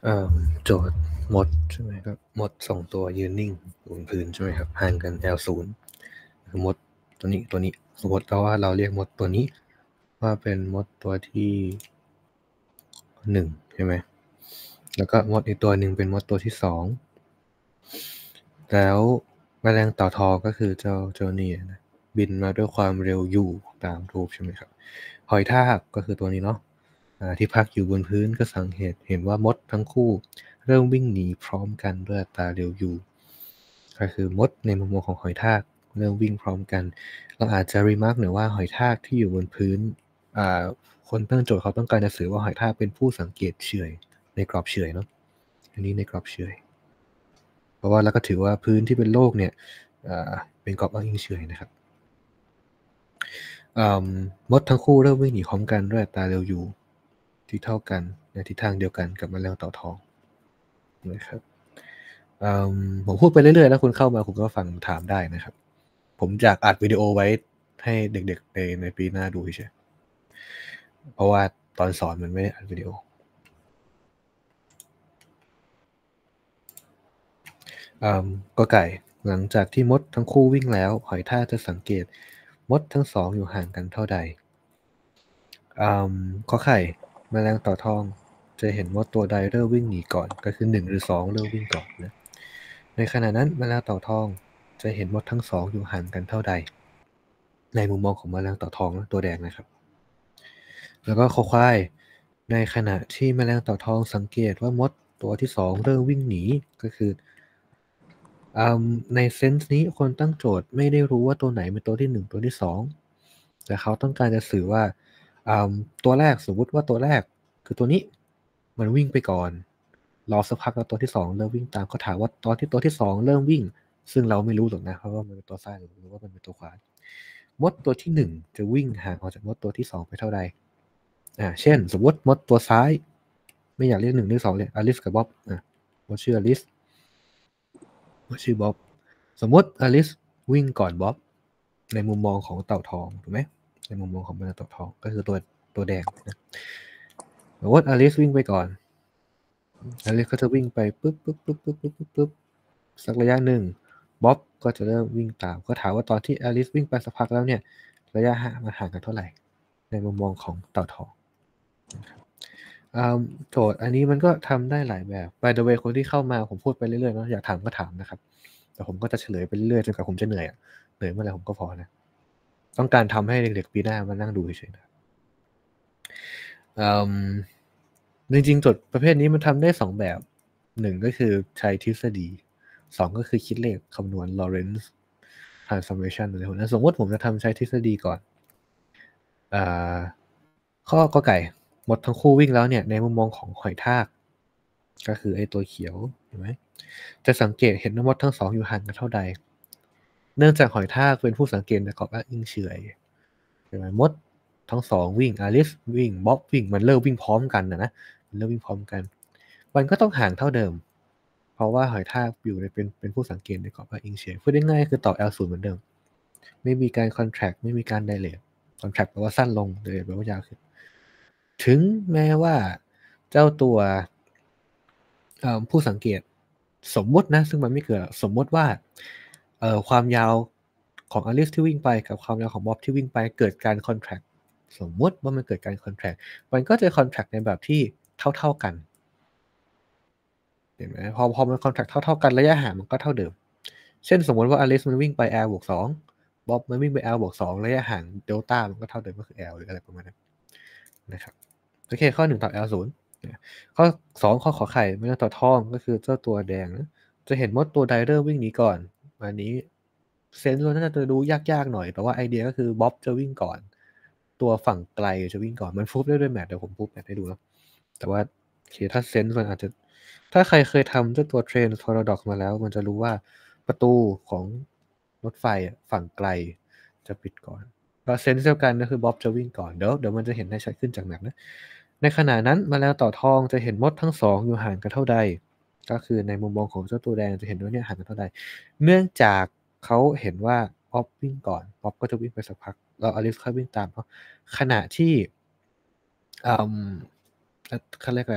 เอ่อโจทย์มดใช่ไหมครับมด2ตัวยืนนิ่งบนพื้นใช่ไหมครับห่างกัน L0 คือมดตัวนี้สมมติว่าเราเรียกมดตัวนี้ว่าเป็นมดตัวที่1ใช่ไหมแล้วก็มดอีกตัวหนึ่งเป็นมดตัวที่2แล้วแมลงเต่าทองก็คือเจ้านี่นะบินมาด้วยความเร็ว u ตามรูปใช่ไหมครับหอยทากก็คือตัวนี้เนาะที่พักอยู่บนพื้นก็สังเกตเห็นว่ามดทั้งคู่เริ่มวิ่งหนีพร้อมกันด้วยอัตราเร็ว u ก็คือมดในมุมมองของหอยทากเริ่มวิ่งพร้อมกันเราอาจจะรีมาร์กหน่อยว่าหอยทากที่อยู่บนพื้นคนตั้งโจทย์เขาต้องการจะสื่อว่าหอยทากเป็นผู้สังเกตเฉื่อยในกรอบเฉื่อยเนาะอันนี้ในกรอบเฉื่อยเพราะว่าแล้วก็ถือว่าพื้นที่เป็นโลกเนี่ยเป็นกรอบอ้างอิงเฉื่อยนะครับมดทั้งคู่เริ่มวิ่งหนีพร้อมกันด้วยอัตราเร็ว u ที่เท่ากันในทิศทางเดียวกันกับแมลงเต่าทองนะครับผมพูดไปเรื่อยๆแล้วคุณเข้ามาคุณก็ฟังถามได้นะครับผมอยากอัดวิดีโอไว้ให้เด็กๆในปีหน้าดูเฉยๆเพราะว่าตอนสอนมันไม่ได้อัดวิดีโอก็ไก่หลังจากที่มดทั้งคู่วิ่งแล้วหอยทากจะสังเกตมดทั้งสองอยู่ห่างกันเท่าใดขอไข่แมลงเต่าทองจะเห็นมดตัวใดเริ่มวิ่งหนีก่อนก็คือ1หรือ2เริ่มวิ่งก่อนนะในขณะนั้นแมลงเต่าทองจะเห็นมดทั้ง2อยู่ห่างกันเท่าใดในมุมมองของแมลงเต่าทองนะตัวแดงนะครับแล้วก็คอควายในขณะที่แมลงเต่าทองสังเกตว่ามดตัวที่2เริ่มวิ่งหนีก็คือในเซนส์นี้คนตั้งโจทย์ไม่ได้รู้ว่าตัวไหนเป็นตัวที่1ตัวที่2แต่เขาต้องการจะสื่อว่าตัวแรกสมมุติว่าตัวแรกคือตัวนี้มันวิ่งไปก่อนรอสักพักแล้วตัวที่2เริ่มวิ่งตามเขาถามว่าตอนที่ตัวที่2เริ่มวิ่งซึ่งเราไม่รู้หรอกนะเพราะว่ามันเป็นตัวซ้ายหรือว่ามันเป็นตัวขวามดตัวที่1จะวิ่งห่างออกจากมดตัวที่2ไปเท่าใดเช่นสมมติมดตัวซ้ายไม่อยากเรียก1เรียก2เลยอลิสกับบ๊อบมดชื่ออลิสมดชื่อบ๊อบสมมติอลิสวิ่งก่อนบ๊อบในมุมมองของเต่าทองถูกไหมในมุมมองของเต่าทองก็คือตัวแดงนะสมมติอลิสวิ่งไปก่อนอลิสก็จะวิ่งไปปุ๊บสักระยะหนึ่งบ๊อบก็จะเริ่มวิ่งตามก็ถามว่าตอนที่อลิสวิ่งไปสักพักแล้วเนี่ยระยะห่างมันห่างกันเท่าไหร่ในมุมมองของเต่าทองโจทย์อันนี้มันก็ทำได้หลายแบบ by the way คนที่เข้ามาผมพูดไปเรื่อยๆเนาะอยากถามก็ถามนะครับแต่ผมก็จะเฉลยไปเรื่อยๆจนกว่าผมจะเหนื่อยเหนื่อยเมื่อไหร่ผมก็พอนะต้องการทำให้เด็กๆปีหน้ามานั่งดูเฉยๆนะจริงๆโจทย์ประเภทนี้มันทำได้2แบบ1ก็คือใช้ทฤษฎี2ก็คือคิดเลขคำนวณ Lorentz transformation อะไรพวกนั้นสมมติผมจะทำใช้ทฤษฎีก่อนข้อกอไก่มดทั้งคู่วิ่งแล้วเนี่ยในมุมมองของหอยทากก็คือไอ้ตัวเขียวเห็นไหมจะสังเกตเห็นว่ามดทั้ง2อยู่ห่างกันเท่าใดเนื่องจากหอยทากเป็นผู้สังเกตในกรอบอ้างอิงเฉื่อยเห็นไหมมดทั้ง2วิ่งอลิสวิ่งบ๊อบวิ่งมันเริ่มวิ่งพร้อมกันนะมันเริ่มวิ่งพร้อมกันมันก็ต้องห่างเท่าเดิมเพราะว่าหอยทากอยู่ในเป็นผู้สังเกตในกรอบอ้างอิงเฉื่อยพูดง่ายๆคือต่อ L0 เหมือนเดิมไม่มีการ contract ไม่มีการ dilate contract แปลว่าสั้นลง dilate แปลว่ายาวขึ้นถึงแม้ว่าเจ้าตัวผู้สังเกตสมมุตินะซึ่งมันไม่เกิดสมมุติว่าความยาวของอลิสที่วิ่งไปกับความยาวของบ๊อบที่วิ่งไปเกิดการ contract สมมุติว่ามันเกิดการ contract มันก็จะ contract ในแบบที่เท่าๆกันเห็นไหมพอมัน contract เท่าๆกันระยะห่างมันก็เท่าเดิมเช่นสมมุติว่าอลิสมันวิ่งไป L บวก2บ๊อบมันวิ่งไป L บวก2ระยะห่างเดลต้ามันก็เท่าเดิมก็คือ L หรืออะไรประมาณนั้นนะครับโอเคข้อ1ต่อ L0 ข้อ2ข้อขอไข่แมลงเต่าทองก็คือเจ้าตัวแดงนะจะเห็นมดตัวใดเริ่มวิ่งหนีก่อนอันนี้เซนส์เราน่าจะดูยากๆหน่อยแต่ว่าไอเดียก็คือบ๊อบจะวิ่งก่อนตัวฝั่งไกลจะวิ่งก่อนมันพรูฟได้ด้วยแมทเดี๋ยวผมพรูฟแมทให้ดูเนาะแต่ว่าโอเคถ้าเซนส์มันอาจจะถ้าใครเคยทำเจ้าตัว Train Paradox มาแล้วมันจะรู้ว่าประตูของรถไฟฝั่งไกลจะปิดก่อนแล้วเซนส์เดียวกันก็คือบ๊อบจะวิ่งก่อนเดี๋ยวมันจะเห็นได้ชัดขึ้นจากแมปนะ ในขณะนั้นแมลงเต่าทองจะเห็นมดทั้ง2อยู่ห่างกันเท่าใดก็คือในมุมมองของเจ้าตัวแดงจะเห็นว่าเนี่ยห่างกันเท่าใดเนื่องจากเขาเห็นว่าป๊อบวิ่งก่อนป๊อบก็จะวิ่งไปสักพักแล้วอลิซค่อยวิ่งตามเขาขณะที่เขาเรียกอะไร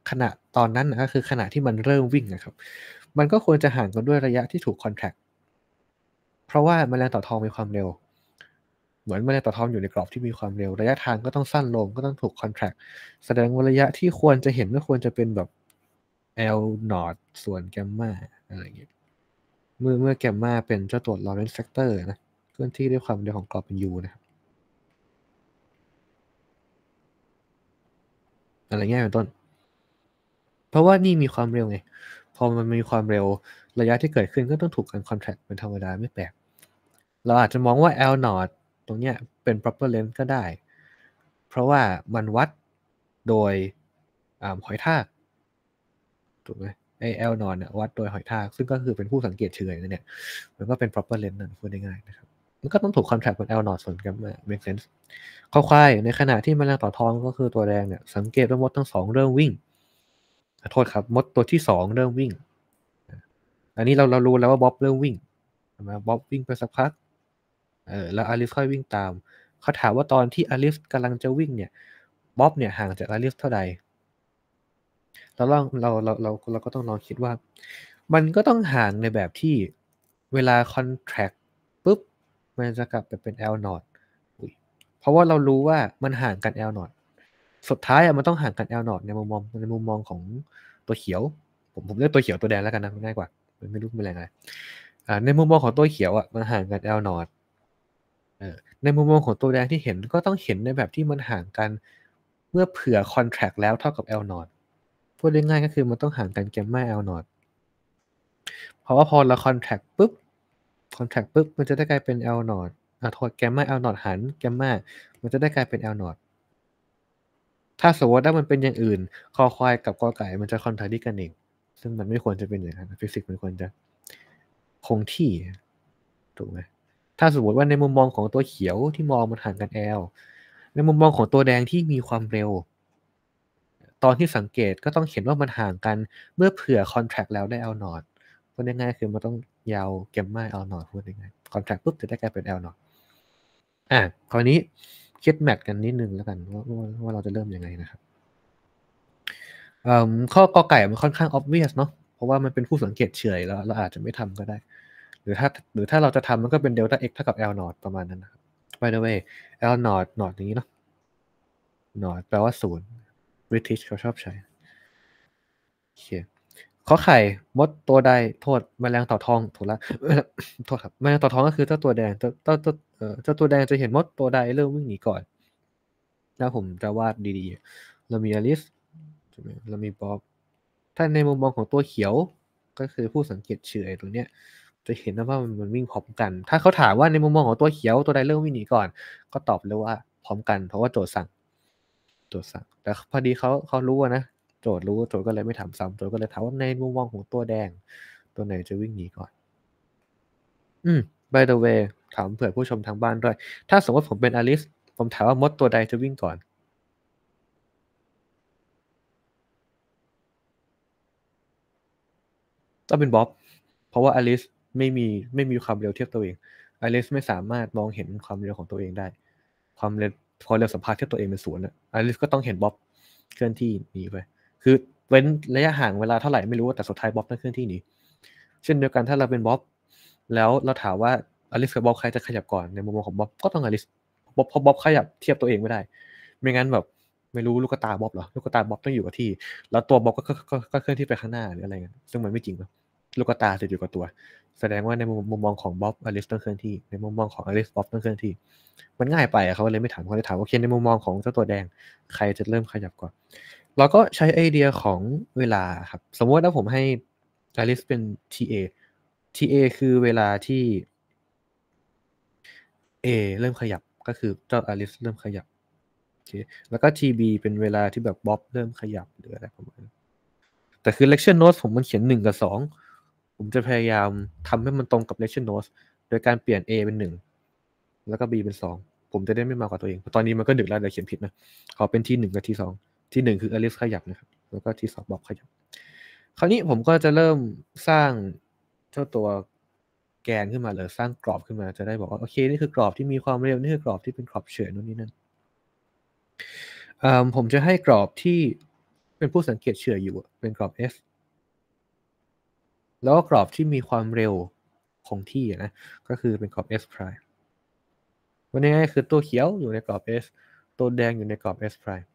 ขณะตอนนั้นก็คือขณะที่มันเริ่มวิ่งนะครับมันก็ควรจะห่างกันด้วยระยะที่ถูกคอนแทรคเพราะว่าแมลงเต่าทองมีความเร็วเหมือนแมลงเต่าทองอยู่ในกรอบที่มีความเร็วระยะทางก็ต้องสั้นลงก็ต้องถูกคอนแทรคแสดงว่าระยะที่ควรจะเห็นก็ควรจะเป็นแบบ L นอตส่วนแกมมาอะไรอย่างเงี้ยเมื่อแกมมาเป็นเจ้าตัว Lorentz factor นะเคลื่อนที่ด้วยความเร็วของกรอบเป็น u นะครับอะไรเงี้ยเป็นต้นเพราะว่านี่มีความเร็วไงพอมันมีความเร็วระยะที่เกิดขึ้นก็ต้องถูกกันคอนแทรคเป็นธรรมดาไม่แปลกเราอาจจะมองว่า L นอตตรงเนี้ยเป็น proper length ก็ได้เพราะว่ามันวัดโดยหอยทากถูกไหมไอ้ L นอตเนี่ยวัดโดยหอยทากซึ่งก็คือเป็นผู้สังเกตเฉยนั่นเนี่ยมันก็เป็น proper length นั่นพูดง่ายๆนะครับมันก็ต้องถูกคอนแทรคเป็น L นอตส่วนกันมา make sense ข้อควายในขณะที่แมลงเต่าทองก็คือตัวแดงเนี่ยสังเกตว่ามดทั้งสองเริ่มวิ่งขอโทษครับมดตัวที่สองเริ่มวิ่งอันนี้เรารู้แล้วว่าบ๊อบเริ่มวิ่งใช่ไหมบ๊อบวิ่งไปสักพักแล้วอลิสค่อยวิ่งตามเขาถามว่าตอนที่อลิสกำลังจะวิ่งเนี่ยบ๊อบเนี่ยห่างจากอลิสเท่าใดเราก็ต้องลองคิดว่ามันก็ต้องห่างในแบบที่เวลาคอนแทรคปุ๊บมันจะกลับไปเป็น L นอตเพราะว่าเรารู้ว่ามันห่างกัน L นอตสุดท้ายมันต้องห่างกัน L นอตในมุมมองของตัวเขียวผมเรียกตัวเขียวตัวแดงแล้วกันนะมันง่ายกว่ามันไม่รู้เป็นอะไรในมุมมองของตัวเขียวมันห่างกัน L นอตในมุมมองของตัวแดงที่เห็นก็ต้องเห็นในแบบที่มันห่างกันเมื่อเผื่อคอนแทรคแล้วเท่ากับ L นอตพูดง่ายๆก็คือมันต้องห่างกันแกมมา L นอตเพราะว่าพอเราคอนแทรคปุ๊บมันจะได้กลายเป็น L นอตโทษแกมมา L นอตหารแกมมามันจะได้กลายเป็น L นอตถ้าสมมติว่ามันเป็นอย่างอื่นคอควายกับกอไก่มันจะคอนทราดิกกันเองซึ่งมันไม่ควรจะเป็นอย่างนั้นฟิสิกส์มันควรจะคงที่ถูกไหมถ้าสมมติว่าในมุมมองของตัวเขียวที่มองมันห่างกัน L ในมุมมองของตัวแดงที่มีความเร็วตอนที่สังเกตก็ต้องเห็นว่ามันห่างกันเมื่อเผื่อคอนแทรคแล้วได้ L นอตพูดง่ายๆคือมันต้องยาวแกมมา L นอตพูดง่ายๆคอนแทรคปุ๊บจะได้กลายเป็น L นอตคราวนี้คิดแมทกันนิดนึงแล้วกันว่าเราจะเริ่มยังไงนะครับข้อกอไก่มันค่อนข้าง obvious เนาะเพราะว่ามันเป็นผู้สังเกตเฉยแล้วเราอาจจะไม่ทำก็ได้หรือถ้าเราจะทำมันก็เป็น delta x เท่ากับ L นอตประมาณนั้นนะครับ by the way L นอตอย่างนี้เนาะนอตแปลว่าศูนย์ British เขาชอบใช้โอเคขอไข่มดตัวใดโทษแมลงเต่าทองถูกแล้ว โทษครับแมลงเต่าทองก็คือเจ้าตัวแดงเจ้าตัวแดงจะเห็นมดตัวใดเริ่มวิ่งหนีก่อนแล้วผมจะวาดดีๆเรามีอลิสใช่ไหมเรามีบ๊อบถ้าในมุมมองของตัวเขียวก็คือผู้สังเกตเฉยตรงเนี้ยจะเห็นว่ามันวิ่งพร้อมกัน ถ้าเขาถามว่าในมุมมองของตัวเขียวตัวใดเริ่มวิ่งหนีก่อนก็ตอบเลยว่าพร้อมกันเพราะว่าโจทย์สั่งแต่พอดีเขารู้นะโจทย์รู้โจทย์ก็เลยไม่ถามซ้ำโจทย์ก็เลยถามว่าในมุมมองของตัวแดงตัวไหนจะวิ่งหนีก่อนby the way ถามเผื่อผู้ชมทางบ้านด้วยถ้าสมมติผมเป็นอลิสผมถามว่ามดตัวใดจะวิ่งก่อนต้องเป็นบ๊อบเพราะว่าอลิสไม่มีความเร็วเทียบตัวเองอลิสไม่สามารถมองเห็นความเร็วของตัวเองได้ความเร็วสัมพัทธ์เทียบตัวเองเป็นศูนย์อลิสก็ต้องเห็นบ๊อบเคลื่อนที่หนีไปคือเว้นระยะห่างเวลาเท่าไหร่ไม่รู้แต่สุดท้ายบ๊อบต้องเคลื่อนที่หนีเช่นเดียวกันถ้าเราเป็นบ๊อบแล้วเราถามว่าอลิสกับบ๊อบใครจะขยับก่อนในมุมมองของบ๊อบก็ต้องอลิสเพราะบ๊อบขยับเทียบตัวเองไม่ได้ไม่งั้นแบบไม่รู้ลูกตาบ๊อบเหรอลูกตาบ๊อบต้องอยู่กับที่แล้วตัวบ๊อบก็เคลื่อนที่ไปข้างหน้าหรืออะไรเงี้ยซึ่งมันไม่จริงนะลูกตาจะอยู่กับตัวแสดงว่าในมุมมองของบ๊อบอลิสต้องเคลื่อนที่ในมุมมองของอลิสบ๊อบต้องเคลื่อนที่มันง่ายไปเขาเลยไม่ถามเขาเลยถามโอเคในมุมมองของเจ้าตัวแดงใครจะเริ่มขยับก่อนเราก็ใช้ไอเดียของเวลาครับสมมติว่าผมให้อลิสเป็น TA คือเวลาที่ A เริ่มขยับก็คือเจ้าอลิสเริ่มขยับโอเคแล้วก็ TB เป็นเวลาที่แบบบ๊อบเริ่มขยับหรืออะไรประมาณนั้นแต่คือ lecture notes ผมมันเขียน1กับ2ผมจะพยายามทำให้มันตรงกับ lecture notes โดยการเปลี่ยน A เป็น1แล้วก็ B เป็น2ผมจะได้ไม่มากกว่าตัวเองตอนนี้มันก็ดึกแล้วเดี๋ยวเขียนผิดนะขอเป็นที่1กับที่2ที่1คืออลิสขยับนะครับแล้วก็ที่2บ๊อบขยับคราวนี้ผมก็จะเริ่มสร้างเจ้าตัวแกนขึ้นมาเลยสร้างกรอบขึ้นมาจะได้บอกว่าโอเคนี่คือกรอบที่มีความเร็วนี่คือกรอบที่เป็นกรอบเฉยนู่นนี่นั่นผมจะให้กรอบที่เป็นผู้สังเกตเฉื่อยอยู่เป็นกรอบ S แล้วก็กรอบที่มีความเร็วคงที่นะก็คือเป็นกรอบ S prime วันนี้คือตัวเขียวอยู่ในกรอบ S ตัวแดงอยู่ในกรอบ S prime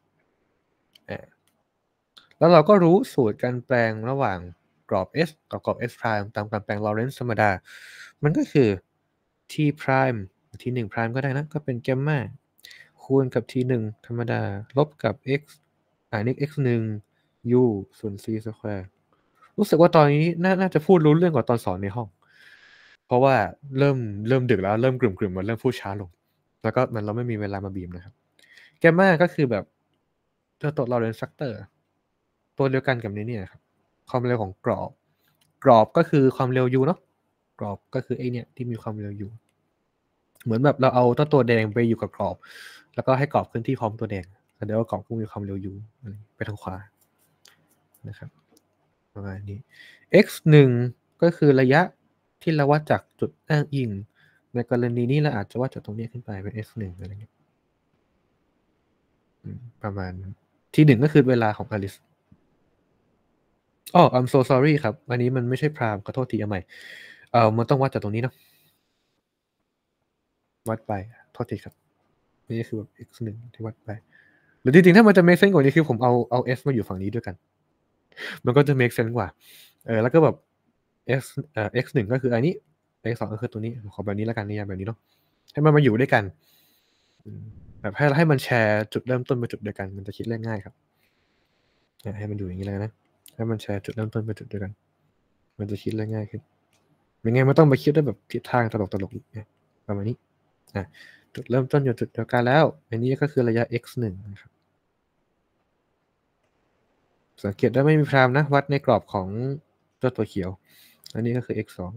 แล้วเราก็รู้สูตรการแปลงระหว่างกรอบ S กับกรอบ S prime ตามการแปลงลอเรนซ์ธรรมดามันก็คือ t prime t1 prime ก็ได้นะก็เป็นแกมมาคูณกับ t1 ธรรมดาลบกับ x นี่ x1 u ส่วน c square รู้สึกว่าตอนนี้น่าจะพูดรู้เรื่องกว่าตอนสอนในห้องเพราะว่าเริ่มดึกแล้วเริ่มกลุ่มมันเริ่มพูดช้าลงแล้วก็เราไม่มีเวลามาบีบนะครับแกมมาก็คือแบบตัวลอเรนซ์แฟกเตอร์ตัวเดียวกันกับนี้เนี่ยครับความเร็วของกรอบก็คือความเร็ว u เนาะกรอบก็คือไอเนี่ยที่มีความเร็ว u เหมือนแบบเราเอาตัวแดงไปอยู่กับกรอบแล้วก็ให้กรอบเคลื่อนที่พร้อมตัวแดงแสดงว่ากรอบก็มีความเร็ว u ไปทางขวานะครับประมาณนี้ x 1ก็คือระยะที่เราวัดจากจุดอ้างอิงในกรณีนี้เราอาจจะวัดจากตรงนี้ขึ้นไปเป็น x 1อะไรเงี้ยประมาณที่1ก็คือเวลาของอลิสI'm so sorry ครับอันนี้มันไม่ใช่พรามขอโทษทีเอาใหม่มันต้องวัดจากตรงนี้เนาะวัดไปโทษทีครับนี่คือแบบ x 1ที่วัดไปหรือจริงๆถ้ามันจะ make sense กว่านี้คือผมเอา s มาอยู่ฝั่งนี้ด้วยกันมันก็จะ make sense กว่าแล้วก็แบบ x x 1ก็คืออันนี้ x 2ก็คือตัวนี้ขอแบบนี้แล้วกันนิยามแบบนี้เนาะให้มันมาอยู่ด้วยกันแบบให้มันแชร์จุดเริ่มต้นเป็นจุดเดียวกันมันจะคิดเลขง่ายครับให้มันดูอย่างนี้แล้วนะให้มันแชร์จุดเริ่มต้นเป็นจุดเดียวกันมันจะคิดเลขง่ายขึ้นไม่งั้นมันต้องไปคิดได้แบบทิศทางตลกอีกประมาณนี้จุดเริ่มต้นอยู่จุดเดียวกันแล้วอันนี้ก็คือระยะ x 1นะครับสังเกตได้ไม่มีพรามนะวัดในกรอบของตัวเขียวอันนี้ก็คือ x 2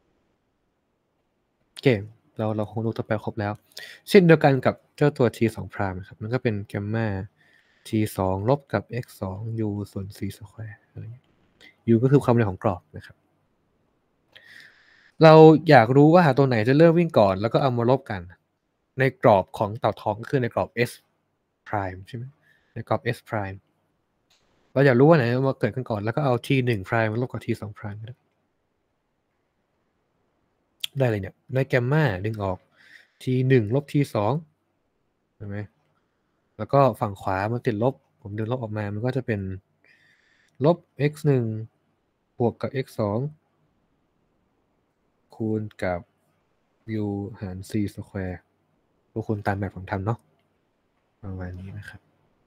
เกมเราคงรู้ตัวแปรครบแล้วเช่นเดียวกันกับเจ้าตัว t 2 prime นะครับมันก็เป็นแกมมา t 2ลบกับ x 2 u ส่วน c square อะไรอย่างเงี้ย u ก็คือความเร็วของกรอบนะครับเราอยากรู้ว่าตัวไหนจะเริ่มวิ่งก่อนแล้วก็เอามาลบกันในกรอบของเต่าทองก็คือในกรอบ s prime ใช่ไหมในกรอบ s prime เราอยากรู้ว่าไหนมาเกิดกันก่อนแล้วก็เอา t 1 prime มาลบกับ t 2 prime ก็ได้เลยเนี่ยได้แกมมาดึงออก t 1ลบ t 2ใช่ไหมแล้วก็ฝั่งขวามันติดลบผมดึงลบออกมามันก็จะเป็นลบ x 1บวกกับ x 2คูณกับ u หาร c square พวกคุณตามแบบผมทำเนาะประมาณนี้นะครับ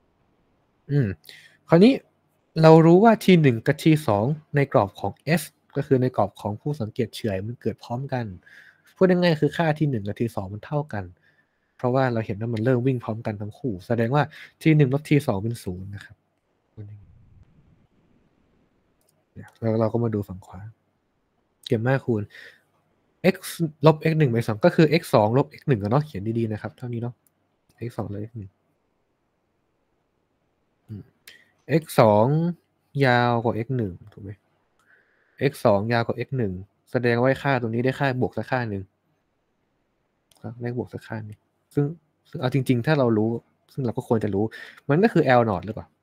คราวนี้เรารู้ว่า t 1กับ t 2ในกรอบของ s ก็คือในกรอบของผู้สังเกตเฉื่อยมันเกิดพร้อมกันพูดง่ายๆคือค่า t 1กับ t 2มันเท่ากันเพราะว่าเราเห็นว่ามันเริ่มวิ่งพร้อมกันทั้งคู่แสดงว่า t 1ลบ t 2เป็น0นะครับแล้วเราก็มาดูฝั่งขวาเก็บมาคูณ x ลบ x 1ไป2ก็คือ x 2ลบ x 1กันเนาะเขียนดีๆนะครับเท่านี้เนาะ x 2ลบ x 1 x 2ยาวกว่า x 1ถูกไหม x 2ยาวกว่า x 1แสดงว่าค่าตรงนี้ได้ค่าบวกสักค่าหนึ่งเลขบวกสักค่านึงซึ่งเอาจริงๆถ้าเรารู้ซึ่งเราก็ควรจะรู้มันก็คือ L นอตหรือเปล่า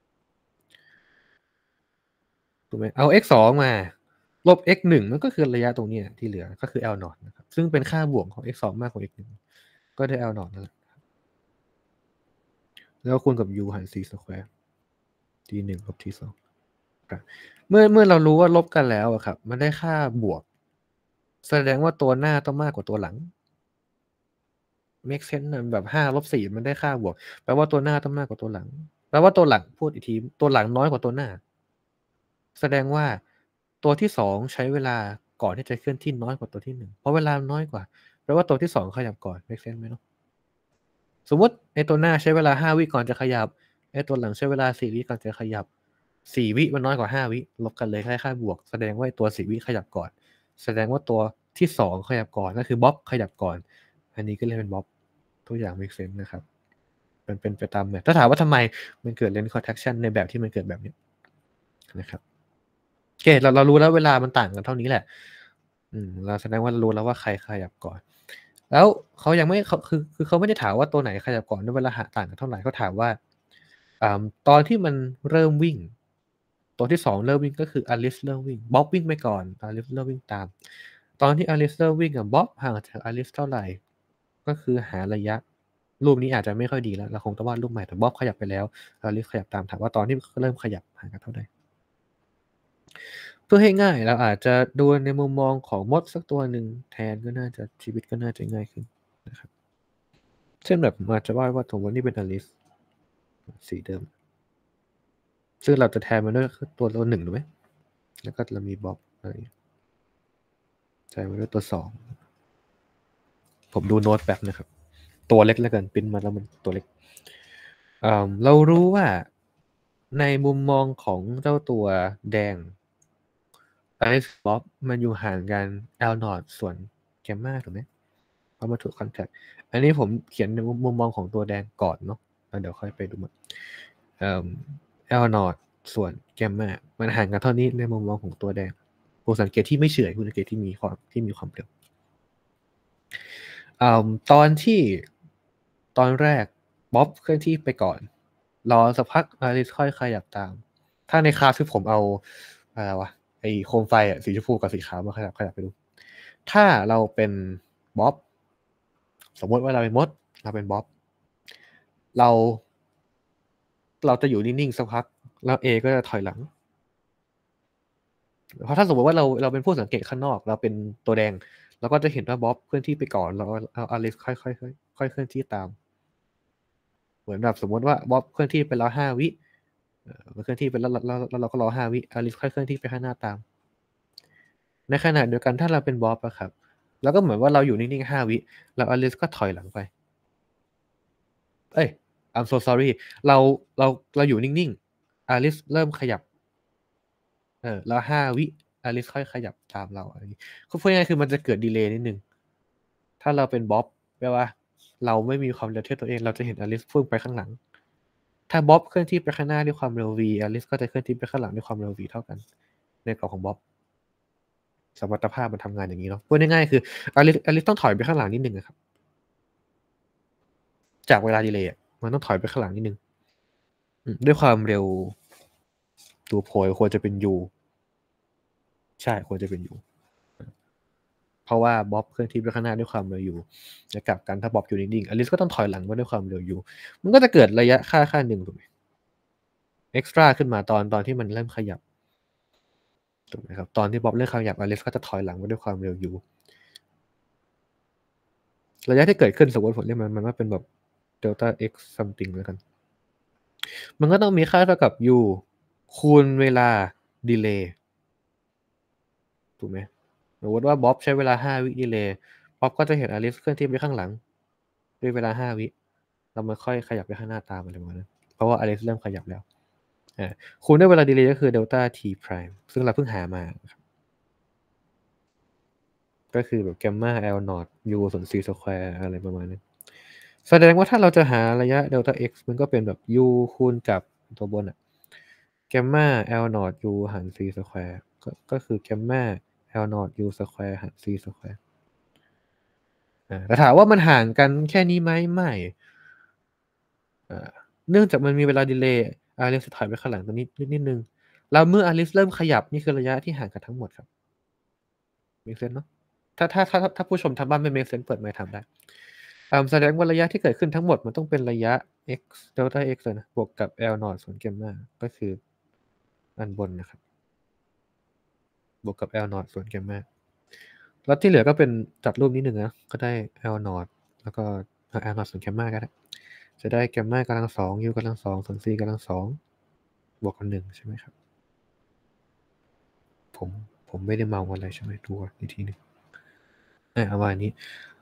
ถูกไหมเอา x 2มาลบ x 1มันก็คือระยะตรงนี้ที่เหลือก็คือ L นอตนะครับซึ่งเป็นค่าบวกของ x 2มากกว่า x 1ก็ได้ L นอตนั่นแหละแล้วคูณกับ u หาร c square t 1ลบ t 2เมื่อเรารู้ว่าลบกันแล้วอะครับมันได้ค่าบวกแสดงว่าตัวหน้าต้องมากกว่าตัวหลัง make sense นะแบบ5ลบ4มันได้ค่าบวกแปลว่าตัวหน้าต้องมากกว่าตัวหลังแปลว่าตัวหลังพูดอีกทีตัวหลังน้อยกว่าตัวหน้าแสดงว่าตัวที่2ใช้เวลาก่อนที่จะเคลื่อนที่น้อยกว่าตัวที่1เพราะเวลาน้อยกว่าแปลว่าตัวที่2ขยับก่อน make sense ไหมเนาะสมมุติไอ้ตัวหน้าใช้เวลา5วิก่อนจะขยับไอ้ตัวหลังใช้เวลา4วิก่อนจะขยับ4วิมันน้อยกว่า5วิลบกันเลยได้ค่าบวกแสดงว่าตัว4วิขยับก่อนแสดงว่าตัวที่2ขยับก่อนก็คือบ๊อบขยับก่อนอันนี้ก็เรียกเป็นบ๊อบทุกอย่าง make sense นะครับมันเป็นไปตามแบบถ้าถามว่าทำไมมันเกิด lens contraction ในแบบที่มันเกิดแบบนี้นะครับโอเคเรารู้แล้วเวลามันต่างกันเท่านี้แหละเราแสดงว่ารู้แล้วว่าใครขยับก่อนแล้วเขายังไม่เขาคือเขาไม่ได้ถามว่าตัวไหนขยับก่อนด้วยเวลาต่างกันเท่าไหร่เขาถามว่าตอนที่มันเริ่มวิ่งตัวที่2เริ่มวิ่งก็คืออลิสเริ่มวิ่งบ๊อบวิ่งไปก่อนอลิสเริ่มวิ่งตามตอนที่อลิสเริ่มวิ่งบ๊อบห่างจากอลิสเท่าไหร่ก็คือหาระยะรูปนี้อาจจะไม่ค่อยดีแล้วเราคงต้องวาดรูปใหม่แต่บ๊อบขยับไปแล้วอลิสขยับตามถามว่าตอนที่เริ่มขยับห่างกันเท่าใดเพื่อให้ง่ายเราอาจจะดูในมุมมองของมดสักตัวหนึ่งแทนก็น่าจะชีวิตก็น่าจะง่ายขึ้นนะครับเช่นแบบผมอาจจะว่าสมมตินี่เป็นอลิสสีเดิมซึ่งเราจะแทนมันด้วยตัวหนึ่งถูกไหมแล้วก็เรามีบ๊อบอะไรแทนมันด้วยตัว2ผมดูโน้ตแบบนะครับตัวเล็กแล้วกันปริ้นมาแล้วมันตัวเล็กเรารู้ว่าในมุมมองของเจ้าตัวแดงไอซ์บ๊อบมันอยู่ห่างกัน L นอตส่วนแกมมาถูกไหมเพราะมันถูกคอนแทคอันนี้ผมเขียนในมุมมองของตัวแดงก่อนเนาะแล้วเดี๋ยวค่อยไปดูมันL นอตส่วนแกมมามันห่างกันเท่านี้ในมุมมองของตัวแดงคุณสังเกตที่ไม่เฉื่อยคุณสังเกตที่มีความเร็วตอนแรกบ๊อบเคลื่อนที่ไปก่อนรอสักพักอลิสค่อยขยับตามถ้าในคลาสที่ผมเอาอะไรวะไอโคมไฟสีชมพูกับสีขาวมาขยับไปดูถ้าเราเป็นบ๊อบสมมติว่าเราเป็นมดเราเป็นบ๊อบเราจะอยู่นิ่งๆสักพักแล้ว A ก็จะถอยหลังเพราะถ้าสมมติว่าเราเป็นผู้สังเกตข้างนอกเราเป็นตัวแดงเราก็จะเห็นว่าบ๊อบเคลื่อนที่ไปก่อนแล้วเอาอลิสค่อยเคลื่อนที่ตามเหมือนแบบสมมติว่าบ๊อบเคลื่อนที่ไปแล้ว5 วิมันเคลื่อนที่ไปแล้วเราก็รอ5 วิอลิสค่อยเคลื่อนที่ไปข้างหน้าตามในขณะเดียวกันถ้าเราเป็นบ๊อบอะครับแล้วก็เหมือนว่าเราอยู่นิ่งๆ5 วิแล้วอลิสก็ถอยหลังไปเอ้ย I'm so sorry เราอยู่นิ่งๆอลิสเริ่มขยับแล้ว5 วิอลิสค่อยขยับตามเราอะไรอย่างนี้คือพูดง่ายๆคือมันจะเกิดดีเลย์นิดนึงถ้าเราเป็นบ๊อบแปลว่าเราไม่มีความเร็วเท่าตัวเองเราจะเห็นอลิสพุ่งไปข้างหลังถ้าบ๊อบเคลื่อนที่ไปข้างหน้าด้วยความเร็ว v อลิสก็จะเคลื่อนที่ไปข้างหลังด้วยความเร็ว v เท่ากันในกรอบของบ๊อบสมรรถภาพมันทำงานอย่างนี้เนาะพูดง่ายๆคืออลิสต้องถอยไปข้างหลังนิดนึงครับจากเวลาดีเลย์มันต้องถอยไปข้างหลังนิดนึงด้วยความเร็วตัวโพยควรจะเป็น u ใช่ควรจะเป็น u เพราะว่าบ๊อบเคลื่อนที่ไปข้างหน้าด้วยความเร็ว u จะกลับกันถ้าบ๊อบอยู่นิ่งๆอลิสก็ต้องถอยหลังมาด้วยความเร็ว u มันก็จะเกิดระยะค่าหนึ่งถูกไหมเอ็กซ์ตร้าขึ้นมาตอนที่มันเริ่มขยับถูกไหมครับตอนที่บ๊อบเริ่มขยับอลิสก็จะถอยหลังมาด้วยความเร็ว u ระยะที่เกิดขึ้นสมมติผมเรียกมันว่าเป็นแบบ delta x something แล้วกันมันก็ต้องมีค่าเท่ากับ u คูณเวลา delay ถูกไหมสมมติว่าบ๊อบใช้เวลา5 วิดีเลย์บ๊อบก็จะเห็นอลิสเคลื่อนที่ไปข้างหลังด้วยเวลา5 วิแล้วมันค่อยขยับไปข้างหน้าตามอะไรประมาณนั้นเพราะว่าอลิสเริ่มขยับแล้วคูณด้วยเวลาดีเลย์ก็คือ delta t prime ซึ่งเราเพิ่งหามาก็คือแบบแกมมา l นอต u ส่วน c สแควร์อะไรประมาณนั้นแสดงว่าถ้าเราจะหาระยะ delta x มันก็เป็นแบบ u คูณกับตัวบนอะแกมมา l นอต u หาร c สแควร์ก็คือแกมมา l นอต u สแควร์หาร c สแควร์แต่ถามว่ามันห่างกันแค่นี้ไหมไม่เนื่องจากมันมีเวลาดีเลย์อลิสถอยไปข้างหลังตัวนี้นิดนึงแล้วเมื่ออลิสเริ่มขยับนี่คือระยะที่ห่างกันทั้งหมดครับมีเซนเนาะถ้าผู้ชมทางบ้านไม่มีเซนเปิดไมค์ทำได้แสดงว่าระยะที่เกิดขึ้นทั้งหมดมันต้องเป็นระยะ x delta x เลยนะบวกกับ l นอตส่วนแกมมาก็คืออันบนนะครับบวกกับ l นอตส่วนแกมมาแล้วที่เหลือก็เป็นจัดรูปนิดนึงนะก็ได้ l นอตแล้วก็ l นอตส่วนแกมมาก็ได้จะได้แกมมากำลัง2 u กำลัง2ส่วน c กำลัง2บวกกัน1ใช่ไหมครับผมไม่ได้เมาอะไรใช่ไหมดูอีกทีนึงเอาว่านี้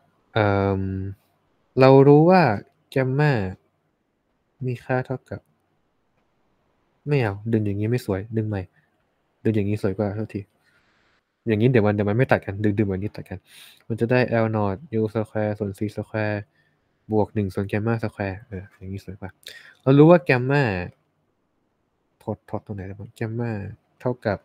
เรารู้ว่าแกมมามีค่าเท่ากับไม่เอาดึงอย่างนี้ไม่สวยดึงใหม่ดึงอย่างนี้สวยกว่าเท่าทีอย่างนี้เดี๋ยวมันไม่ตัดกันดึงแบบนี้ตัดกันมันจะได้ l นอต u สแควร์ส่วน c สแควร์บวก1ส่วนแกมมาสแควร์อย่างนี้สวยกว่าเรารู้ว่าแกมมาทดตรงไหนแล้วบ้างแกมมาเท่ากับ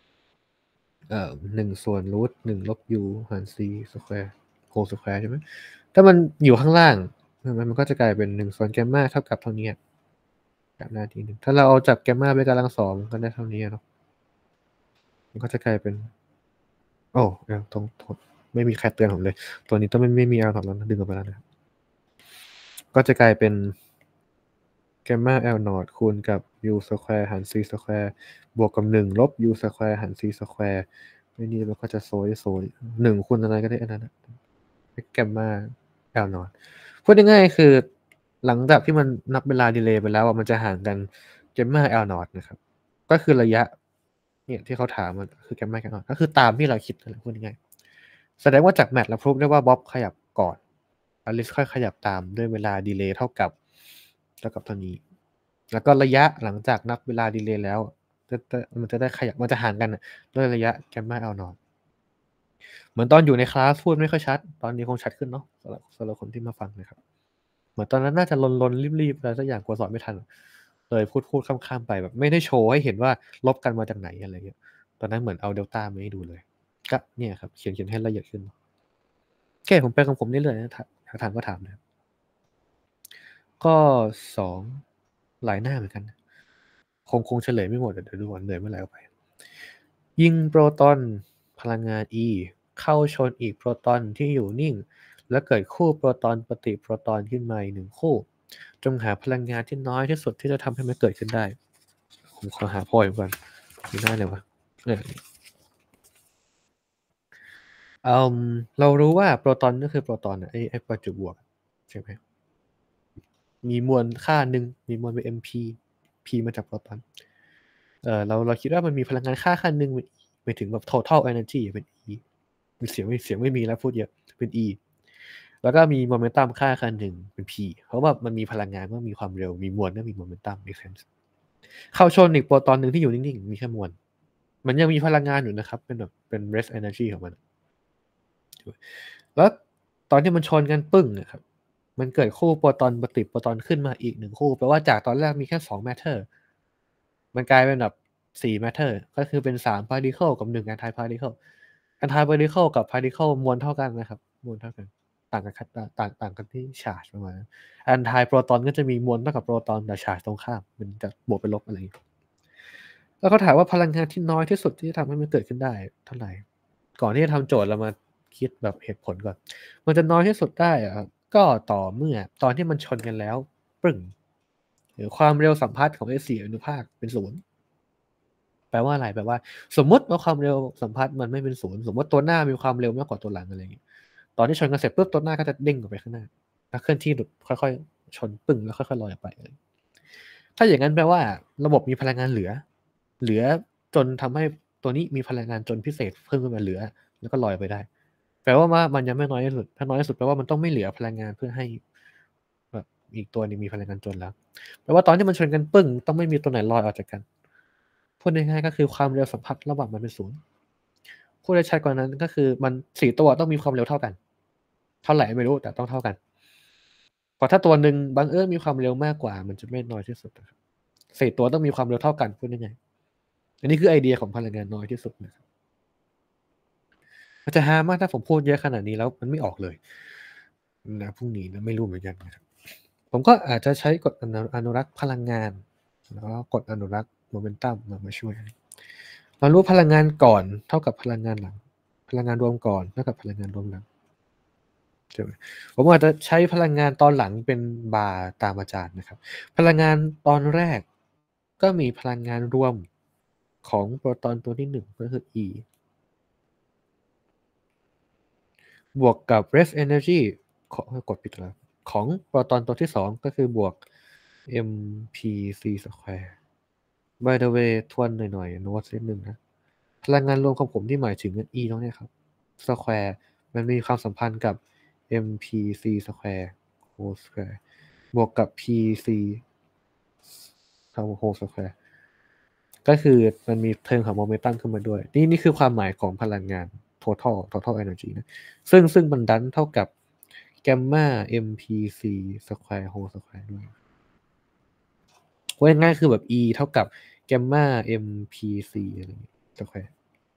1ส่วนรูท1ลบ u หาร c สแควร์โฮลสแควร์ใช่ไหมถ้ามันอยู่ข้างล่างมันก็จะกลายเป็น1ส่วนแกมมาเท่ากับเท่านี้แบบหน้าทีหนึ่งถ้าเราเอาจากแกมมาไปกำลังสองมันก็ได้เท่านี้เนาะมันก็จะกลายเป็นโอ้ตรงไม่มีใครเตือนผมเลยตัวนี้ต้องไม่มีL0แล้วนะดึงออกไปแล้วนะครับก็จะกลายเป็นแกมมาL0คูณกับ U square หาร C square บวกกับ1ลบ U square หาร C square ไอ้นี่มันก็จะโซย1คูณอะไรก็ได้อันนั้นแกมมาL0พูดง่ายๆคือหลังจากที่มันนับเวลาดีเลย์ไปแล้วมันจะห่างกันแกมมา L0นะครับก็คือระยะเนี่ยที่เขาถามมันคือแกมมาL0ก็คือตามที่เราคิดนั่นแหละพูดง่ายๆแสดงว่าจากแมทเราพรูฟได้ว่าบ๊อบขยับก่อนอลิสค่อยขยับตามด้วยเวลาดีเลย์เท่ากับเท่านี้แล้วก็ระยะหลังจากนับเวลาดีเลย์แล้วมันจะได้ขยับมันจะห่างกันด้วยระยะแกมมาL0เหมือนตอนอยู่ในคลาสพูดไม่ค่อยชัดตอนนี้คงชัดขึ้นเนาะสำหรับคนที่มาฟังนะครับเหมือนตอนนั้นน่าจะลนรีบอะไรสักอย่างกลัวสอนไม่ทันเลยพูดข้ามไปแบบไม่ได้โชว์ให้เห็นว่าลบกันมาจากไหนอะไรเงี้ยตอนนั้นเหมือนเอาเดลต้ามาให้ดูเลยก็เนี่ยครับเขียนให้ละเอียดขึ้นโอเคผมไปของผมเรื่อยๆนะถามก็ถามนะครับก็2หลายหน้าเหมือนกันคงเฉลยไม่หมดเดี๋ยวดูก่อนเหนื่อยเมื่อไหร่เอาไปยิงโปรตอนพลังงาน E เข้าชนอีกโปรตอนที่อยู่นิ่งและเกิดคู่โปรตอนปฏิโปรตอนขึ้นมาอีกหนึ่งคู่จงหาพลังงานที่น้อยที่สุดที่จะทำให้มันเกิดขึ้นได้ผมขอหาพอยก่อนไม่ได้เลยวะเรารู้ว่าโปรตอนก็คือโปรตอนไอ้ประจุบวกใช่ไหมมีมวลค่าหนึ่งมีมวลเป็น mp p มาจากโปรตอนเราคิดว่ามันมีพลังงานค่าหนึ่งไปถึงแบบ total energy เป็น e มีเสียงไม่มีแล้วพูดเยอะเป็น e แล้วก็มีโมเมนตัมค่าหนึ่งเป็น p เพราะว่ามันมีพลังงานก็มีความเร็วมีมวลก็มีโมเมนตัม make sense เข้าชนอีกโปรตอนหนึ่งที่อยู่นิ่งๆมีแค่มวลมันยังมีพลังงานอยู่นะครับเป็นแบบเป็น rest energy ของมันแล้วตอนที่มันชนกันปึ้งนะครับมันเกิดคู่โปรตอนปฏิโปรตอนขึ้นมาอีกหนึ่งคู่แปลว่าจากตอนแรกมีแค่2 matter มันกลายเป็นแบบ4 matter ก็คือเป็น3 particle กับ1 anti particle anti particle กับ particle มวลเท่ากันนะครับมวลเท่ากันต่างกันต่างกันที่ charge ประมาณนั้น anti proton ก็จะมีมวลเท่ากับโปรตอนแต่ charge ตรงข้ามมันจะบวกเป็นลบอะไรอย่างงี้แล้วก็ถามว่าพลังงานที่น้อยที่สุดที่จะทำให้มันเกิดขึ้นได้เท่าไหร่ก่อนที่จะทำโจทย์เรามาคิดแบบเหตุผลก่อนมันจะน้อยที่สุดได้ก็ต่อเมื่อตอนที่มันชนกันแล้วปึ้งหรือความเร็วสัมพัทธ์ของ S4 อนุภาคเป็น0แปลว่าอะไรแปลว่าสมมติว่าความเร็วสัมพัทธ์มันไม่เป็น0สมมติตัวหน้ามีความเร็วมากกว่าตัวหลังอะไรอย่างงี้ตอนที่ชนกันเสร็จปุ๊บตัวหน้าก็จะเด้งออกไปข้างหน้าแล้วเคลื่อนที่หลุดค่อยๆชนปึ้งแล้วค่อยๆลอยออกไปถ้าอย่างนั้นแปลว่าระบบมีพลังงานเหลือจนทำให้ตัวนี้มีพลังงานจนพิเศษเพิ่มขึ้นมาเหลือแล้วก็ลอยไปได้แปลว่ามันยังไม่น้อยที่สุดถ้าน้อยที่สุดแปลว่ามันต้องไม่เหลือพลังงานเพื่อให้แบบอีกตัวนึงมีพลังงานจนแล้วแปลว่าตอนที่มันชนกันปึ้งต้องไม่มีตัวไหนลอยออกจากกันพูดง่ายๆก็คือความเร็วสัมพัทธ์ระหว่างมันเป็น0พูดได้ชัดกว่านั้นก็คือมัน4ตัวต้องมีความเร็วเท่ากันเท่าไหร่ไม่รู้แต่ต้องเท่ากันเพราะถ้าตัวหนึ่งบังเอิญมีความเร็วมากกว่ามันจะไม่น้อยที่สุดนะครับ4ตัวต้องมีความเร็วเท่ากันพูดง่ายๆอันนี้คือไอเดียของพลังงานน้อยที่สุดนะครับมันจะฮามากถ้าผมพูดเยอะขนาดนี้แล้วมันไม่ออกเลยนะพรุ่งนี้นะไม่รู้เหมือนกันนะครับผมก็อาจจะใช้กฎอนุรักษ์พลังงานแล้วก็กฎอนุรักษ์โมเมนตัมมาช่วยเรารู้พลังงานก่อนเท่ากับพลังงานหลังพลังงานรวมก่อนเท่ากับพลังงานรวมหลังใช่ไหมผมอาจจะใช้พลังงานตอนหลังเป็นบาร์ตามอาจารย์นะครับพลังงานตอนแรกก็มีพลังงานรวมของโปรตอนตัวที่1ก็คือ e บวกกับ rest energy กดผิดแล้วของโปรตอนตัวที่2ก็คือบวก mp_c square by the way ทวนหน่อยๆโน้ตนิดนึงนะพลังงานรวมของผมที่หมายถึง e ตรงนี้ครับ square มันมีความสัมพันธ์กับ mp_c square whole square บวกกับ pc whole square ก็คือมันมีเทอมของโมเมนตัมขึ้นมาด้วยนี่คือความหมายของพลังงาน total energy นะซึ่งมันดันเท่ากับแกมมา mp_c square whole square ด้วยว่าง่ายคือแบบ e เท่ากับแกมมา mp_c อะไรอย่างเงี้ย square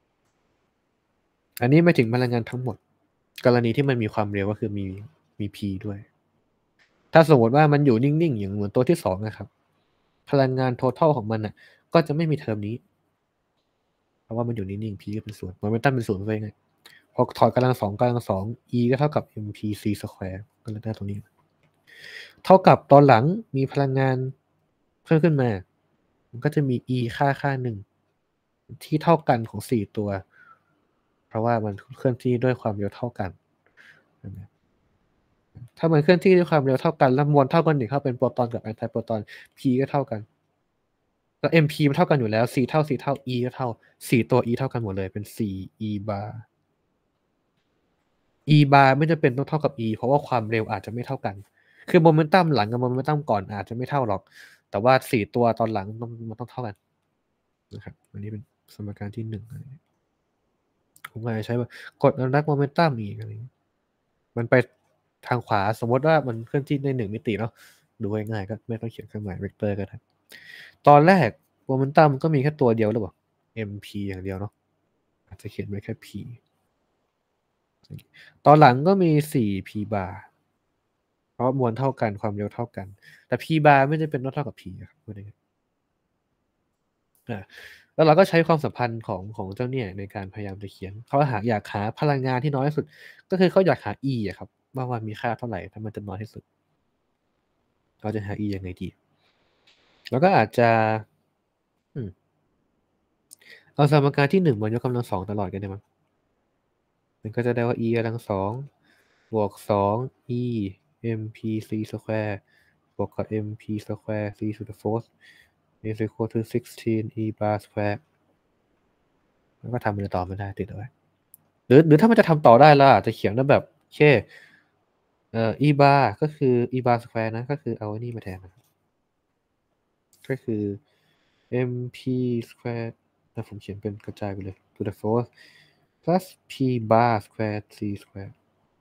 อันนี้ไม่ถึงพลังงานทั้งหมดกรณีที่มันมีความเร็วก็คือมี p ด้วยถ้าสมมติว่ามันอยู่นิ่งๆอย่างเหมือนตัวที่2นะครับพลังงาน total ของมันน่ะก็จะไม่มีเทอมนี้เพราะว่ามันอยู่นิ่งๆ p ก็เป็นศูนย์โมเมนตัมเป็นศูนย์ไปไงพอถอดกำลังสอง e ก็เท่ากับ mc c square ก็เลยได้ตรงนี้ เท่ากับตอนหลังมีพลังงานเพิ่มขึ้นมา มันก็จะมี e ค่าหนึ่งที่เท่ากันของ4ตัว เพราะว่ามันเคลื่อนที่ด้วยความเร็วเท่ากันถ้ามันเคลื่อนที่ด้วยความเร็วเท่ากันแล้วมวลเท่ากัน1เท่าเป็นโปรตอนกับแอนติโปรตอน p ก็เท่ากันแล้ว mp มันเท่ากันอยู่แล้ว c เท่า e ก็เท่า4ตัว e เท่ากันหมดเลยเป็น4 e bar e bar ไม่จำเป็นต้องเท่ากับ e เพราะว่าความเร็วอาจจะไม่เท่ากันคือโมเมนตัมหลังกับโมเมนตัมก่อนอาจจะไม่เท่าหรอกแต่ว่า4ตัวตอนหลังมันต้องเท่ากันนะครับอันนี้เป็นสมการที่1ผมก็จะใช้กดอนุรักษ์โมเมนตัมอีกอะไรมันไปทางขวาสมมติว่ามันเคลื่อนที่ใน1มิติเนาะดูง่ายๆก็ไม่ต้องเขียนเครื่องหมายเวกเตอร์ก็ได้ตอนแรกโมเมนตัมก็มีแค่ตัวเดียวหรือเปล่า mp อย่างเดียวเนาะอาจจะเขียนไว้แค่ p ตอนหลังก็มี 4p bar เพราะมวลเท่ากันความเร็วเท่ากันแต่ p bar ไม่ได้เป็นต้องเท่ากับ p ครับพูดง่ายๆแล้วเราก็ใช้ความสัมพันธ์ของเจ้าเนี่ยในการพยายามจะเขียนเขาอยากหาพลังงานที่น้อยที่สุดก็คือเขาอยากหา e อะครับว่ามีค่าเท่าไหร่ถ้ามันจะน้อยที่สุดเราจะหา e ยังไงดีแล้วก็อาจจะเอาสมการที่1มายกกำลัง2ตลอดกันได้มั้ยมันก็จะได้ว่า e กำลัง2บวก2 e mp c square บวกกับ mp square c to the fourth is equal to 16 e bar square แล้วก็ทำมันต่อไม่ได้ติดเอาไว้หรือถ้ามันจะทำต่อได้เราอาจจะเขียนได้แบบโอเคe bar ก็คือ e bar square นะก็คือเอาไอ้นี่มาแทนนะครับก็คือ mp square ถ้าผมเขียนเป็นกระจายไปเลย to the fourth plus p bar square c square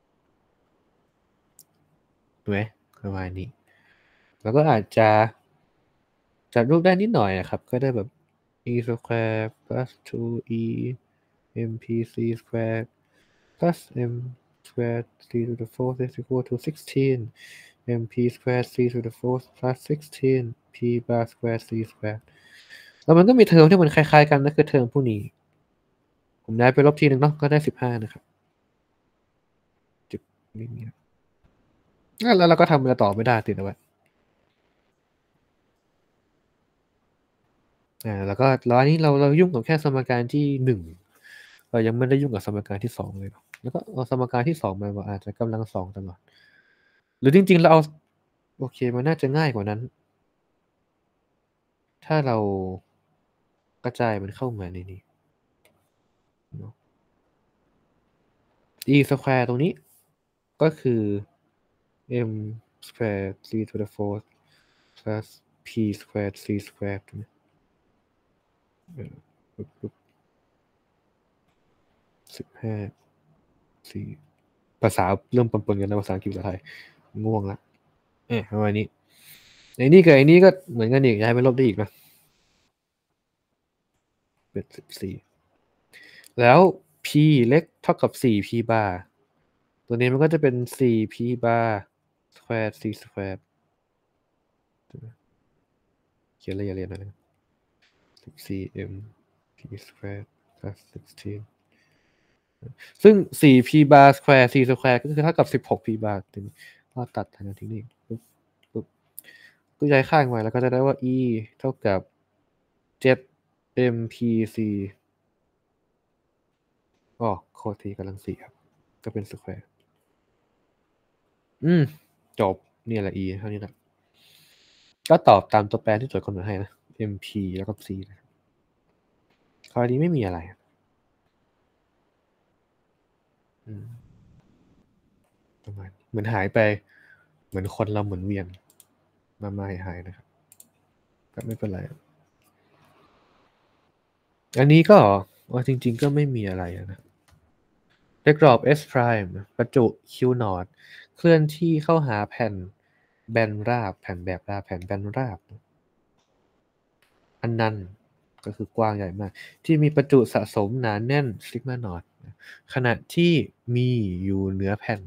ถูกไหมประมาณนี้แล้วก็อาจจะจัดรูปได้นิดหน่อยนะครับก็ได้แบบ e square plus 2e mp c square plus m squared c to the fourth is equal to 16 mp squared c to the fourth plus 16 p bar squared c squared แล้วมันก็มีเทอมที่มันคล้ายๆกันนั่นคือเทอมพวกนี้ผมย้ายไปลบทีนึงเนาะก็ได้15นะครับจุดไม่มีแล้วเราก็ทำมันต่อไม่ได้ติดเอาไว้แล้วอันนี้เรายุ่งกับแค่สมการที่1เรายังไม่ได้ยุ่งกับสมการที่2เลยเนาะแล้วก็เอาสมการที่2มาอาจจะกำลัง2ตลอดหรือจริงๆเราเอาโอเคมันน่าจะง่ายกว่านั้นถ้าเรากระจายมันเข้ามาในนี้ e square ตรงนี้ก็คือ m square c to the fourth plus p square c square ถูกไหม15 4ภาษาเริ่มปนๆกันแล้วภาษาอังกฤษภาษาไทยง่วงละประมาณนี้ไอ้นี่กับไอ้นี่ก็เหมือนกันอีกย้ายไปลบได้อีกนะเป็น14แล้ว p เล็กเท่ากับ 4p bar ตัวนี้มันก็จะเป็น 4p bar square c square เขียนอะไรอย่าเรียนอะไร14m p square plus 16ซึ่ง 4p bar square c square ก็คือเท่ากับ 16p bar ก็ตัดทางทิ้งนี่ปุ๊บก็ย้ายข้างมาแล้วก็จะได้ว่า e เท่ากับ 7mpc โคตรทีกำลัง4ครับก็เป็น square จบนี่แหละ e เท่านี้แหละก็ตอบตามตัวแปรที่โจทย์กำหนดให้นะ mp แล้วก็ c นะครับคราวนี้ไม่มีอะไรประมาณเหมือนหายไปเหมือนคนเราเหมือนเวียนมาหายนะครับก็ไม่เป็นไรอันนี้ก็ว่าจริงๆก็ไม่มีอะไรนะได้กรอบ S prime ประจุ Q naught เคลื่อนที่เข้าหาแผ่นแบนราบแผ่นแบบราบแผ่นแบนราบอันนั้นก็คือกว้างใหญ่มากที่มีประจุสะสมหนาแน่นซิกมา naught ขณะที่มีอยู่เหนือแผ่น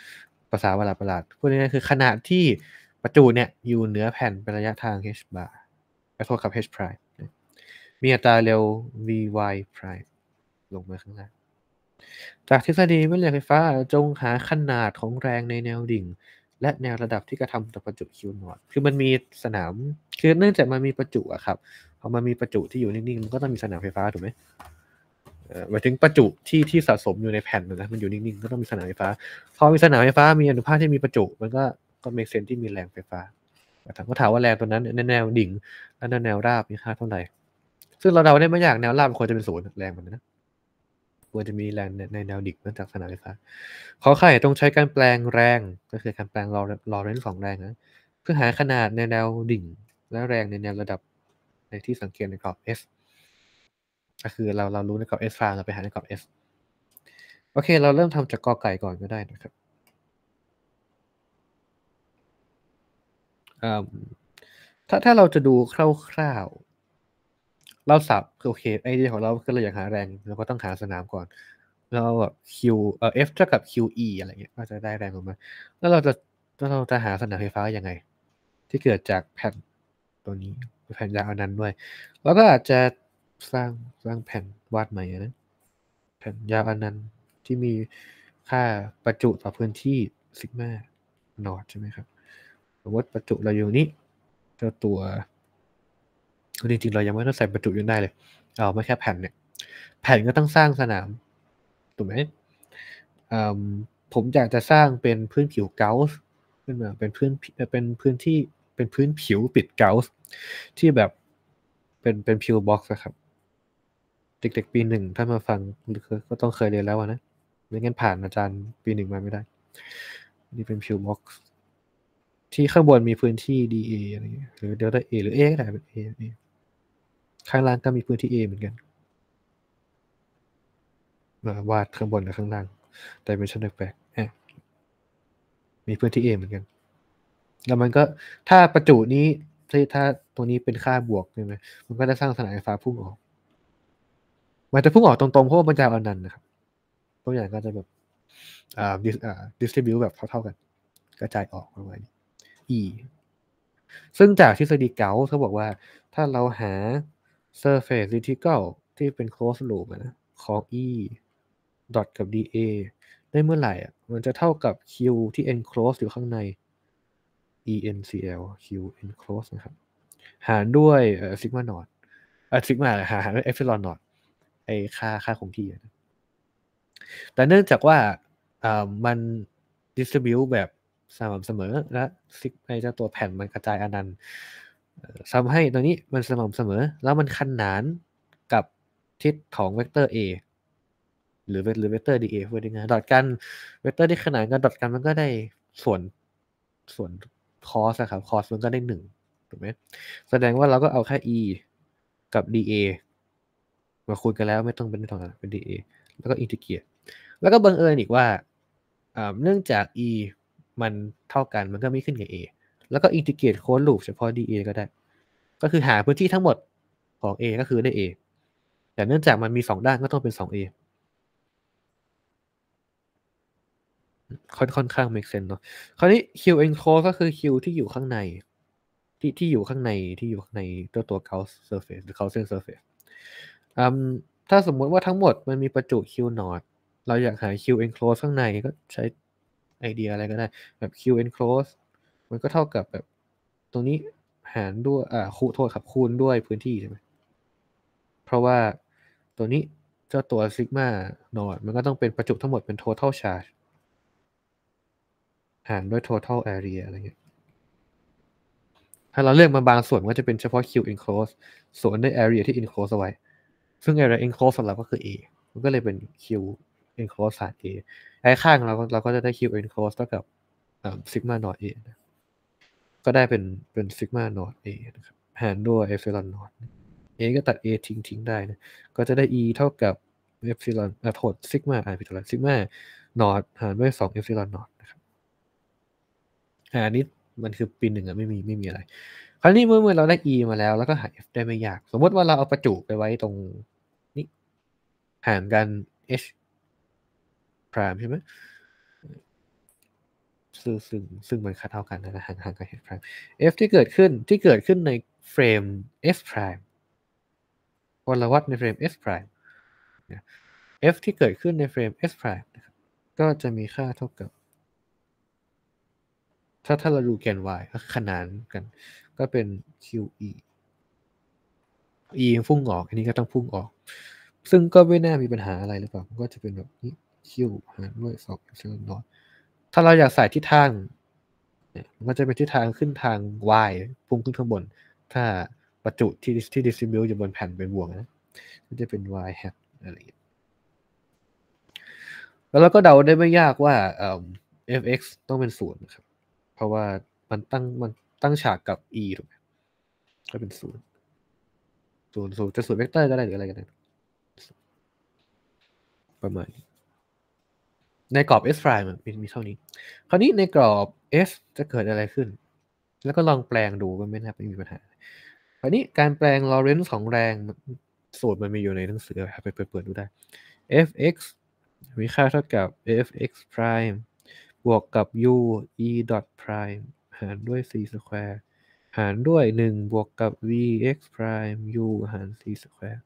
ภาษาประหลาดๆพูดง่ายๆคือขณะที่ประจุเนี่ยอยู่เหนือแผ่นเป็นระยะทาง h bar โทษครับ h prime มีอัตราเร็ว vy prime ลงมาข้างล่างจากทฤษฎีแม่เหล็กไฟฟ้าจงหาขนาดของแรงในแนวดิ่งและแนวระดับที่กระทำต่อประจุ Q นอตคือมันมีสนามคือเนื่องจากมันมีประจุอะครับพอมันมีประจุที่อยู่นิ่งๆมันก็ต้องมีสนามไฟฟ้าถูกไหมหมายถึงประจุที่สะสมอยู่ในแผ่นนะมันอยู่นิ่งๆก็ต้องมีสนามไฟฟ้าพอมีสนามไฟฟ้ามีอนุภาคที่มีประจุมันก็มีเซนที่มีแรงไฟฟ้าก็ถามว่าแรงตัวนั้นในแนวดิ่งและในแนวราบมีค่าเท่าไหร่ซึ่งเราเดาได้ไม่ยากแนวราบควรจะเป็น0แรงมันนะควรจะมีแรงในแนวดิ่งเนื่องจากสนามไฟฟ้าขอไข่ต้องใช้การแปลงแรงก็คือการแปลงลอเรนซ์ของแรงนะเพื่อหาขนาดในแนวดิ่งและแรงในแนวระดับในที่สังเกตในกรอบ S ก็คือเรารู้ในกรอบ S ฟาเราไปหาในกรอบ S โอเคเราเริ่มทำจากกอไก่ก่อนก็ได้นะครับถ้าเราจะดูคร่าวๆเราสับโอเคไอเดียของเราคือเราอยากหาแรงเราก็ต้องหาสนามก่อนเราแบบ Q F เท่ากับ QE อะไรเงี้ยก็จะได้แรงออกมาแล้วเราจะหาสนามไฟฟ้ายังไงที่เกิดจากแผ่นตัวนี้แผ่นยางอันนั้นด้วยแล้วก็อาจจะสร้างแผ่นวาดใหม่นะแผ่นยาวอันนั้นที่มีค่าประจุต่อพื้นที่ซิกมานอตใช่ไหมครับสมมติประจุเราอยู่นี้เจ้าตัวจริงๆเรายังไม่ต้องใส่ประจุยังได้เลยเอาไม่แค่แผ่นเนี่ยแผ่นก็ต้องสร้างสนามถูกไหมผมอยากจะสร้างเป็นพื้นผิวเกาส์ขึ้นมาเป็นพื้นที่เป็นพื้นผิวปิดเกาส์ที่แบบเป็นพิวบ็อกซ์ครับเด็กๆปี1ถ้ามาฟังก็ต้องเคยเรียนแล้วนะไม่งั้นผ่านอาจารย์ปี1มาไม่ได้นี่เป็นพิวบ็อกซ์ที่ข้างบนมีพื้นที่ dA อะไรเงี้ยหรือเดลต้า A หรือ A ก็ได้เป็น A ข้างล่างก็มีพื้นที่ A เหมือนกันวาดข้างบนกับข้างล่างแต่เป็นชั้นแปลกมีพื้นที่ A เหมือนกันแล้วมันก็ถ้าประจุนี้ถ้าตรงนี้เป็นค่าบวกใช่ไหมมันก็จะสร้างสนามไฟฟ้าพุ่งออกมันจะพุ่งออกตรงๆเพราะว่ามันจะเอานันต์นะครับตัวอย่างก็จะแบบdistribute แบบเท่ากันกระจายออกประมาณนี้ E ซึ่งจากทฤษฎีเกาส์เขาบอกว่าถ้าเราหา surface integral ที่เป็น closed loop นะของ E dot กับ dA ได้เมื่อไหร่มันจะเท่ากับ Q ที่ enclose อยู่ข้างใน ENCL Q enclose นะครับหารด้วยsigma naught sigma หารด้วย epsilon naught ไอ้ค่าคงที่นะแต่เนื่องจากว่ามัน distribute แบบสม่ำเสมอและไอ้เจ้าตัวแผ่นมันกระจายอนันต์ทำให้ตัวนี้มันสม่ำเสมอแล้วมันขนานกับทิศของเวกเตอร์ A หรือเวกเตอร์ dA พูดง่ายๆดอทกันเวกเตอร์ที่ขนานกันดอทกันมันก็ได้ส่วนคอสครับคอสมันก็ได้1ถูกไหมแสดงว่าเราก็เอาแค่ E กับ dA มาคูณกันแล้วไม่ต้องเป็น2เป็น dA แล้วก็อินทิเกรตแล้วก็บังเอิญอีกว่าเนื่องจาก E มันเท่ากันมันก็ไม่ขึ้นกับ A แล้วก็อินทิเกรตโค้ดลูปเฉพาะ dA ก็ได้ก็คือหาพื้นที่ทั้งหมดของ A ก็คือได้ A แต่เนื่องจากมันมี2ด้านก็ต้องเป็น 2A ค่อนข้าง make sense เนาะคราวนี้ Q enclose ก็คือ Q ที่อยู่ข้างในที่อยู่ข้างในตัว Gauss surface หรือ Gaussian surface อืมถ้าสมมุติว่าทั้งหมดมันมีประจุ Q naught เราอยากหา Q enclose ข้างในก็ใช้ไอเดียอะไรก็ได้แบบ Q enclose มันก็เท่ากับแบบตรงนี้หารด้วยคูณด้วยพื้นที่ใช่ไหมเพราะว่าตัวนี้เจ้าตัว sigma naught มันก็ต้องเป็นประจุทั้งหมดเป็น total charge หารด้วย total area อะไรเงี้ยถ้าเราเลือกมาบางส่วนก็จะเป็นเฉพาะ Q enclose ส่วนด้วย area ที่ enclose เอาไว้ซึ่ง area enclose สำหรับก็คือ A มันก็เลยเป็น Q enclose หาร A ไอ้ข้างเราก็จะได้ Q enclose เท่ากับsigma naught A นะก็ได้เป็น sigma naught A นะครับหารด้วย epsilon naught A ก็ตัด A ทิ้งได้นะก็จะได้ E เท่ากับ epsilon โทษ sigma ผิดแล้ว sigma naught หารด้วย2 epsilon naught นะครับอันนี้มันคือปี1ไม่มีอะไรคราวนี้เมื่อเราได้ E มาแล้วก็หา F ได้ไม่ยากสมมติว่าเราเอาประจุไปไว้ตรงนี้ห่างกัน H prime ใช่ไหมซึ่งมันค่าเท่ากันนะห่างกับ h prime f ที่เกิดขึ้นในเฟรม s prime พอเราวัดในเฟรม s prime f ที่เกิดขึ้นในเฟรม s prime นะครับก็จะมีค่าเท่ากับถ้าเราดูแกน y ก็ขนานกันก็เป็น qeยังพุ่งออกอันนี้ก็ต้องพุ่งออกซึ่งก็ไม่น่ามีปัญหาอะไรหรือเปล่าก็จะเป็นแบบนี้ q หารด้วย2 epsilon naught ถ้าเราอยากใส่ทิศทางมันก็จะเป็นทิศทางขึ้นทาง y พุ่งขึ้นข้างบนถ้าประจุที่ distribute อยู่บนแผ่นเป็นบวกนะก็จะเป็น y hat อะไรอย่างเงี้ยแล้วเราก็เดาได้ไม่ยากว่าfx ต้องเป็น0นะครับเพราะว่ามันตั้งฉากกับ e ถูกไหมก็เป็น0จะ0เวกเตอร์ก็ได้หรืออะไรก็ได้ประมาณนี้ในกรอบ s prime มีเท่านี้คราวนี้ในกรอบ s จะเกิดอะไรขึ้นแล้วก็ลองแปลงดูก็ไม่น่าไม่มีปัญหาคราวนี้การแปลงลอเรนซ์ของแรงสูตรมันมีอยู่ในหนังสือครับไปเปิดดูได้ fx มีค่าเท่ากับ fx prime บวกกับ u e dot prime หารด้วย c square หารด้วย1บวกกับ vx prime u หาร c square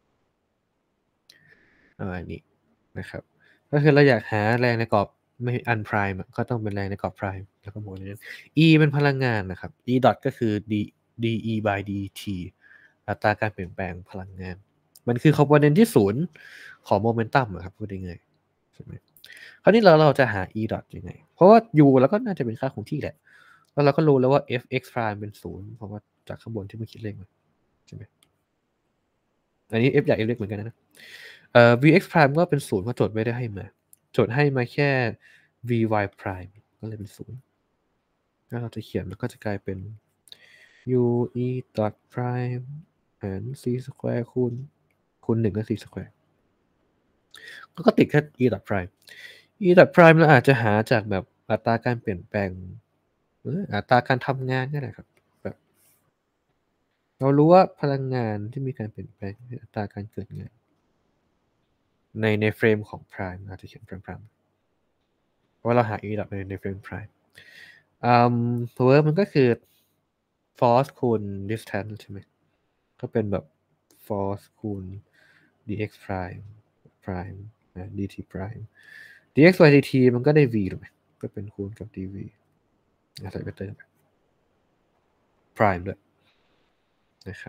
อันนี้นะครับก็คือเราอยากหาแรงในกรอบไม่อัน prime ก็ต้องเป็นแรงในกรอบ prime แล้วก็บวกเลย e เป็นพลังงานนะครับ e dot ก็คือ de by dt อัตราการเปลี่ยนแปลงพลังงาน มันคือคอมโพเนนต์ที่ศูนย์ของโมเมนตัมครับพูดง่ายๆใช่ไหมคราวนี้เราจะหา e dot ยังไงเพราะว่า u แล้วก็น่าจะเป็นค่าคงที่แหละแล้วเราก็รู้แล้วว่า fx prime เป็นศูนย์เพราะว่าจากข้างบนที่เมื่อคิดเลขมาใช่ไหมอันนี้ f ใหญ่ f เล็กเหมือนกันนะvx prime ก็เป็นศูนย์เพราะโจทย์ไม่ได้ให้มาโจทย์ให้มาแค่ vy prime ก็เลยเป็นศูนย์แล้วเราจะเขียนมันก็จะกลายเป็น u e dot prime หาร c square คูณ1ก็ c square ก็ติดแค่ e dot prime e dot prime เราอาจจะหาจากแบบอัตราการเปลี่ยนแปลงอัตราการทำงานก็ได้ครับแบบเรารู้ว่าพลังงานที่มีการเปลี่ยนแปลงอัตราการเกิดงานในเฟรมของ prime อาจจะเขียน prime เพราะว่าเราหา e dot ในเฟรม prime power มันก็คือ force คูณ distance ใช่ไหมก็เป็นแบบ force คูณ dx prime dt prime dx by dt มันก็ได้ v ถูกไหมก็เป็นคูณกับ dv ใส่เวกเตอร์ prime ด้วยนะครับ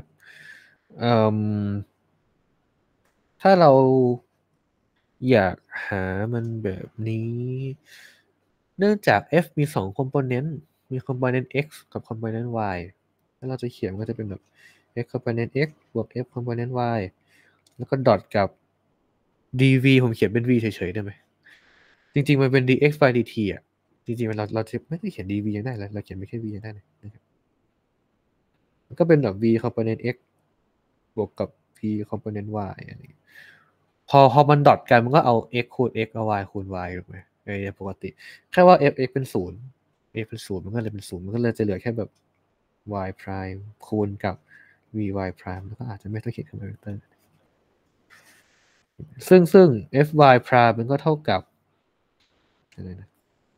ถ้าเราอยากหามันแบบนี้เนื่องจาก f มี2 component มี component x กับ component y แล้วเราจะเขียนก็จะเป็นแบบ x component x บวก f component y แล้วก็ดอทกับ dv ผมเขียนเป็น v เฉยๆได้ไหมจริงๆมันเป็น dx by dt อ่ะจริงๆเราจะไม่ได้เขียน dv ยังได้เลยเราเขียนไม่แค่ v ยังได้เลยนะครับก็เป็นแบบ v component x บวกกับ v component y อะไรพอมันดอทกันมันก็เอา x คูณ x เอา y คูณ y ถูกไหมปกติแค่ว่า f(x) เป็นศูนย์ x เป็นศูนย์มันก็เลยเป็นศูนย์มันก็เลยจะเหลือแค่แบบ y prime คูณกับ vy prime แล้วก็อาจจะไม่ต้องเขียนคำว่าเวกเตอร์ซึ่งfy prime มันก็เท่ากับอะไรนะ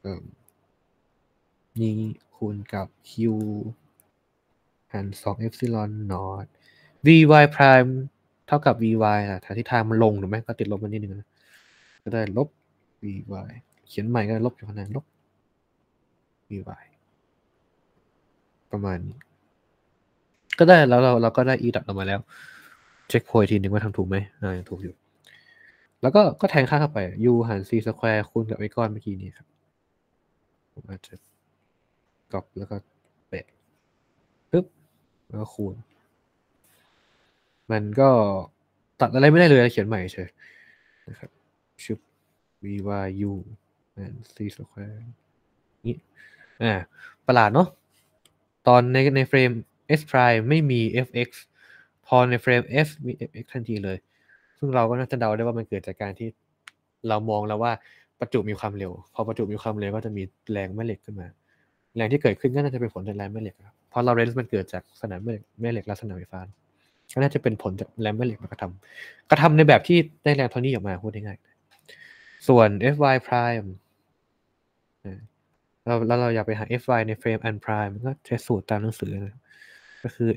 นี้คูณกับ q หาร2 epsilon naught vy prime เท่ากับ vy นะถ้าทิศทางมันลงถูกไหมก็ติดลบมานิดนึงนะก็ได้ลบ vy เขียนใหม่ก็ลบอยู่ข้างในลบ vy ประมาณนี้ก็ได้แล้วเราก็ได้ e ดับออกมาแล้วเช็คโพยทีนึงว่าทำถูกไหมยังถูกอยู่แล้วก็แทงค่าเข้าไป u หาร c square คูณกับไอ้ก้อนเมื่อกี้นี้ครับผมอาจจะกรอบแล้วก็แปะปึ๊บแล้วก็คูณมันก็ตัดอะไรไม่ได้เลยเขียนใหม่เฉยนะครับชุบ vyu and c square นี้ประหลาดเนาะตอนในเฟรม s prime ไม่มี fx พอในเฟรม s มี fx ทันทีเลยซึ่งเราก็น่าจะเดาได้ว่ามันเกิดจากการที่เรามองแล้วว่าประจุมีความเร็วพอประจุมีความเร็วก็จะมีแรงแม่เหล็กขึ้นมาแรงที่เกิดขึ้นก็น่าจะเป็นผลจากแรงแม่เหล็กครับเพราะลอเรนซ์มันเกิดจากสนามแม่เหล็กและสนามไฟฟ้าก็น่าจะเป็นผลจากแรงแม่เหล็กมากระทำในแบบที่ได้แรงเท่านี้ออกมาพูดง่ายๆส่วน fy prime เรแล้วเราอยากไปหา fy ในเฟรม unprime มันก็ใช้สูตรตามหนังสือนะก็คือ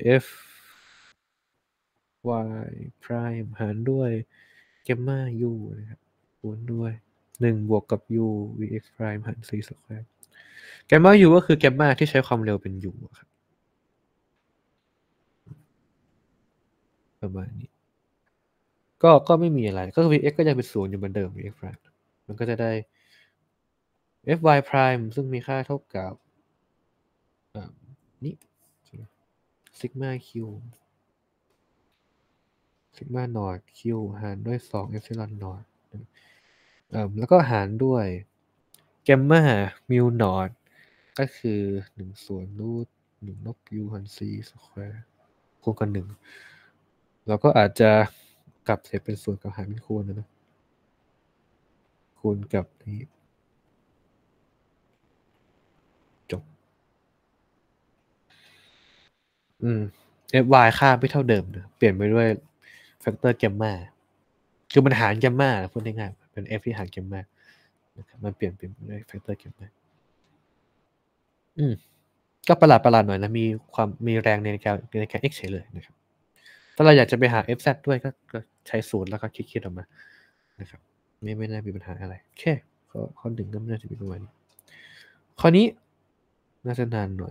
fy prime หารด้วย gamma u นะครับคูณด้วย1บวกกับ u vx prime หาร c square gamma u ก็คือ gamma ที่ใช้ความเร็วเป็น u ครับประมาณนี้ก็ไม่มีอะไรก็คือ vx ก็ยังเป็น0อยู่เหมือนเดิม vx prime มันก็จะได้ fy prime ซึ่งมีค่าเท่ากับนี่ sigma q sigma naught q หารด้วย2 epsilon naught แล้วก็หารด้วย gamma mu naught ก็คือ1ส่วนรูท1ลบ u หาร c square คูณกับ1เราก็อาจจะกลับเศษเป็นส่วนกับหารเป็นคูณนะคูณกับนี้จบfy ค่าไม่เท่าเดิมนะเปลี่ยนไปด้วยแฟกเตอร์ gamma คือมันหาร gamma พูดง่ายๆเป็น f ที่หาร gamma นะครับมันเปลี่ยนเป็นด้วยแฟกเตอร์ gamma ก็ประหลาดหน่อยนะมีแรงในการ x เฉยเลยนะครับถ้าเราอยากจะไปหา fz ด้วยก็ใช้สูตรแล้วก็คิดออกมานะครับไม่น่ามีปัญหาอะไรโอเคข้อหนึ่งก็ไม่น่าจะมีประมาณนี้ข้อนี้น่าจะนานหน่อย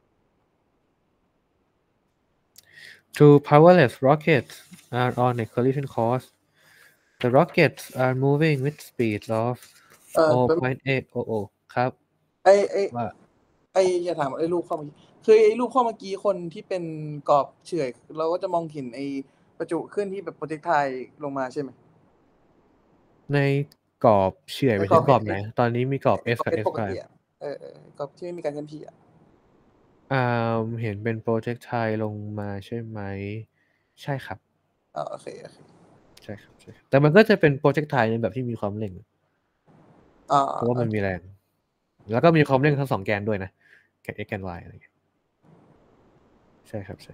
Two powerless rockets are on a collision course. The rockets are moving with speeds of 0.800 ครับไอ้ว่าอย่าถามไอ้รูปข้อเมื่อกี้คือไอ้รูปข้อเมื่อกี้คนที่เป็นกรอบเฉื่อยเราก็จะมองเห็นไอ้ประจุขึ้นที่แบบโปรเจกไทล์ลงมาใช่ไหมในกรอบเฉื่อยไปถึงกรอบไหน ตอนนี้มีกรอบ s กับ s ปก prime ติกรอบที่ไม่มีการเคลื่อนที่เห็นเป็นโปรเจกต์ไทลงมาใช่ไหมใช่ครับโอเคใช่ครับแต่มันก็จะเป็นโปรเจกต์ไทในแบบที่มีความเร่งเพราะว่ามันมีแรงแล้วก็มีความเร่งทั้ง2แกนด้วยนะแกน x แกน y อะไรอย่างเงี้ยใช่ครับใช่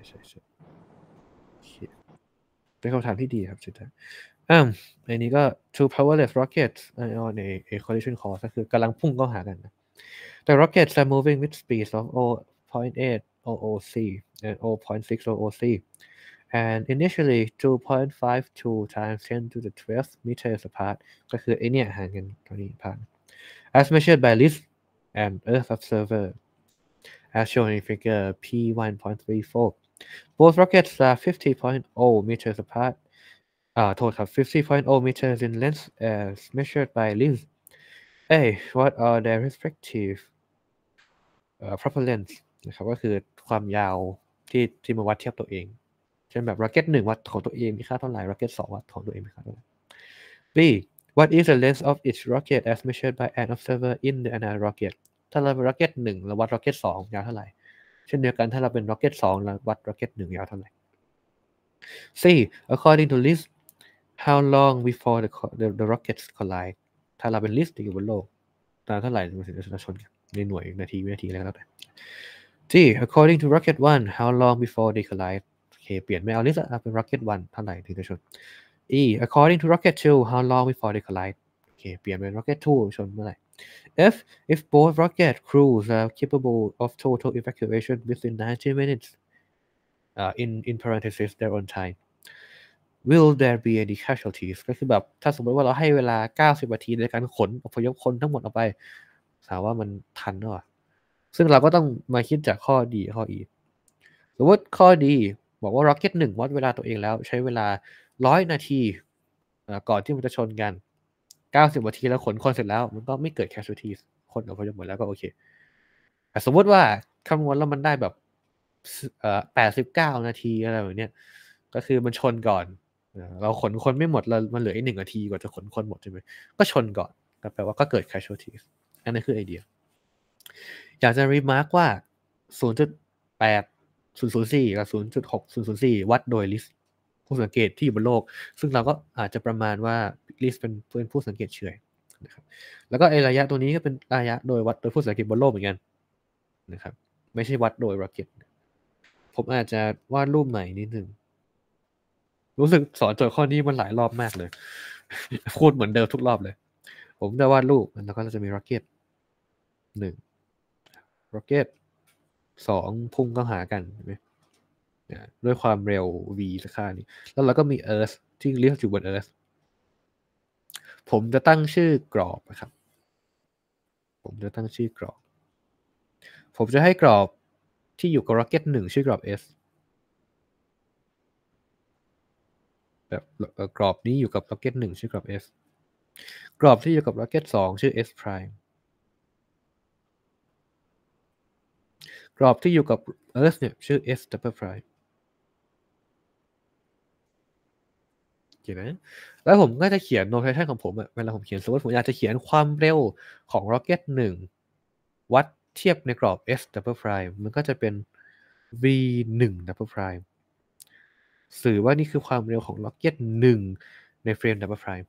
เป็นคำถามที่ดีครับสุดท้ายอันนี้ก็ two powerless rockets on a collision course ก็คือกำลังพุ่งเข้าหากันนะแต่ rockets are moving with speeds of 0.8 OOC and 0.6 OOC and initially 2.52 times 10 to the 12 meters apart ก็คือไอเนี่ยห่างกันเท่านี้ผ่าน as measured by LIST and Earth observer as shown in figure P1.34 both rockets are 50.0 meters apart โทษครับ 50.0 meters in length as measured by LIST what are their respective propellants นะครับก็คือความยาวที่มาวัดเทียบตัวเองเช่นแบบ rocket 1 วัดของตัวเองมีค่าเท่าไหร่ rocket 2 วัดของตัวเองมีค่าเท่าไหร่ B what is the length of each rocket as measured by an observer in the another rocket ถ้าเราเป็น rocket 1เราวัด rocket 2 ยาวเท่าไหร่เช่นเดียวกันถ้าเราเป็น rocket 2เราวัด rocket 1 ยาวเท่าไหร่ C according to LIST how long before the rockets collide ถ้าเราเป็น LIST อยู่บนโลกนานเท่าไหร่มันถึงจะชนกันในหน่วยนาทีวินาทีอะไรก็แล้วแต่ G according to rocket 1 how long before they collide โอเคเปลี่ยนไม่เอา LIST เป็น rocket 1 เท่าไหร่ถึงจะชน E according to rocket 2 how long before they collide โอเคเปลี่ยนเป็น rocket 2 ชนเมื่อไหร่ F if both rocket crews are capable of total evacuation within 90 minutes in parentheses their own time will there be any casualties ก็คือแบบถ้าสมมติว่าเราให้เวลา90นาทีในการขนอพยพคนทั้งหมดออกไปถามว่ามันทันหรอซึ่งเราก็ต้องมาคิดจากข้อดีข้อ E สมมติข้อดีบอกว่า rocket 1 วัดเวลาตัวเองแล้วใช้เวลา100นาทีก่อนที่มันจะชนกัน90นาทีแล้วขนคนเสร็จแล้วมันก็ไม่เกิด casualties คนอพยพหมดแล้วก็โอเคแต่สมมติว่าคำนวณแล้วมันได้แบบ89นาทีอะไรแบบเนี้ยก็คือมันชนก่อนเราขนคนไม่หมดมันเหลืออีก1นาทีกว่าจะขนคนหมดใช่ไหมก็ชนก่อนก็แปลว่าก็เกิด casualties อันนั้นคือไอเดียอยากจะ remark ว่า 0.8004 กับ 0.6004 วัดโดย LIST ผู้สังเกตที่อยู่บนโลกซึ่งเราก็อาจจะประมาณว่า LIST เป็นผู้สังเกตเฉยนะครับแล้วก็ไอระยะตัวนี้ก็เป็นระยะโดยวัดโดยผู้สังเกตบนโลกเหมือนกันนะครับไม่ใช่วัดโดย rocket ผมอาจจะวาดรูปใหม่นิดนึงรู้สึกสอนโจทย์ข้อนี้มันหลายรอบมากเลย พูดเหมือนเดิมทุกรอบเลยผมจะวาดรูปแล้วก็จะมี rocket 1 rocket 2พุ่งเข้าหากันเห็นไหมด้วยความเร็ว v สักค่านี้แล้วเราก็มี earth ที่ลิฟต์อยู่บน earth ผมจะตั้งชื่อกรอบนะครับผมจะตั้งชื่อกรอบผมจะให้กรอบที่อยู่กับ rocket 1ชื่อกรอบ s แบบกรอบนี้อยู่กับ rocket 1ชื่อกรอบ s กรอบที่อยู่กับ rocket 2ชื่อ s prime กรอบที่อยู่กับ earth เนี่ยชื่อ s double prime เห็นไหมแล้วผมก็จะเขียน notation ของผมเวลาผมเขียนสมมติผมอยากจะเขียนความเร็วของ rocket 1วัดเทียบในกรอบ s double prime มันก็จะเป็น v 1 double prime สื่อว่านี่คือความเร็วของ rocket 1ในเฟรม double prime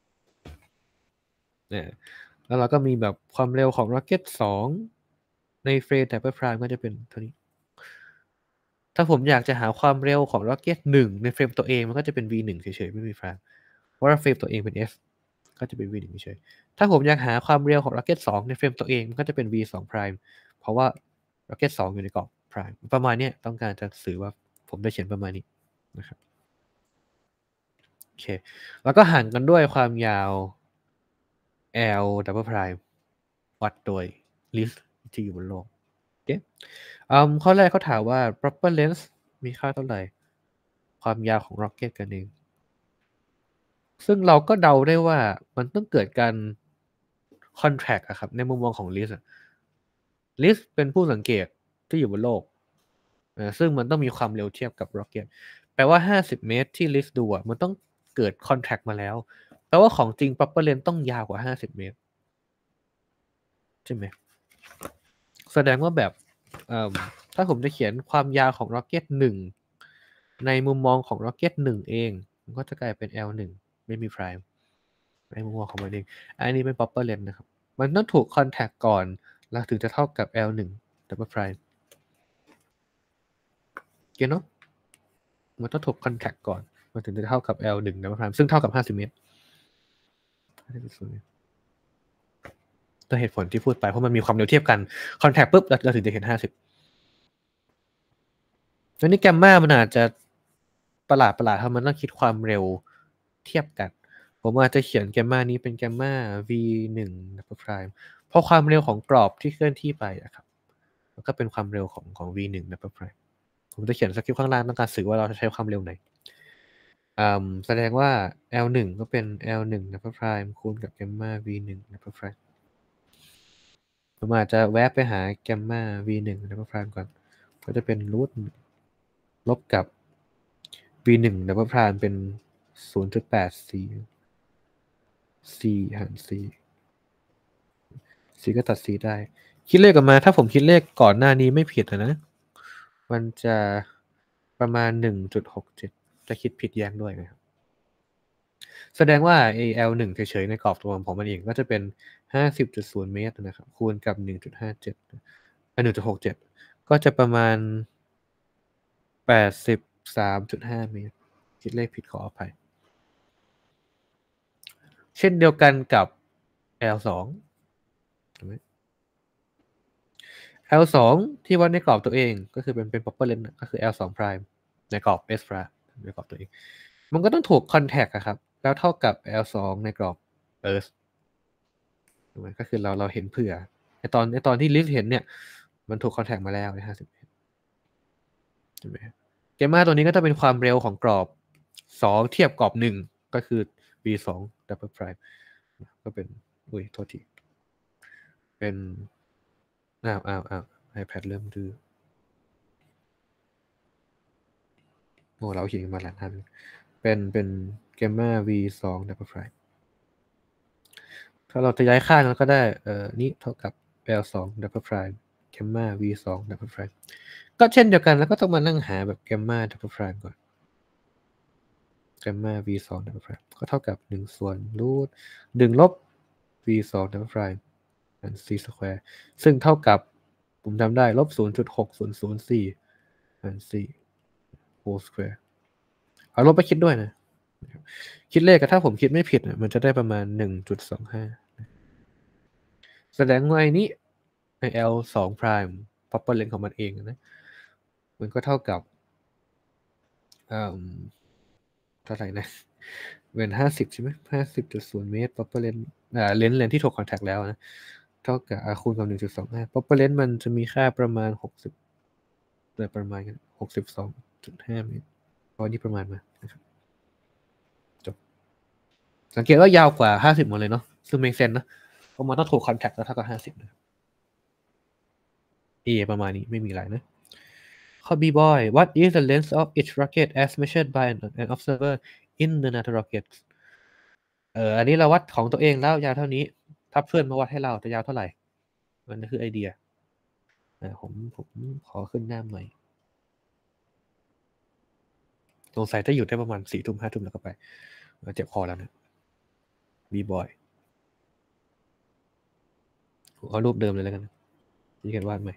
เนี่ยแล้วเราก็มีแบบความเร็วของ rocket 2ในเฟรม double prime ก็จะเป็นเท่านี้ถ้าผมอยากจะหาความเร็วของ rocket 1ในเฟรมตัวเองมันก็จะเป็น v 1เฉยๆไม่มี prime เพราะว่าเฟรมตัวเองเป็น s ก็จะเป็น v 1เฉยถ้าผมอยากหาความเร็วของ rocket 2ในเฟรมตัวเองมันก็จะเป็น v 2 prime เพราะว่า rocket 2อยู่ในกรอบ prime ประมาณนี้ต้องการจะสื่อว่าผมได้เขียนประมาณนี้นะครับโอเคแล้วก็ห่างกันด้วยความยาว l double prime วัดโดย list ที่อยู่บนโลกโอเคข้อแรกเขาถามว่า proper length มีค่าเท่าไหร่ความยาวของ rocket กันเองซึ่งเราก็เดาได้ว่ามันต้องเกิดการ contract อะครับในมุมมองของ list list เป็นผู้สังเกตที่อยู่บนโลกซึ่งมันต้องมีความเร็วเทียบกับ rocket แปลว่า50เมตรที่ list ดูมันต้องเกิด contract มาแล้วแปลว่าของจริง proper length ต้องยาวกว่า50เมตรใช่ไหมแสดงว่าแบบถ้าผมจะเขียนความยาวของ rocket 1ในมุมมองของ rocket 1เองมันก็จะกลายเป็น L1 ไม่มี prime ในมุมมองของมันเองอันนี้เป็น proper length นะครับมันต้องถูก contact ก่อนแล้วถึงจะเท่ากับ L1 double prime เก็ตเนาะมันต้องถูก contact ก่อนมันถึงจะเท่ากับ L1 double prime ซึ่งเท่ากับ50เมตรตัวเหตุผลที่พูดไปเพราะมันมีความเร็วเทียบกัน contact ปุ๊บเราถึงจะเห็น50แล้วนี่แกมมามันอาจจะประหลาดถ้ามันต้องคิดความเร็วเทียบกันผมอาจจะเขียนแกมมานี้เป็นแกมมา v1 double prime เพราะความเร็วของกรอบที่เคลื่อนที่ไปครับมันก็เป็นความเร็วของ v1 double prime ผมจะเขียนสคริปต์ข้างล่างต้องการสื่อว่าเราจะใช้ความเร็วไหนแสดงว่า L1 ก็เป็น L1 double prime คูณกับแกมมา v1 double prime ผมอาจจะแวะไปหาแกมมา v1 double prime ก่อนก็จะเป็นรูทลบกับ v1 double prime เป็น 0.84 c หาร c c ก็ตัด c ได้คิดเลขออกมาถ้าผมคิดเลขก่อนหน้านี้ไม่ผิดนะมันจะประมาณ 1.67 จะคิดผิดแย้งด้วยนะครับแสดงว่า L1 เฉยๆในกรอบตัวของผมมันเองก็จะเป็น 50.0 เมตรนะครับคูณกับ 1.57 1.67 ก็จะประมาณ 83.5 เมตรคิดเลขผิดขออภัยเช่นเดียวกันกับ L2 L2 ที่วัดในกรอบตัวเองก็คือเป็น proper length ก็คือ L2 prime ในกรอบ S prime ในกรอบตัวเองมันก็ต้องถูก contact ครับแล้วเท่ากับ L2 ในกรอบ Earth ถูกไหมก็คือเราเห็นเผื่อในตอนที่ลิสเห็นเนี่ยมันถูก contact มาแล้วใน50เมตรใช่ไหมเกมมาตัวนี้ก็จะเป็นความเร็วของกรอบ2เทียบกรอบ1ก็คือ v2 double prime ก็เป็นโทษทีเป็นiPad เริ่มดื้อเราเขียนมาแล้วนะเป็น gamma v2 double prime ถ้าเราจะย้ายข้างแล้วก็ได้นี่เท่ากับ l2 double prime gamma v2 double prime ก็เช่นเดียวกันแล้วก็ต้องมานั่งหาแบบ gamma double prime ก่อน gamma v2 double prime ก็เท่ากับ1ส่วนรูท1ลบ v2 double prime หาร c square ซึ่งเท่ากับผมจำได้ลบ 0.6004 หาร c whole square เอาลบไปคิดด้วยนะคิดเลขถ้าผมคิดไม่ผิดมันจะได้ประมาณ 1.25 แสดงว่าไอ้นี้ L 2 prime proper length ของมันเองนะมันก็เท่ากับเท่าไหร่นะเป็น50ใช่ไหม50.0 เมตร proper length เลนส์ที่ถูก contact แล้วนะเท่ากับคูณกับ 1.25 proper length มันจะมีค่าประมาณ60โดยประมาณกัน62.5 เมตรเพราะนี่ประมาณมานะครับจบสังเกตว่ายาวกว่า50หมดเลยเนาะซึ่ง make sense นะเพราะมันต้องถูก contact แล้วเท่ากับ50นะประมาณนี้ไม่มีอะไรนะข้อ B boy what is the length of each rocket as measured by an observer in the NATO rocket อันนี้เราวัดของตัวเองแล้วยาวเท่านี้ถ้าเพื่อนมาวัดให้เราจะยาวเท่าไหร่มันคือไอเดียผมขอขึ้นหน้าหน่อยสงสัยจะอยู่ได้ประมาณ4 ทุ่ม 5 ทุ่มแล้วก็ไปเจ็บคอแล้วนะบีบอยเอารูปเดิมเลยแล้วกันที่เขียนวาดใหม่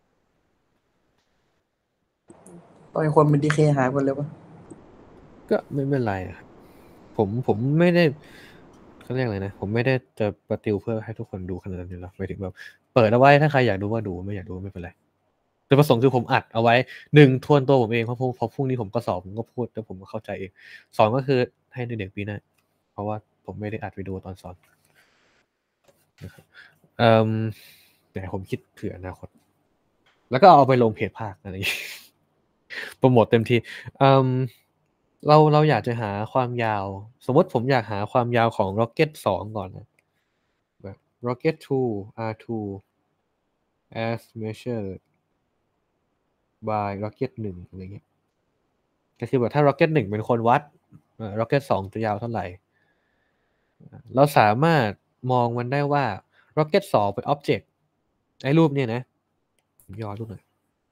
ตอนคนเป็นดีเคหายหมดเลยปะก็ไม่เป็นไรครับผมไม่ได้เขาเรียกอะไรนะผมไม่ได้จะประติวเพื่อให้ทุกคนดูขนาดนั้นหรอกหมายถึงแบบเปิดเอาไว้ถ้าใครอยากดูก็ดูไม่อยากดูไม่เป็นไรจุดประสงค์คือผมอัดเอาไว้1ทวนตัวผมเองเพราะพรุ่งนี้ผมก็สอบผมก็พูดแล้วผมก็เข้าใจเอง2ก็คือให้เด็กๆปีหน้าเพราะว่าผมไม่ได้อัดวิดีโอตอนสอนนะครับแต่ผมคิดเผื่ออนาคตแล้วก็เอาไปลงเพจภาคอะไรอย่างงี้ โปรโมทเต็มที่เราอยากจะหาความยาวสมมติผมอยากหาความยาวของ Rocket 2ก่อนนะแบบ Rocket 2 R2 as measured by Rocket 1อะไรเงี้ยก็คือแบบถ้า Rocket 1เป็นคนวัดRocket 2จะยาวเท่าไหร่เราสามารถมองมันได้ว่า Rocket 2เป็น Object ไอ้รูปเนี่ยนะย่อรูปหน่อย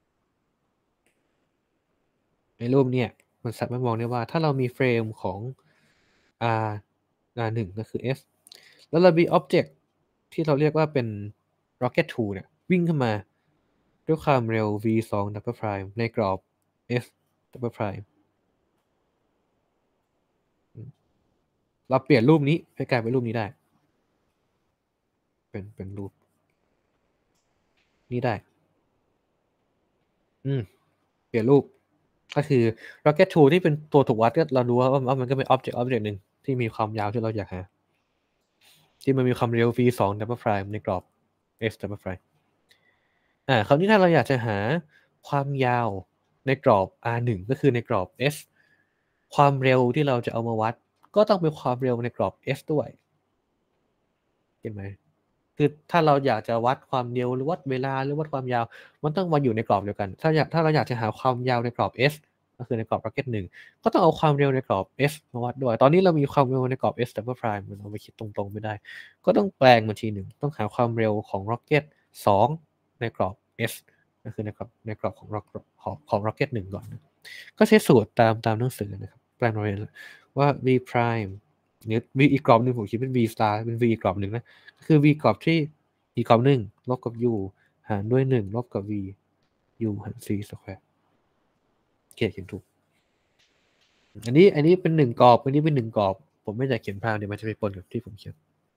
ไอ้รูปเนี่ยมันสามารถมองได้ว่าถ้าเรามีเฟรมของ R R1 ก็คือ S แล้วเรามี Object ที่เราเรียกว่าเป็น Rocket 2เนี่ยวิ่งขึ้นมาด้วยความเร็ว v2 double prime ในกรอบ s double prime เราเปลี่ยนรูปนี้ให้กลายเป็นรูปนี้ได้ เป็นรูปนี้ได้เปลี่ยนรูปก็คือ Rocket 2ที่เป็นตัวถูกวัดก็เรารู้ว่ามันก็เป็น object หนึ่งที่มีความยาวที่เราอยากหาที่มันมีความเร็ว v2 double prime ในกรอบ s double prime คราวนี้ถ้าเราอยากจะหาความยาวในกรอบ R1 ก็คือในกรอบ S ความเร็วที่เราจะเอามาวัดก็ต้องเป็นความเร็วในกรอบ S ด้วยเห็นไหมคือถ้าเราอยากจะวัดความเร็วหรือวัดเวลาหรือวัดความยาวมันต้องมาอยู่ในกรอบเดียวกันถ้าเราอยากจะหาความยาวในกรอบ S ก็คือในกรอบ Rocket 1ก็ต้องเอาความเร็วในกรอบ S มาวัดด้วยตอนนี้เรามีความเร็วในกรอบ S double prime มันเอาไปคิดตรงๆไม่ได้ก็ต้องแปลงมาทีหนึ่งต้องหาความเร็วของ Rocket 2ในกรอบ S ก็คือในกรอบของ Rocket 1ก่อนนะก็ใช้สูตรตามหนังสือนะครับแปลงมาเรียนว่า v prime เนี่ย v อีกกรอบหนึ่งผมคิดเป็น v star เป็น v อีกกรอบหนึ่งนะคือ v กรอบที่ e กรอบหนึ่งลบกับ u หารด้วย1ลบกับ v u หาร c สแควร์เขียนถูกอันนี้เป็น1กรอบอันนี้เป็น1กรอบผมไม่อยากเขียนพรางเดี๋ยวมันจะไปปนกับที่ผมเขียน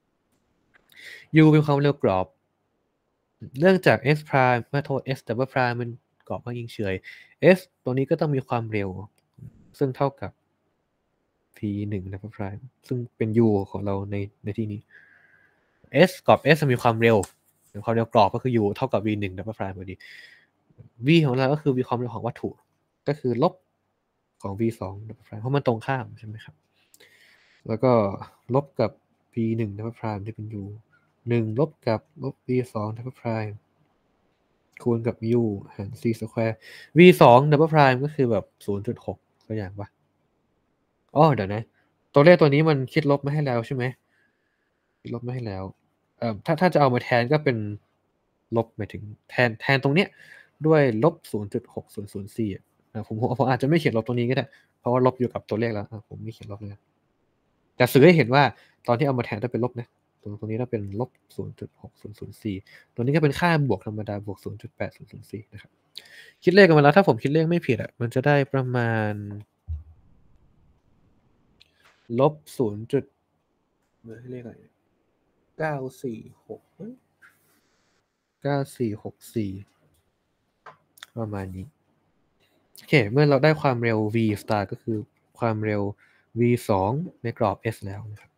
u เป็นความเร็วกรอบเนื่องจาก s prime มาโทษ s double prime มันกรอบมากยิ่งเฉย s ตัวนี้ก็ต้องมีความเร็วซึ่งเท่ากับ v 1 double prime ซึ่งเป็น u ของเราในที่นี้ s กรอบ s มีความเร็วความเร็วกรอบก็คือ u เท่ากับ v 1 double prime พอดี v ของเราก็คือ v ความเร็วของวัตถุก็คือลบของ v 2 double prime เพราะมันตรงข้ามใช่ไหมครับแล้วก็ลบกับ v 1 double prime ที่เป็น u 1ลบกับลบ v 2 double prime คูณกับ u หาร c square v 2 double prime ก็คือแบบ 0.6 ตัวอย่างปะเดี๋ยวนะตัวเลขตัวนี้มันคิดลบมาให้แล้วใช่ไหมคิดลบมาให้แล้วถ้าจะเอามาแทนก็เป็นลบหมายถึงแทนตรงเนี้ยด้วยลบ 0.6004ผมอาจจะไม่เขียนลบตรงนี้ก็ได้เพราะว่าลบอยู่กับตัวเลขแล้วผมไม่เขียนลบเลยแต่สื่อให้เห็นว่าตอนที่เอามาแทนต้องเป็นลบนะตรงนี้ต้องเป็นลบ 0.6004 ตัวนี้ก็เป็นค่าบวกธรรมดาบวก 0.8004 นะครับคิดเลขกันมาแล้วถ้าผมคิดเลขไม่ผิดมันจะได้ประมาณลบ 0. เลขอะไร946 9464ประมาณนี้โอเคเมื่อเราได้ความเร็ว v star ก็คือความเร็ว v 2ในกรอบ s แล้วนะครับ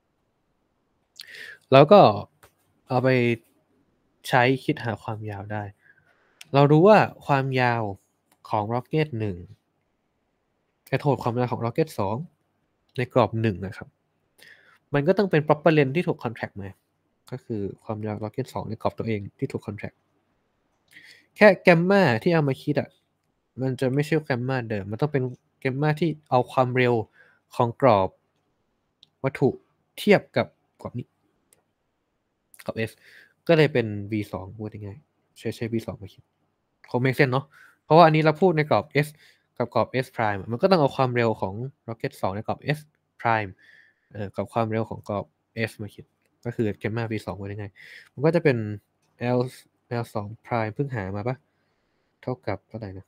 แล้วก็เอาไปใช้คิดหาความยาวได้เรารู้ว่าความยาวของ rocket 1โทษความยาวของ rocket 2ในกรอบ1นะครับมันก็ต้องเป็น proper length ที่ถูก contract มาก็คือความยาว rocket 2ในกรอบตัวเองที่ถูก contract แค่แกมมาที่เอามาคิดมันจะไม่ใช่แกมมาเดิมมันต้องเป็นแกมมาที่เอาความเร็วของกรอบวัตถุเทียบกับกรอบนี้กรอบ s ก็เลยเป็น v 2พูดง่ายๆใช้ v 2มาคิดคง make sense เนาะเพราะว่าอันนี้เราพูดในกรอบ s กับกรอบ s prime มันก็ต้องเอาความเร็วของ rocket 2ในกรอบ s prime กับความเร็วของกรอบ s มาคิดก็คือแกมมา v 2พูดง่ายๆมันก็จะเป็น l 2 prime เพิ่งหามาปะเท่ากับเท่าไหร่นะ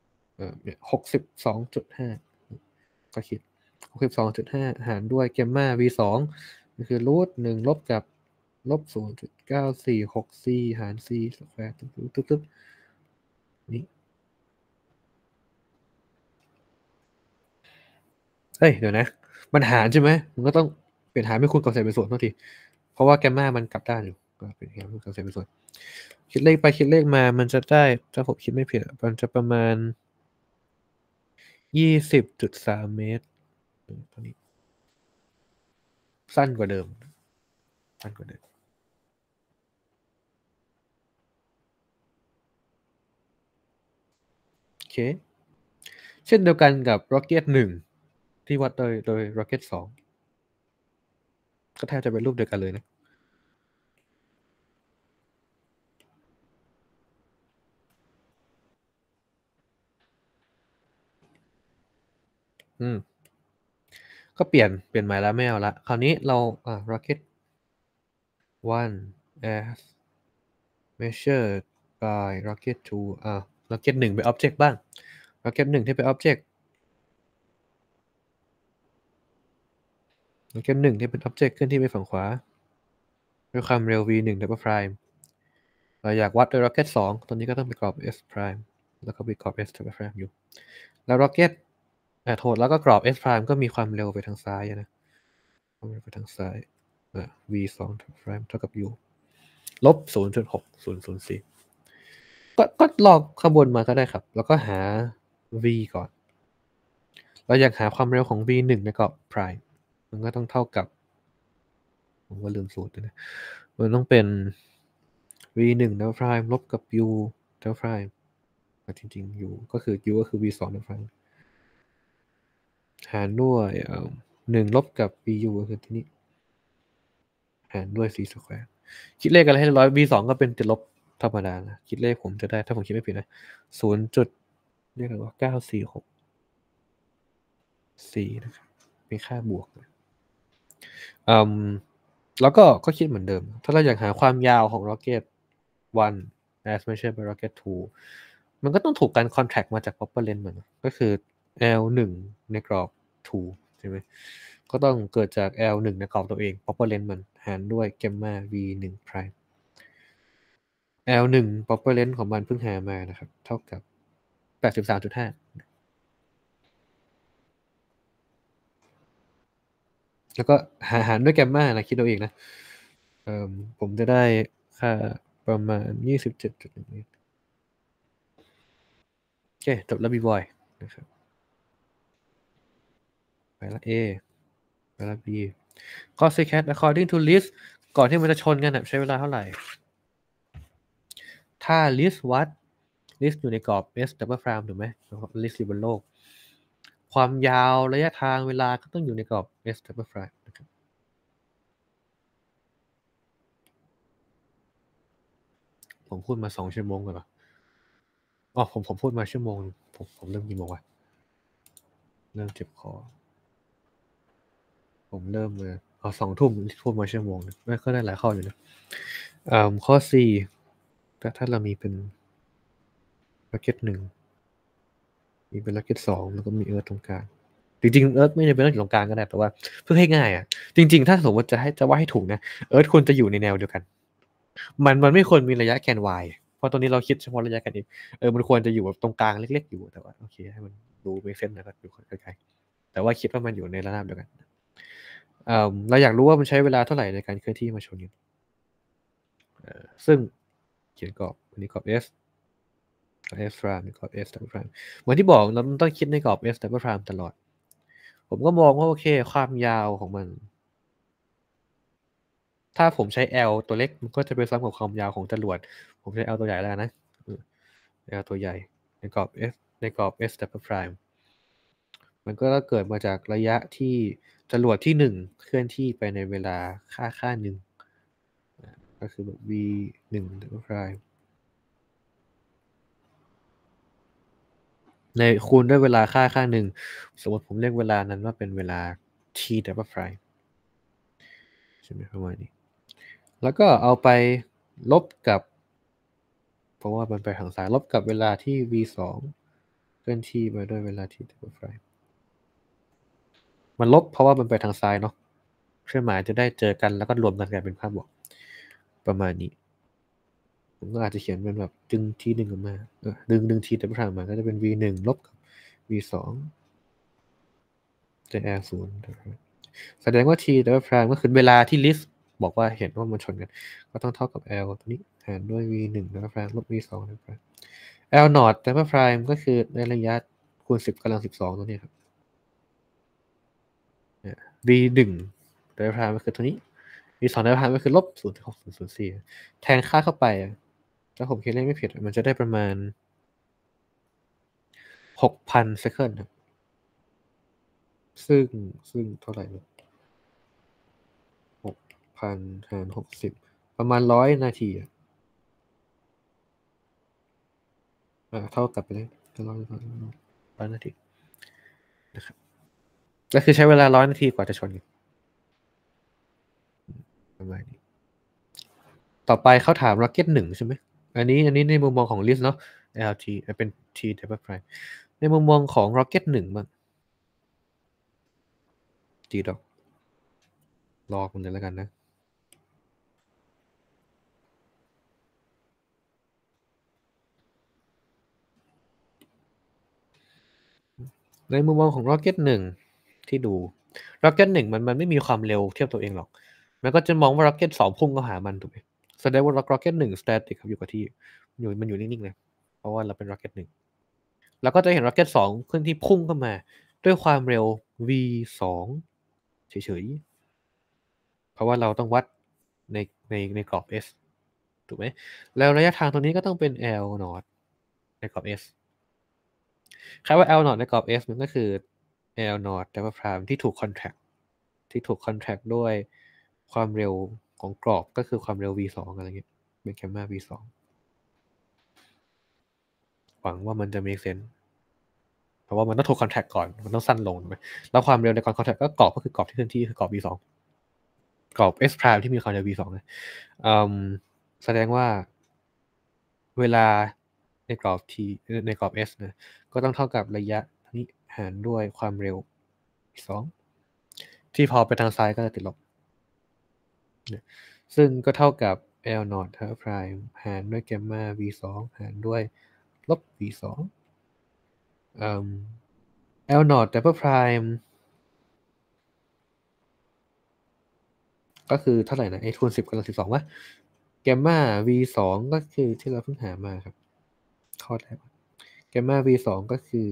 62.5ก็คิด62.5หารด้วยแกมมา v 2ก็คือรูท1ลบกับลบ0.9464หาร c สแควร์ตึ๊บนี่เฮ้ยเดี๋ยวนะมันหารใช่ไหมมันก็ต้องเปลี่ยนหารเป็นคูณกับเศษเป็นส่วนเท่าทีเพราะว่าแกมมามันกลับด้านอยู่ก็เป็นหารคูณกับเศษเป็นส่วนคิดเลขไปคิดเลขมามันจะได้ถ้าผมคิดไม่ผิดมันจะประมาณ20.3 เมตรตอนนี้สั้นกว่าเดิมโอเคเช่นเดียวกันกับ Rocket 1ที่วัดโดย Rocket 2ก็แทบจะเป็นรูปเดียวกันเลยนะก็เปลี่ยนใหม่แล้วไม่เอาละคราวนี้เราRocket 1 as measured by Rocket 2 Rocket 1เป็น object บ้าง Rocket 1ที่เป็น object Rocket 1ที่เป็น object เคลื่อนที่ไปฝั่งขวาด้วยความเร็ว v 1 double prime เราอยากวัดด้วย Rocket 2ตัวนี้ก็ต้องไปกรอบ s prime แล้วก็ไปกรอบ s double prime อยู่แล้ว Rocket โทษแล้วก็กรอบ s prime ก็มีความเร็วไปทางซ้ายนะความเร็วไปทางซ้ายv 2 double prime เท่ากับ u ลบ 0.6004ก็ลอกข้างบนมาก็ได้ครับแล้วก็หา v ก่อนเราอยากหาความเร็วของ v 1ในกรอบ prime มันก็ต้องเท่ากับผมก็ลืมสูตรนะมันต้องเป็น v 1 double prime ลบกับ u double prime จริงๆ u ก็คือ u ก็คือ v 2 double prime หารด้วย1ลบกับ bu ก็คือที่นี่หารด้วย c สแควร์คิดเลขอะไรให้เรียบร้อย v 2ก็เป็นติดลบธรรมดานะคิดเลขผมจะได้ถ้าผมคิดไม่ผิดนะเรียกว่า946.4นะครับเป็นค่าบวกแล้วก็คิดเหมือนเดิมถ้าเราอยากหาความยาวของ Rocket 1 as measured by Rocket 2มันก็ต้องถูกการ contract มาจาก proper length มันก็คือ L 1ในกรอบ 2ใช่ไหมก็ต้องเกิดจาก L 1ในกรอบตัวเอง proper length มันหารด้วย gamma v 1 prime L 1 proper length ของมันเพิ่งหามานะครับเท่ากับ 83.5แล้วก็หารด้วยแกมมานะคิดเอาเองนะผมจะได้ค่าประมาณ 27.1 เมตรโอเคจบแล้ว b-boy นะครับไปละ A ไปละ B cosecant according to list ก่อนที่มันจะชนกันใช้เวลาเท่าไหร่ถ้า list วัด list อยู่ในกรอบ s double prime ถูกไหม list อยู่บนโลกความยาวระยะทางเวลาก็ต้องอยู่ในกรอบ s double prime นะครับผมพูดมา2 ชั่วโมงกันเหรอผมพูดมาชั่วโมงผมเริ่มกี่โมงวะเริ่มเจ็บคอผมเริ่มมา2 ทุ่มพูดมาชั่วโมงนึงก็ได้หลายข้ออยู่นะข้อ 4ถ้าเรามีเป็น Rocket 1มีเป็น Rocket 2แล้วก็มี Earth ตรงกลางจริงๆ Earth ไม่ได้เป็นตรงกลางก็ได้แต่ว่าเพื่อให้ง่ายจริงๆถ้าสมมติจะว่าให้ถูกนะ Earth ควรจะอยู่ในแนวเดียวกันมันไม่ควรมีระยะแกน y เพราะตรงนี้เราคิดเฉพาะระยะแกน x มันควรจะอยู่แบบตรงกลางเล็กๆอยู่แต่ว่าโอเคให้มันดูเมคเซนส์นะครับอยู่ไกลๆแต่ว่าคิดว่ามันอยู่ในระนาบเดียวกันเราอยากรู้ว่ามันใช้เวลาเท่าไหร่ในการเคลื่อนที่มาชนกันซึ่งเขียนกรอบอันนี้กรอบ s s prime กรอบ s double prime เหมือนที่บอกเราต้องคิดในกรอบ s double prime ตลอดผมก็มองว่าโอเคความยาวของมันถ้าผมใช้ L ตัวเล็กมันก็จะไปซ้ำกับความยาวของจรวดผมใช้ L ตัวใหญ่แล้วนะ L ตัวใหญ่ในกรอบ s ในกรอบ s double prime มันก็เกิดมาจากระยะที่จรวดที่หนึ่งเคลื่อนที่ไปในเวลาค่าหนึ่งก็คือแบบ v 1 double prime ในคูณด้วยเวลาค่าหนึ่งสมมติผมเรียกเวลานั้นว่าเป็นเวลา t double prime ใช่ไหมประมาณนี้แล้วก็เอาไปลบกับเพราะว่ามันไปทางซ้ายลบกับเวลาที่ v 2เคลื่อนที่มาด้วยเวลา t double prime มันลบเพราะว่ามันไปทางซ้ายเนาะเครื่องหมายจะได้เจอกันแล้วก็รวมกันกลายเป็นภาพบวกประมาณนี้ผมก็อาจจะเขียนเป็นแบบดึง t 1ออกมาดึง t double prime มาก็จะเป็น v 1ลบกับ v 2จะ r 0แสดงว่า t double prime ก็คือเวลาที่ list บอกว่าเห็นว่ามันชนกันก็ต้องเท่ากับ l ตัวนี้หารด้วย v 1 double prime ลบ v 2 double prime l naught double prime ก็คือในระยะคูณ10 กำลัง 12ตัวนี้ครับv 1 double prime ก็คือตัวนี้ v 2 double prime ก็คือลบ 0.6004 แทนค่าเข้าไปถ้าผมคิดเลขไม่ผิดมันจะได้ประมาณ 6,000 seconds ครับซึ่งเท่าไหร่เนี่ย6,000 หาร 60ประมาณ100 นาทีเท่ากับไปเลย100 นาทีนะครับก็คือใช้เวลา100 นาทีกว่าจะชนกันประมาณนี้ต่อไปเขาถาม Rocket 1ใช่ไหมอันนี้ในมุมมองของ list เนาะ LT เป็น T double prime ในมุมมองของ Rocket 1บ้าง G dog รอคุณเลยแล้วกันนะในมุมมองของ Rocket 1ที่ดู Rocket 1มันไม่มีความเร็วเทียบตัวเองหรอกมันก็จะมองว่า Rocket 2พุ่งเข้าหามันถูกไหมแสดงว่า Rocket 1 static ครับอยู่กับที่มันอยู่นิ่งๆเลยเพราะว่าเราเป็น Rocket 1แล้วก็จะเห็น Rocket 2เคลื่อนที่พุ่งเข้ามาด้วยความเร็ว v 2เฉยๆเพราะว่าเราต้องวัดในกรอบ s ถูกไหมแล้วระยะทางตรงนี้ก็ต้องเป็น l naught ในกรอบ s คำว่า l naught ในกรอบ s มันก็คือ l naught double prime ที่ถูก contract ด้วยความเร็วของกรอบก็คือความเร็ว v 2อะไรเงี้ยเป็นแกมมา v 2หวังว่ามันจะ make sense เพราะว่ามันต้องถูก contract ก่อนมันต้องสั้นลงใช่ไหมแล้วความเร็วในการ contract ก็กรอบก็คือกรอบที่เคลื่อนที่คือกรอบ v 2กรอบ s prime ที่มีความเร็ว v 2นะแสดงว่าเวลาในกรอบ t ในกรอบ s นะก็ต้องเท่ากับระยะนี้หารด้วยความเร็ว v 2ที่พอไปทางซ้ายก็จะติดลบซึ่งก็เท่ากับ l naught prime หารด้วยแกมมา v 2หารด้วยลบ v 2 l naught double prime ก็คือเท่าไหร่นะคูณ10 กำลัง 12วะแกมมา v 2ก็คือที่เราเพิ่งหามาครับข้อแรกแกมมา v 2ก็คือ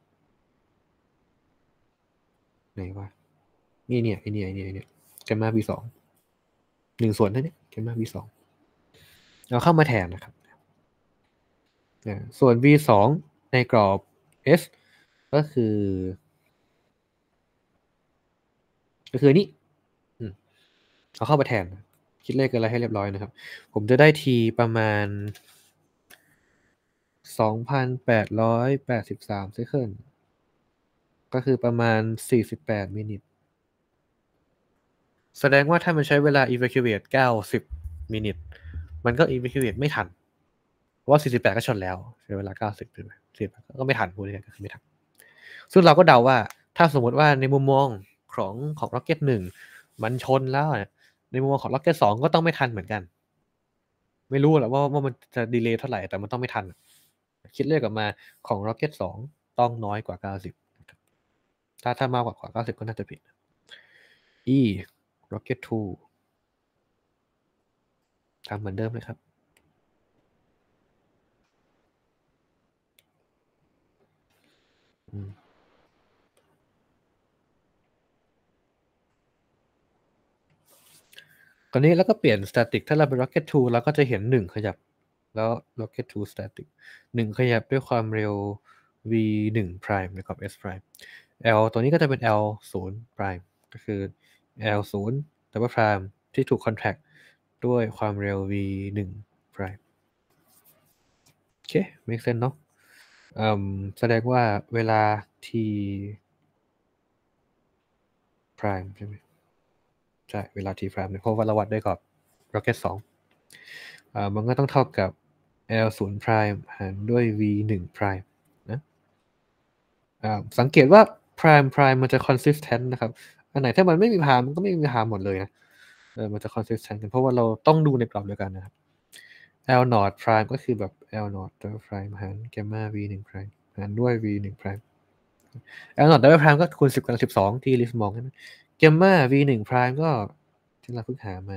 ไหนวะนี่เนี่ยไอเนี่ยแกมมา v 2 1ส่วนเท่านี้แกมมา v 2เอาเข้ามาแทนนะครับส่วน v 2ในกรอบ s ก็คือนี้เอาเข้ามาแทนคิดเลขอะไรให้เรียบร้อยนะครับผมจะได้ t ประมาณ 2,883 seconds ก็คือประมาณ48 มินิทแสดงว่าถ้ามันใช้เวลา evacuate 90 มินิทมันก็ evacuate ไม่ทันเพราะว่า48ก็ชนแล้วใช้เวลา90ใช่ไหม48ก็ไม่ทันพูดง่ายๆก็คือไม่ทันซึ่งเราก็เดาว่าถ้าสมมติว่าในมุมมองของ Rocket 1มันชนแล้วในมุมมองของ Rocket 2ก็ต้องไม่ทันเหมือนกันไม่รู้แหละว่ามันจะดีเลย์เท่าไหร่แต่มันต้องไม่ทันคิดเลขออกมาของ Rocket 2ต้องน้อยกว่า90ถ้ามากกว่า90ก็น่าจะผิด E Rocket 2ทำเหมือนเดิมเลยครับตอนนี้แล้วก็เปลี่ยน static ถ้าเราเป็น Rocket 2เราก็จะเห็น1ขยับแล้ว Rocket 2 static 1ขยับด้วยความเร็ว v 1 prime นะครับ s prime l ตัวนี้ก็จะเป็น l 0 prime ก็คือ l 0 double prime ที่ถูก contract ด้วยความเร็ว v 1 prime โอเค make sense เนาะแสดงว่าเวลา t prime ใช่ไหมใช่เวลา t prime เนี่ยเพราะว่าเราวัดด้วยกับ rocket 2มันก็ต้องเท่ากับ l 0 prime หารด้วย v 1 prime นะสังเกตว่า prime มันจะ consistent นะครับอันไหนถ้ามันไม่มี prime มันก็ไม่มี prime หมดเลยนะมันจะ consistent กันเพราะว่าเราต้องดูในกรอบเดียวกันนะครับ l naught prime ก็คือแบบ l naught double prime หาร gamma v 1 prime หารด้วย v 1 prime l naught double prime ก็คูณ10 กำลัง 12ที่ลิสมองใช่ไหม gamma v 1 prime ก็ที่เราเพิ่งหามา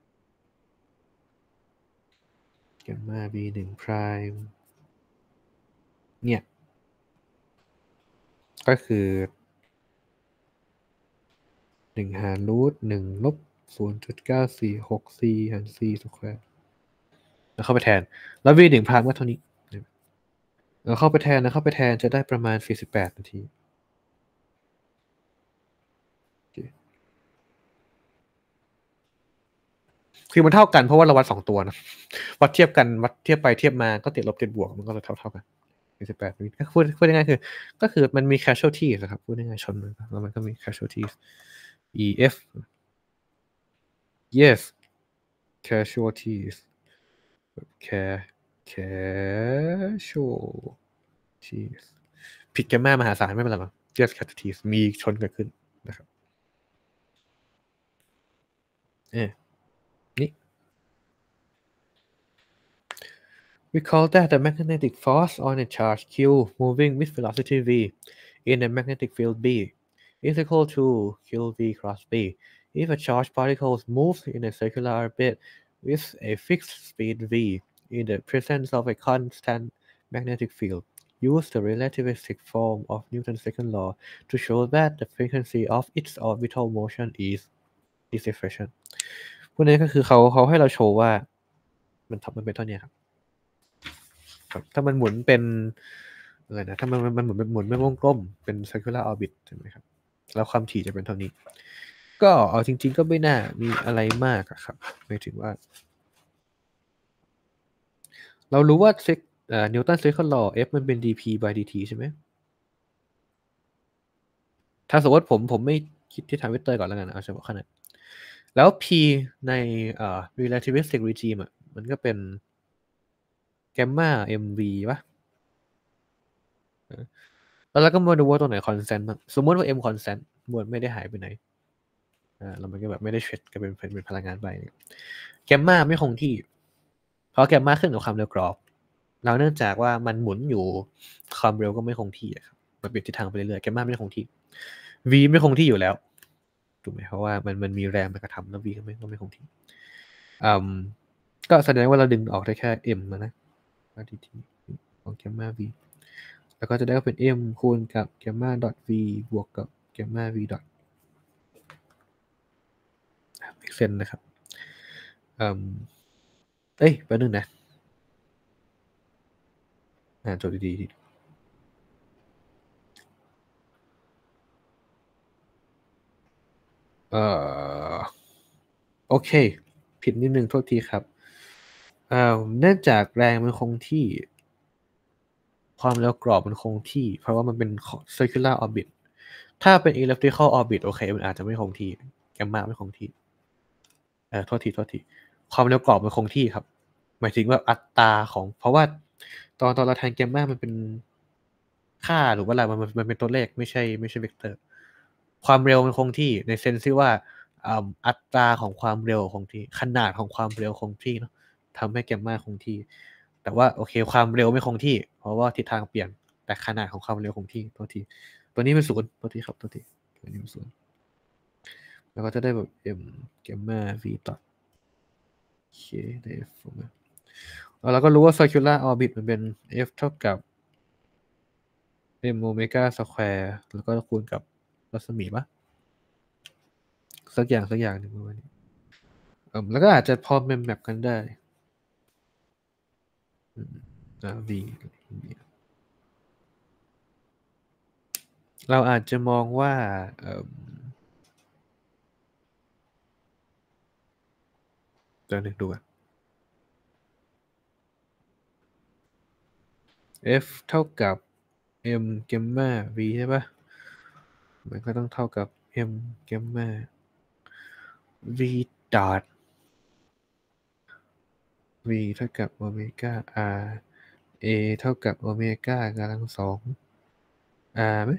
gamma v 1 prime เนี่ยก็คือ1หารรูท1ลบ 0.9464 หาร c สแควร์แล้วเข้าไปแทนแล้ว v 1 prime ก็เท่านี้แล้วเข้าไปแทนจะได้ประมาณ48นาทีคือมันเท่ากันเพราะว่าเราวัด2ตัวนะวัดเทียบกันวัดเทียบไปเทียบมาก็ติดลบติดบวกมันก็จะเท่ากัน48วิก็พูดง่ายๆก็คือมันมี casualties นะครับพูดง่ายๆชนมันแล้วมันก็มี casualties EF yes casualties casualties ผิดกันมากมหาศาลไม่เป็นไรหรอก yes casualties มีชนเกิดขึ้นนะครับนี่ We call that the magnetic force on a charge q moving with velocity v in a magnetic field B is equal to qv cross B. If a charged particle moves in a circular orbit with a fixed speed v in the presence of a constant magnetic field, use the relativistic form of Newton's second law to show that the frequency of its orbital motion is this expression. พวกนี้ก็คือเขาให้เราโชว์ว่ามันเป็นเท่านี้ครับถ้ามันหมุนเป็นอะไรนะถ้ามันหมุนเป็นวงกลมเป็น circular orbit ใช่ไหมครับแล้วความถี่จะเป็นเท่านี้ก็เอาจริงๆก็ไม่น่ามีอะไรมากครับหมายถึงว่าเรารู้ว่านิวตัน second law F มันเป็น dp by dt ใช่ไหมถ้าสมมติผมไม่คิดที่ทางเวกเตอร์ก่อนแล้วกันเอาเฉพาะขนาดแล้ว p ในrelativistic regime มันก็เป็นgamma mv ป่ะแล้วเราก็มาดูว่าตัวไหน constant บ้างสมมติว่า m constant มวลไม่ได้หายไปไหนแล้วมันก็แบบไม่ได้เทรดก็เป็นพลังงานไปแกมมาไม่คงที่เพราะแกมมาขึ้นกับความเร็วกรอบแล้วเนื่องจากว่ามันหมุนอยู่ความเร็วก็ไม่คงที่ครับมันเปลี่ยนทิศทางไปเรื่อยๆแกมมาไม่คงที่ v ไม่คงที่อยู่แล้วถูกไหมเพราะว่ามันมีแรงมากระทำแล้ว v ก็ไม่คงที่ก็แสดงว่าเราดึงออกได้แค่ m นะdt ของแกมมา v แล้วก็จะได้เป็น m คูณกับแกมมา v บวกกับแกมมา v เส้นนะครับแป๊บนึงนะจดดีๆโอเคผิดนิดนึงโทษทีครับเนื่องจากแรงมันคงที่ความเร็วกรอบมันคงที่เพราะว่ามันเป็น circular orbit ถ้าเป็น elliptical orbit โอเคมันอาจจะไม่คงที่แกมมาไม่คงที่โทษทีความเร็วกรอบมันคงที่ครับหมายถึงว่าอัตราของเพราะว่าตอนเราแทนแกมมามันเป็นค่าหรือว่าอะไรมันเป็นตัวเลขไม่ใช่เวกเตอร์ความเร็วมันคงที่ในเซนส์ที่ว่าอัตราของความเร็วคงที่ขนาดของความเร็วคงที่เนาะทำให้แกมมาคงที่แต่ว่าโอเคความเร็วไม่คงที่เพราะว่าทิศทางเปลี่ยนแต่ขนาดของความเร็วคงที่ตัวนี้เป็น0ตัวที่ครับตัวนี้เป็น0แล้วก็จะได้แบบ m แกมมา v ต่อโอเคได้ f มาแล้วเราก็รู้ว่า circular orbit มันเป็น f เท่ากับ m โอเมก้าสแควร์แล้วก็คูณกับรัศมีปะสักอย่างหนึ่งประมาณนี้แล้วก็อาจจะพอแมปกันได้v เราอาจจะมองว่าเดี๋ยวนึกดูอ่ะ f เท่ากับ m แกมมา v ใช่ปะมันก็ต้องเท่ากับ m แกมมา v ดอท v เท่ากับโอเมก้า r a เท่ากับโอเมก้ากำลัง2 r ไหม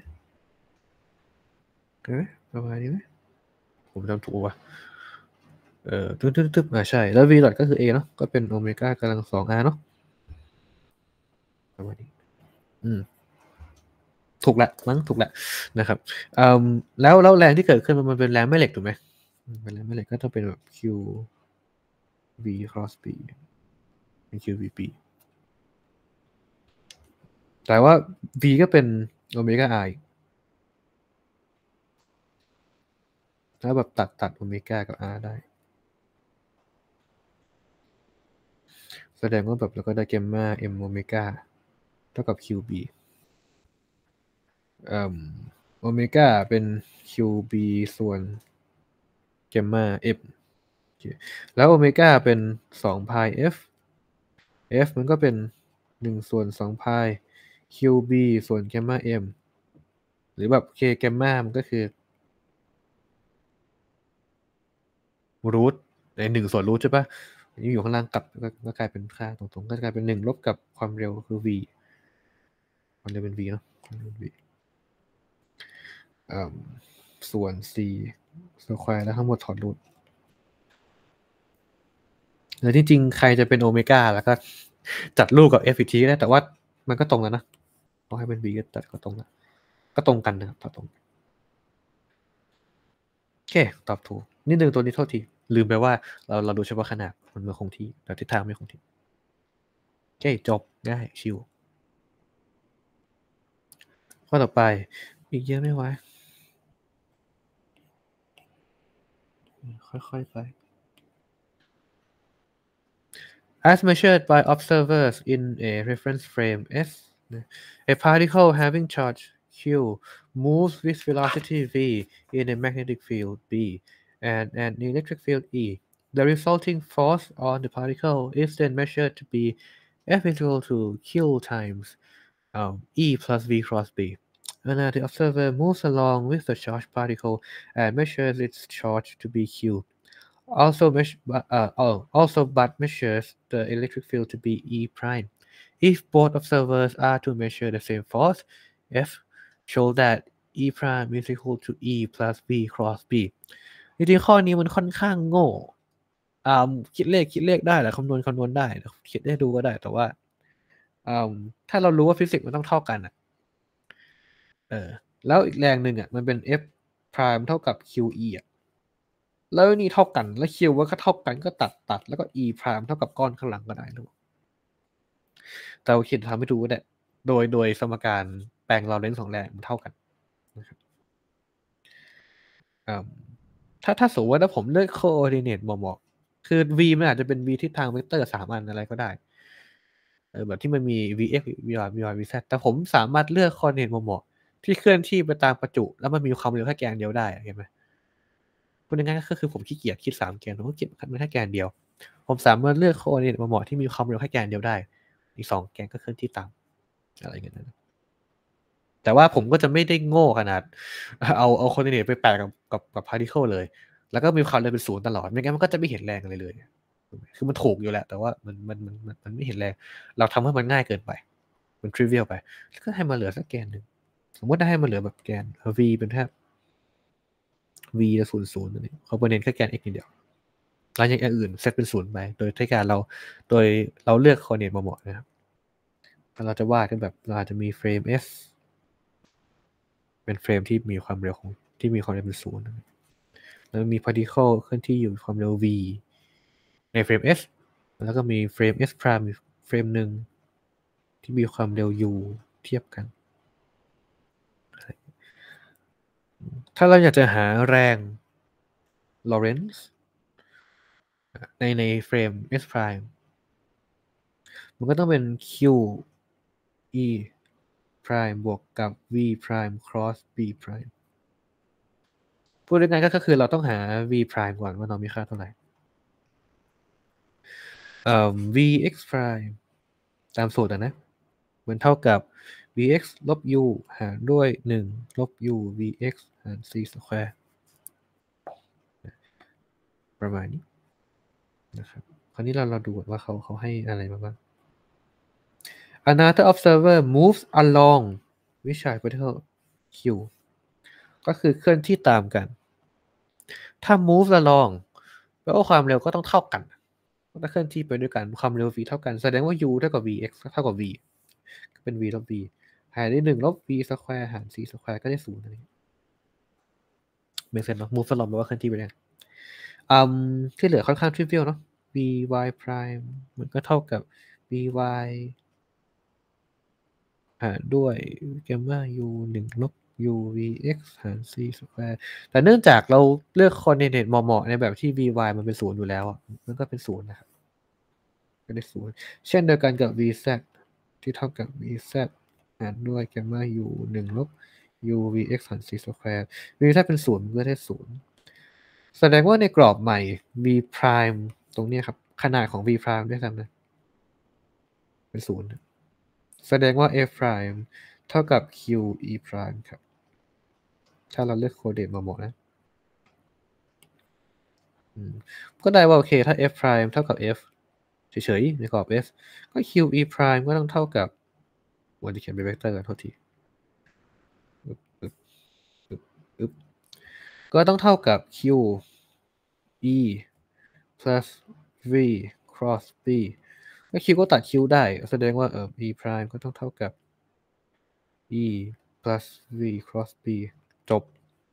ประมาณนี้ไหมผมจำถูกป่ะตึ๊บใช่แล้ว v ดอทก็คือ a เนาะก็เป็นโอเมก้ากำลัง2 r เนาะประมาณนี้ถูกละมั้งถูกละนะครับแล้วแรงที่เกิดขึ้นมันเป็นแรงแม่เหล็กถูกไหมเป็นแรงแม่เหล็กก็ต้องเป็นแบบ q v cross b เป็น q v b แต่ว่า v ก็เป็นโอเมก้า r แล้วแบบตัดโอเมก้ากับ r ได้แสดงว่าแบบเราก็ได้แกมมา m โอเมก้าเท่ากับ qb โอเมก้าเป็น qb ส่วนแกมมา m แล้วโอเมก้าเป็น2 pi f มันก็เป็น1ส่วน2 pi qb ส่วนแกมมา m หรือแบบ k แกมมามันก็คือรูทใน1ส่วนรูทใช่ปะนี่อยู่ข้างล่างกลับก็กลายเป็นค่าตรงๆก็กลายเป็น1ลบกับความเร็วคือ v ความเร็วเป็น v เนาะส่วน c สแควร์แล้วทั้งหมดถอดรูทแล้วที่จริงใครจะเป็นโอเมก้าแล้วก็จัดรูปกับ f อีกทีได้แต่ว่ามันก็ตรงแล้วนะพอให้เป็น v ก็จัดก็ตรงแล้วก็ตรงกันนะครับตรงโอเคตอบถูกนิดนึงตัวนี้โทษทีลืมไปว่าเราดูเฉพาะขนาดมันคงที่แต่ทิศทางไม่คงที่โอเคจบง่ายชิวข้อต่อไปอีกเยอะไหมวะค่อยๆไป As measured by observers in a reference frame S, a particle having charge Q moves with velocity v in a magnetic field B and an electric field E. The resulting force on the particle is then measured to be F equal to Q times E plus V cross B. And the observer moves along with the charged particle and measures its charge to be Q. Also measures the electric field to be E prime. If both observers are to measure the same force, F, show that E prime is equal to E plus V cross B. จริงๆข้อนี้มันค่อนข้างโง่คิดเลขได้แหละคำนวณได้คิดได้ดูก็ได้แต่ว่าถ้าเรารู้ว่าฟิสิกส์มันต้องเท่ากันแล้วอีกแรงหนึ่งมันเป็น F prime เท่ากับ QE แล้วนี่เท่ากันแล้ว Q ว่าก็เท่ากันก็ตัดแล้วก็ E prime เท่ากับก้อนข้างหลังก็ได้นะแต่โอเคทำให้ดูก็ได้โดยสมการแปลงเราเลนส์2แรงมันเท่ากันนะครับถ้าสมมติว่าผมเลือก coordinate เหมาะคือ v มันอาจจะเป็น v ทิศทางเวกเตอร์3อันอะไรก็ได้แบบที่มันมี vx vy vz แต่ผมสามารถเลือก coordinate เหมาะที่เคลื่อนที่ไปตามประจุแล้วมันมีความเร็วแค่แกนเดียวได้เห็นไหมพูดง่ายๆก็คือผมขี้เกียจคิด3แกนผมก็เก็บมันแค่แกนเดียวผมสามารถเลือก coordinate เหมาะที่มีความเร็วแค่แกนเดียวได้อีก2แกนก็เคลื่อนที่ตามอะไรอย่างเงี้ยแต่ว่าผมก็จะไม่ได้โง่ขนาดเอาcoordinate ไปแปะกับ particle เลยแล้วก็มีความเร็วเป็น0ตลอดไม่งั้นมันก็จะไม่เห็นแรงอะไรเลยคือมันถูกอยู่แหละแต่ว่ามันไม่เห็นแรงเราทำให้มันง่ายเกินไปมัน trivial ไปแล้วก็ให้มันเหลือสักแกนหนึ่งสมมติได้ให้มันเหลือแบบแกน v เป็นแค่ v จะ0 0นั่นเองคอมโพเนนต์แค่แกน x นิดเดียวแล้วอย่างอื่นเซตเป็น0ไปโดยที่การโดยเราเลือก coordinate มาเหมาะนะครับแล้วเราจะวาดเป็นแบบเราอาจจะมีเฟรม S เป็นเฟรมที่มีความเร็วที่มีความเร็วเป็น0แล้วมี particle เคลื่อนที่อยู่ความเร็ว v ในเฟรม S แล้วก็มีเฟรม S prime เฟรมหนึ่งที่มีความเร็ว u เทียบกันถ้าเราอยากจะหาแรงลอเรนซ์ในเฟรม S prime มันก็ต้องเป็น q e prime บวกกับ v prime cross b prime พูดง่ายๆก็คือเราต้องหา v prime ก่อนว่าเรามีค่าเท่าไหร่vx prime ตามสูตรนะมันเท่ากับ vx ลบ u หารด้วย1ลบ u vx หาร c สแควร์ประมาณนี้นะครับคราวนี้เราดูว่าเขาให้อะไรมาบ้าง Another observer moves along which particle q ก็คือเคลื่อนที่ตามกันถ้า move along แปลว่าความเร็วก็ต้องเท่ากันถ้าเคลื่อนที่ไปด้วยกันความเร็ว v เท่ากันแสดงว่า u เท่ากับ vx เท่ากับ v ก็เป็น v ลบ v หารด้วย1ลบ v สแควร์หาร c สแควร์ก็ได้0นั่นเองไม่เสร็จเนาะ move along แปลว่าเคลื่อนที่ไปด้วยกันที่เหลือค่อนข้าง trivial เนาะ vy prime มันก็เท่ากับ vy หารด้วยแกมมา u 1ลบ u vx หาร c สแควร์แต่เนื่องจากเราเลือก coordinate เหมาะๆในแบบที่ vy มันเป็น0อยู่แล้วมันก็เป็น0นะครับก็ได้0เช่นเดียวกันกับ vz ที่เท่ากับ vz หารด้วยแกมมา u 1ลบ u vx หาร c สแควร์ vz เป็น0มันก็ได้0แสดงว่าในกรอบใหม่ v prime ตรงนี้ครับขนาดของ v prime ด้วยซ้ำนะเป็น0แสดงว่า f prime เท่ากับ q e prime ครับถ้าเราเลือกโคเดตมาหมดนะก็ได้ว่าโอเคถ้า f prime เท่ากับ f เฉยๆในกรอบ f ก็ q e prime ก็ต้องเท่ากับวันที่เขียนเป็นเวกเตอร์กันโทษทีก็ต้องเท่ากับ q e plus v cross b ก็ q ก็ตัด q ได้แสดงว่าe prime ก็ต้องเท่ากับ e plus v cross b จบ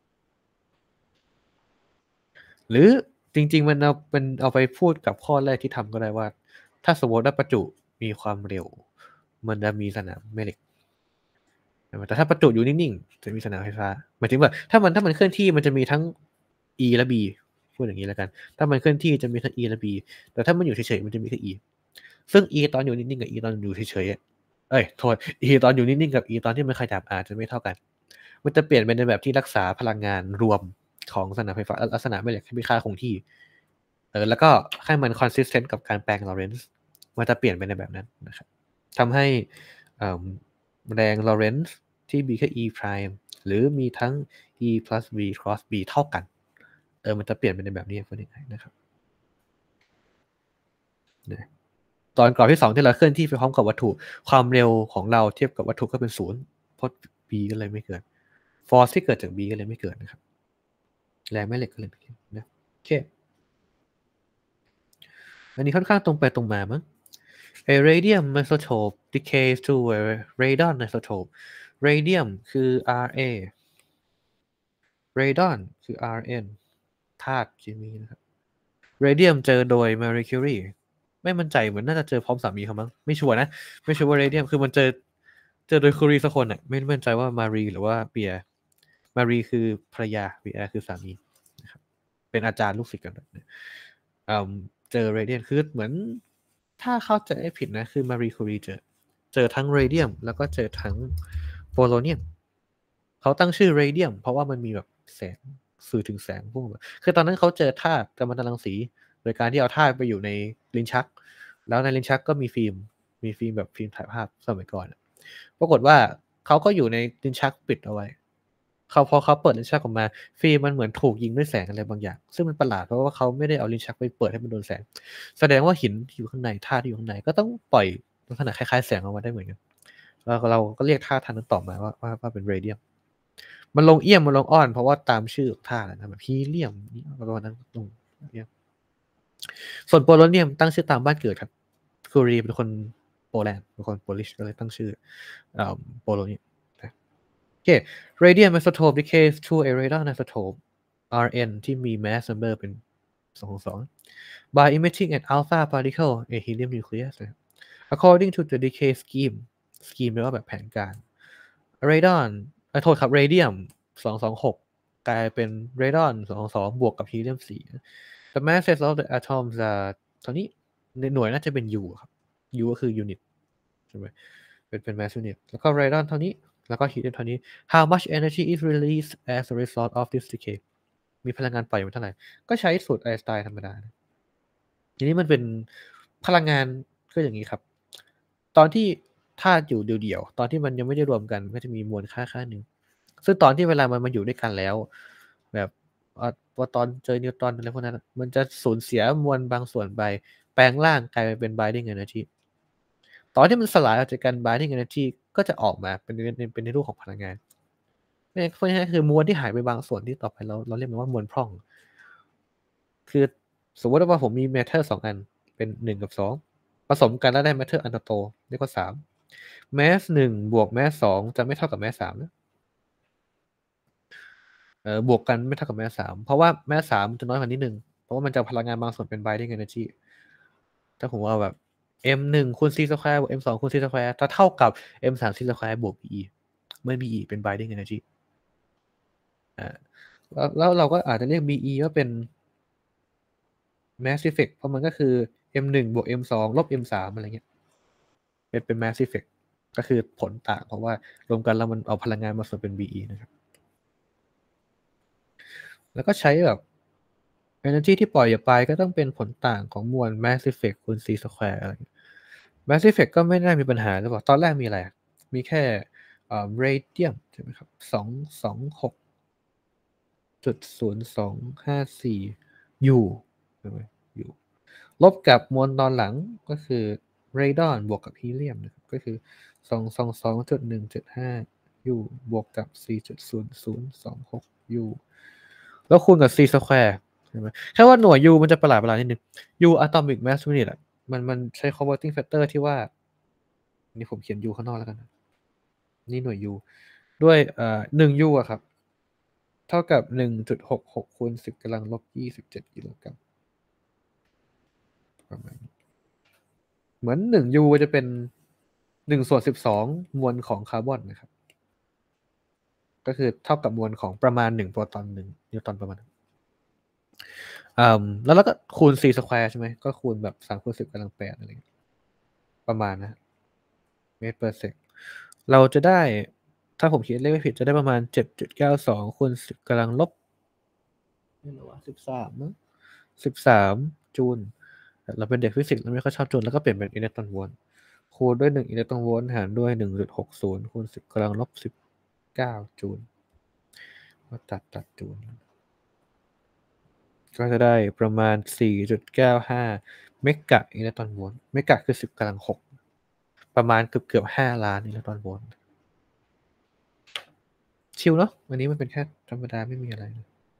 หรือจริงๆมันเอาไปพูดกับข้อแรกที่ทำก็ได้ว่าถ้าสมมติว่าประจุมีความเร็วมันจะมีสนามแม่เหล็กแต่ถ้าประจุอยู่นิ่งๆจะมีสนามไฟฟ้าหมายถึงว่าถ้ามันเคลื่อนที่มันจะมีทั้ง e และ b พูดอย่างนี้แล้วกันถ้ามันเคลื่อนที่จะมีทั้ง e และ b แต่ถ้ามันอยู่เฉยๆมันจะมีแค่ e ซึ่ง e ตอนอยู่นิ่งๆกับ e ตอนอยู่เฉยๆโทษ e ตอนอยู่นิ่งๆกับ e ตอนที่มันขยับอาจจะไม่เท่ากันมันจะเปลี่ยนเป็นในแบบที่รักษาพลังงานรวมของสนามไฟฟ้าลักษณะแม่เหล็กให้มีค่าคงที่แล้วก็ให้มัน consistent กับการแปลงลอเรนซ์มันจะเปลี่ยนไปในแบบนั้นนะครับทำให้แรงลอเรนซ์ที่มีแค่ e prime หรือมีทั้ง e plus v cross b เท่ากันมันจะเปลี่ยนไปในแบบนี้เป็นยังไงนะครับตอนกรอบที่2ที่เราเคลื่อนที่ไปพร้อมกับวัตถุความเร็วของเราเทียบกับวัตถุก็เป็น0เพราะ b ก็เลยไม่เกิด force ที่เกิดจาก b ก็เลยไม่เกิดนะครับแรงแม่เหล็กก็เลยไม่เกิดนะโอเคอันนี้ค่อนข้างตรงไปตรงมามั้ง A radium isotope decays to a radon isotope radium คือ Ra radon คือ Rn ธาตุเคมีนะครับ radium เจอโดย Marie Curie ไม่มั่นใจเหมือนน่าจะเจอพร้อมสามีเขามั้งไม่ชัวร์นะไม่ชัวร์ว่า radium คือมันเจอโดย Curie สักคนอ่ะไม่มั่นใจว่า Marie หรือว่าเปีย Marie คือภรรยาเปียคือสามีนะครับเป็นอาจารย์ลูกศิษย์กันเจอ radium คือเหมือนถ้าเข้าใจไม่ผิดนะคือ Marie Curie เจอทั้ง radium แล้วก็เจอทั้งโพโลเนียมเขาตั้งชื่อ radium เพราะว่ามันมีแบบแสงสื่อถึงแสงพวกแบบคือตอนนั้นเขาเจอธาตุกัมมันตรังสีโดยการที่เอาธาตุไปอยู่ในลิ้นชักแล้วในลิ้นชักก็มีฟิล์มแบบฟิล์มถ่ายภาพสมัยก่อนปรากฏว่าเขาก็อยู่ในลิ้นชักปิดเอาไว้พอเขาเปิดลิ้นชักออกมาฟิล์มมันเหมือนถูกยิงด้วยแสงอะไรบางอย่างซึ่งมันประหลาดเพราะว่าเขาไม่ได้เอาลิ้นชักไปเปิดให้มันโดนแสงแสดงว่าหินที่อยู่ข้างในธาตุที่อยู่ข้างในก็ต้องปล่อยลักษณะคล้ายๆแสงออกมาได้เหมือนกันแล้วเราก็เรียกธาตุนั้นต่อมาว่าเป็นเรเดียมมันลงเอี่ยมมันลงอ้อนเพราะว่าตามชื่อของธาตุนะแบบฮีเลียมนี่ประมาณนั้นลงเอี่ยมส่วนโปโลเนียมตั้งชื่อตามบ้านเกิดครับคูรีเป็นคนโปแลนด์เป็นคนโปลิชก็เลยตั้งชื่อโปโลเนียมโอเค radium isotope decays to a radon isotope Rn ที่มี mass number เป็น2 by emitting an alpha particle a helium nucleus according to the decay scheme แปลว่าแบบแผนการ radon โทษครับ radium 226กลายเป็น radon 222บวกกับ helium 4 the masses of the atoms are ตอนนี้หน่วยน่าจะเป็น U ครับ U ก็คือ unit ใช่ไหมเป็น mass unit แล้วก็ radon เท่านี้แล้วก็ helium เท่านี้ how much energy is released as a result of this decay มีพลังงานปล่อยมาเท่าไหร่ก็ใช้สูตรไอน์สไตน์ธรรมดาทีนี้มันเป็นพลังงานก็อย่างนี้ครับตอนที่ธาตุอยู่เดี่ยวๆตอนที่มันยังไม่ได้รวมกันก็จะมีมวลค่าหนึ่งซึ่งตอนที่เวลามันมาอยู่ด้วยกันแล้วแบบพอตอนเจอนิวตรอนอะไรพวกนั้นมันจะสูญเสียมวลบางส่วนไปแปลงร่างกลายเป็น binding energy ตอนที่มันสลายออกจากกัน binding energy ก็จะออกมาเป็นในรูปของพลังงานเพราะฉะนั้นคือมวลที่หายไปบางส่วนที่ต่อไปเราเรียกมันว่ามวลพร่องคือสมมติว่าผมมี matter 2 อันเป็น1กับ2ผสมกันแล้วได้ matter อันโตเรียกว่า3 mass 1บวก mass 2จะไม่เท่ากับ mass 3นะบวกกันไม่เท่ากับ mass 3เพราะว่า mass 3จะน้อยกว่านิดนึงเพราะว่ามันจะพลังงานบางส่วนเป็น binding energy ถ้าผมว่าแบบ m1 คูณ c square บวก m2 คูณ c square จะเท่ากับ m3 c square บวก be เมื่อ be เป็น binding energy แล้วเราก็อาจจะเรียก be ว่าเป็น mass effect เพราะมันก็คือ m1 บวก m2 ลบ m3 อะไรเงี้ยเป็น mass effect ก็คือผลต่างเพราะว่ารวมกันแล้วมันเอาพลังงานมาส่วนเป็น be นะครับแล้วก็ใช้แบบ energy ที่ปล่อยออกไปก็ต้องเป็นผลต่างของมวล mass effect คูณ c square อะไร mass effect ก็ไม่น่ามีปัญหาหรือเปล่าตอนแรกมีอะไรมีแค่radium ใช่ไหมครับ226.0254 U ใช่ไหม U ลบกับมวลตอนหลังก็คือ radon บวกกับฮีเลียมนะครับก็คือ 222.175 U บวกกับ 4.0026 U แล้วคูณกับ c square ใช่ไหมแค่ว่าหน่วย U มันจะประหลาดนิดนึง U atomic mass unit อะมันใช้ converting factor ที่ว่านี่ผมเขียน U ข้างนอกแล้วกันนี่หน่วย U ด้วย1 U อะครับเท่ากับ 1.66 คูณ 10 กำลังลบ 27 กิโลกรัมประมาณนี้เหมือน1 U จะเป็น1/12มวลของคาร์บอนนะครับก็คือเท่ากับมวลของประมาณ1โปรตอน1นิวตรอนประมาณนั้นแล้วก็คูณ c square ใช่ไหมก็คูณแบบ3 คูณ 10 กำลัง 8อะไรประมาณนะเมตร per sec เราจะได้ถ้าผมคิดเลขไม่ผิดจะได้ประมาณ 7.92 คูณ 10 กำลังลบนี่หรอวะ13มั้ง13 จูลเราเป็นเด็กฟิสิกส์เราไม่ค่อยชอบจูลแล้วก็เปลี่ยนเป็นอิเล็กตรอนโวลต์คูณด้วย1อิเล็กตรอนโวลต์หารด้วย 1.60 คูณ 10 กำลังลบ 19 จูลก็ตัดจูลก็จะได้ประมาณ 4.95 เมกะอิเล็กตรอนโวลต์เมกะคือ 10 กำลัง 6ประมาณเกือบ5 ล้านอิเล็กตรอนโวลต์ชิลเนาะวันนี้มันเป็นแค่ธรรมดาไม่มีอะไร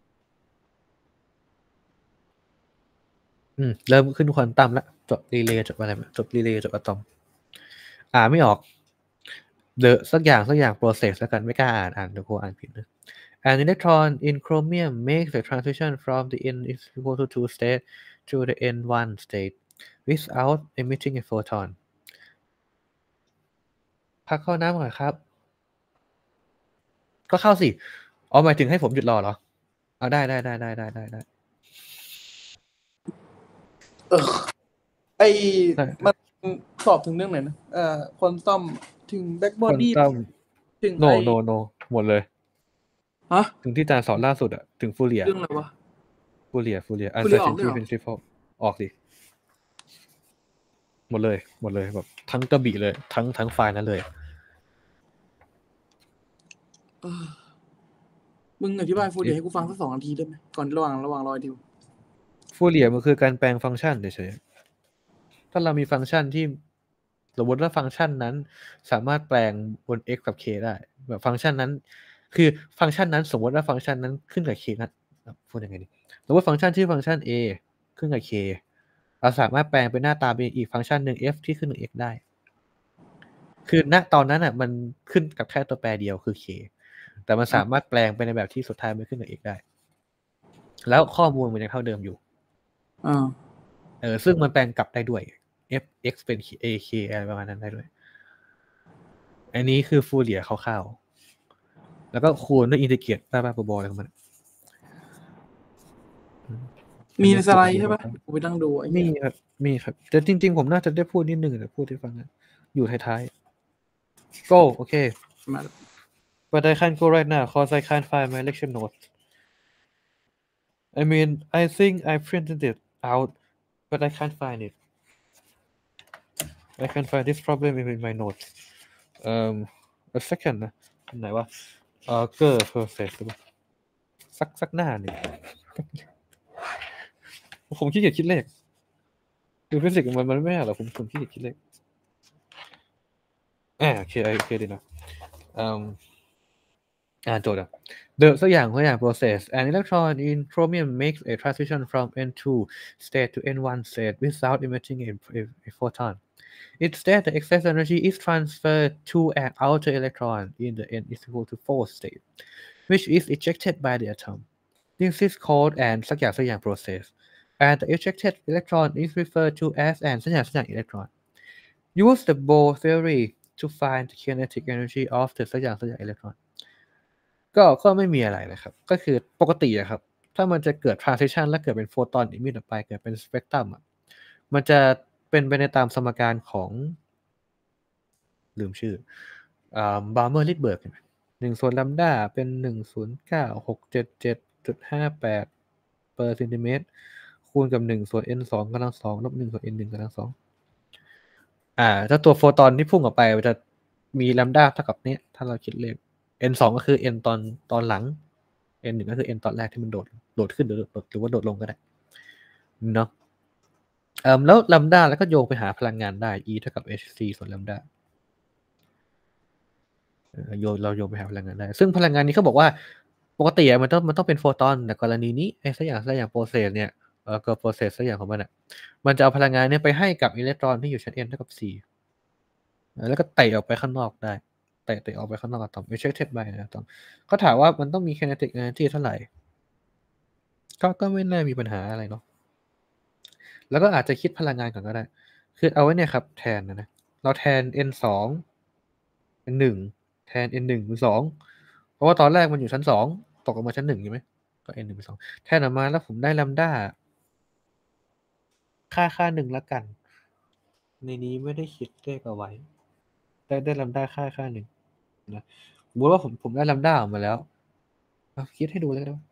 เริ่มขึ้นควอนตัมแล้วจบรีเลย์จบอะไรจบรีเลย์จบอะตอมไม่ออกสักอย่าง process แล้วกันไม่กล้าอ่านเดี๋ยวกลัวอ่านผิดนะ An electron in chromium makes the transition from the n is equal to 2 state to the n1 state without emitting a photon พักเข้าน้ำก่อนครับก็เข้าสิหมายถึงให้ผมหยุดรอเหรอได้มันสอบถึงเรื่องไหนนะควอนตัมถึงแบ็กบอดี้ถึงโนหมดเลยฮะถึงที่อาจารย์สอนล่าสุดอะถึงฟูเรียเรื่องอะไรวะฟูเรีย uncertainty principle ออกสิหมดเลยแบบทั้งกระบี่เลยทั้งไฟล์นั้นเลยมึงอธิบายฟูเรียให้กูฟังสัก2 นาทีได้ไหมก่อนระหว่างรอดิวฟูเรียมันคือการแปลงฟังก์ชันเฉยๆถ้าเรามีฟังก์ชันที่สมมติว่าฟังก์ชันนั้นสามารถแปลงบน x กับ k ได้แบบฟังก์ชันนั้นคือฟังก์ชันนั้นสมมติว่าฟังก์ชันนั้นขึ้นกับ k นะพูดยังไงดีสมมติฟังก์ชันชื่อฟังก์ชัน a ขึ้นกับ k เราสามารถแปลงเป็นหน้าตาเป็นอีกฟังก์ชันหนึ่ง f ที่ขึ้น1 x ได้คือณตอนนั้นอ่ะมันขึ้นกับแค่ตัวแปรเดียวคือ k แต่มันสามารถแปลงไปในแบบที่สุดท้ายมันขึ้น1 x ได้แล้วข้อมูลมันยังเท่าเดิมอยู่ซึ่งมันแปลงกลับได้ด้วย f x เป็น a k อะไรประมาณนั้นได้ด้วยอันนี้คือฟูเรียคร่าวๆแล้วก็คูณด้วยอินทิเกรตบ้าๆบอๆอะไรของมันมีในสไลด์ใช่ปะกูไปนั่งดูมีครับแต่จริงๆผมน่าจะได้พูดนิดนึงแต่พูดให้ฟังนะอยู่ท้ายๆ go โอเค but I can't go right now cause I can't find my lecture notes I mean I think I printed it out but I can't find it I can find this problem in my notes a second นะไหนวะAuger process หรือเปล่าสักหน้าหนึ่งผมขี้เกียจคิดเลขคือฟิสิกส์มันไม่หรอกผมขี้เกียจคิดเลขโอเคดีนะโจทย์สักอย่าง process an electron in chromium makes a transition from N2 state to N1 state without emitting a photon Instead, the excess energy is transferred to an outer electron in the n is equal to 4 state, which is ejected by the atom. This is called an สักอย่าง process, and the ejected electron is referred to as an สักอย่าง electron. Use the Bohr theory to find the kinetic energy of the สักอย่าง electron. ก็ไม่มีอะไรเลยครับก็คือปกติอะครับถ้ามันจะเกิด transition และเกิดเป็นโฟตอนอิมิตออกไปเกิดเป็นสเปกตรัมอ่ะมันจะเป็นไปในตามสมการของลืมชื่อบาร์เมอร์ลิดเบิร์ก1 ส่วนลัมดาเป็น 109,677.58 เปอร์เซนติเมตรคูณกับ1 ส่วน n 2 กำลัง 2 ลบ 1 ส่วน n 1 กำลัง 2ถ้าตัวโฟตอนที่พุ่งออกไปมันจะมีลัมดาเท่ากับเนี้ยถ้าเราคิดเลข n 2ก็คือ n ตอนหลัง n 1ก็คือ n ตอนแรกที่มันโดดขึ้นหรือว่าโดดลงก็ได้เนาะแล้วลัมดาแล้วก็โยงไปหาพลังงานได้ E เท่ากับ hc ส่วนลัมดาเราโยงไปหาพลังงานได้ซึ่งพลังงานนี้เขาบอกว่าปกติมันต้องเป็นโฟตอนแต่กรณีนี้สักอย่างโปรเซสเนี่ยก็โปรเซสสักอย่างของมันอ่ะมันจะเอาพลังงานนี้ไปให้กับอิเล็กตรอนที่อยู่ชั้น n เท่ากับ4แล้วก็เตะออกไปข้างนอกได้เตะออกไปข้างนอกอะตอม ejected by นะตอมก็ถามว่ามันต้องมี kinetic energy เท่าไหร่ก็ไม่น่ามีปัญหาอะไรเนาะแล้วก็อาจจะคิดพลังงานก่อนก็ได้คือเอาไว้เนี่ยครับแทนนะเราแทน n 2 n 1แทน n 1เป็น2เพราะว่าตอนแรกมันอยู่ชั้น2ตกออกมาชั้น1ใช่ไหมก็ n 1เป็น2แทนออกมาแล้วผมได้ลัมดาค่า1แล้วกันในนี้ไม่ได้คิดเลขเอาไว้ได้ลัมดาค่า1นะสมมติว่าผมได้ลัมดาออกมาแล้วคิดให้ดูเลยนะ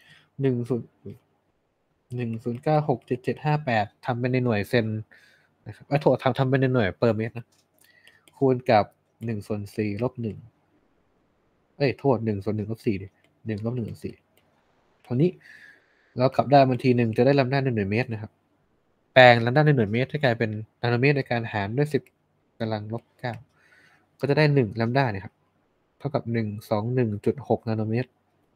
109,677.58ทำเป็นในหน่วยเซนนะครับโทษทำเป็นในหน่วยเปอร์เมตรนะคูณกับ1/4 ลบ1โทษ1/1 ลบ4ดิ1 ลบ 1 4เท่านี้เรากลับได้บางทีหนึ่งจะได้ลัมดาในหน่วยเมตรนะครับแปลงลัมดาในหน่วยเมตรให้กลายเป็นนาโนเมตรในการหารด้วย10 กำลัง -9ก็จะได้1ลัมดาเนี่ยครับเท่ากับ121.6 นาโนเมตร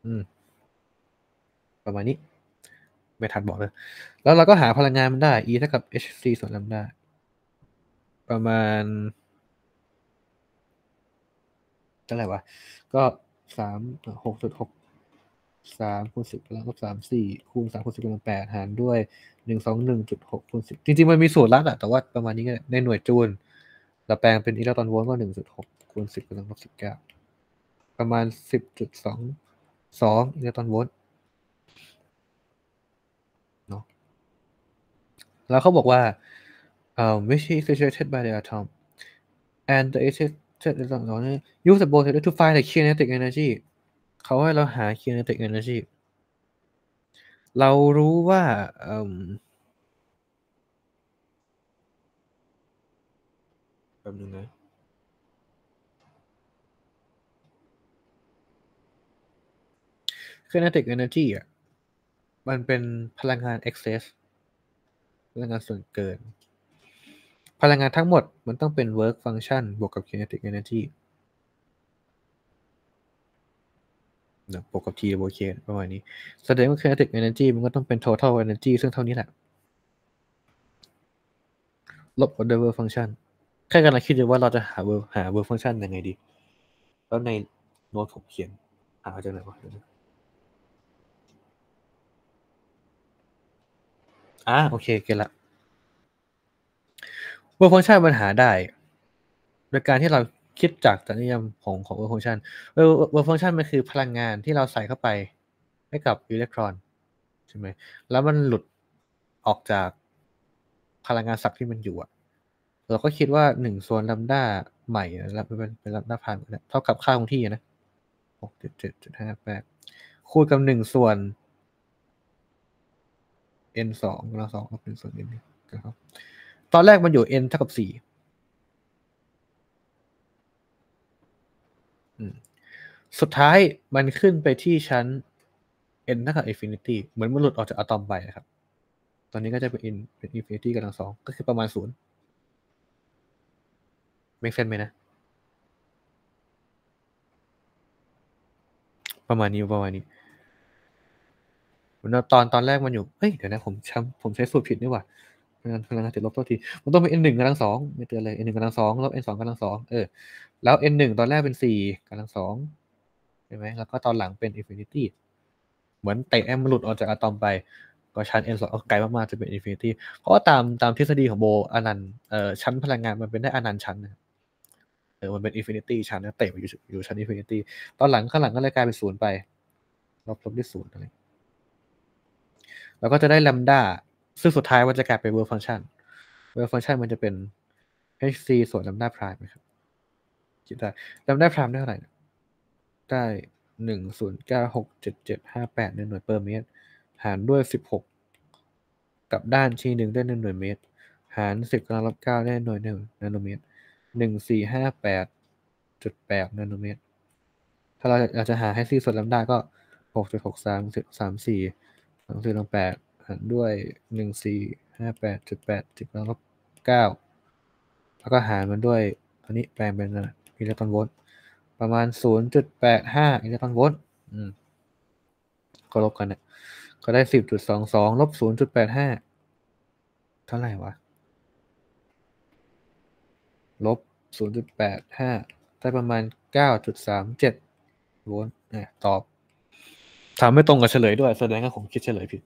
ประมาณนี้ไม่ทันบอกเลยแล้วเราก็หาพลังงานมันได้ E เท่ากับ hc ส่วนลัมดาประมาณเท่าไหร่วะก็6.6 3คูณ10 กำลังลบ34คูณ3คูณ10 กำลัง8หารด้วย121.6คูณ10จริงๆมันมีสูตรลัดอะแต่ว่าประมาณนี้ก็ในหน่วยจูลเราแปลงเป็นอิเล็กตรอนโวลต์ก็ 1.6 คูณ 10 กำลังลบ19ประมาณ 10.22 อิเล็กตรอนโวลต์เนาะแล้วเขาบอกว่าwhich is situated by the atom and the ejected electron use the Bohr theory to find the kinetic energy เขาให้เราหา kinetic energy เรารู้ว่าแป๊บนึงนะ kinetic energy อ่ะมันเป็นพลังงาน excess พลังงานส่วนเกินพลังงานทั้งหมดมันต้องเป็น work function บวกกับ kinetic energy บวกกับ t บวก k ประมาณนี้แสดงว่า kinetic energy มันก็ต้องเป็น total energy ซึ่งเท่านี้แหละลบ order word function แค่กำลังคิดอยู่ว่าเราจะหา word function ยังไงดีแล้วในโน้ตผมเขียนหาจากไหนวะโอเคเก็ตละ word function มันหาได้โดยการที่เราคิดจากตรรนิยามของ word function word function มันคือพลังงานที่เราใส่เข้าไปให้กับอิเล็กตรอนใช่ไหมแล้วมันหลุดออกจากพลังงานศัพท์ที่มันอยู่เราก็คิดว่า1 ส่วนลัมด้าใหม่แล้วเป็นลัมด้าพายเท่ากับค่าคงที่นะ 6.7.58 คูณกับ1 ส่วน n 2 กำลัง 2 ลบ1 ส่วน n นะครับตอนแรกมันอยู่ n เท่ากับ4สุดท้ายมันขึ้นไปที่ชั้น n เท่ากับ infinity เหมือนมันหลุดออกจากอะตอมไปนะครับ ตอนนี้ก็จะเป็น infinity กำลัง 2ก็คือประมาณ0 make sense ไหมนะประมาณนี้ตอนแรกมันอยู่เดี๋ยวนะผมใช้สูตรผิดนี่หว่าพลังงานติดลบโทษทีมันต้องเป็น n 1 กำลัง 2ไม่เตือนเลย n 1 กำลัง 2ลบ n 2 กำลัง 2แล้ว n 1 ตอนแรกเป็น4 กำลัง 2ใช่ไหมแล้วก็ตอนหลังเป็น infinity เหมือนเตะมันหลุดออกจากอะตอมไปก็ชั้น n 2ไกลมากๆจะเป็น infinity เพราะว่าตามทฤษฎีของโบอนันต์ชั้นพลังงานมันเป็นได้อนันต์ชั้นนะมันเป็น infinity ชั้นนะเตะอยู่ชั้น infinity ตอนหลังข้างหลังก็เลยกลายเป็น0ไปลบด้วย0อะไรแล้วก็จะได้ lambda ซึ่งสุดท้ายมันจะกลายเป็น word function word function มันจะเป็น hc ส่วน lambda prime นะครับคิดได้ lambda prime ได้เท่าไหร่ได้1.096775 ในหน่วยเปอร์เมตรหารด้วย16กับด้านชี้หนึ่งได้ในหน่วยเมตรหาร10 กำลังลบ 9ได้หน่วยนาโนเมตร1458.8 นาโนเมตรถ้าเราอยากจะหาให้ซีส่วน lambda ก็6.6334 24/8หารด้วย1458.8 10 กำลังลบ 9แล้วก็หารมันด้วยอันนี้แปลงเป็นอิเล็กตรอนโวลต์ประมาณ 0.85 อิเล็กตรอนโวลต์ก็ลบกันเนี่ยก็ได้ 10.22 ลบ 0.85 เท่าไหร่วะลบ 0.85 ได้ประมาณ 9.37 โวลต์ตอบถามไม่ตรงกับเฉลยด้วยแสดงว่าผมคิดเฉลยผิด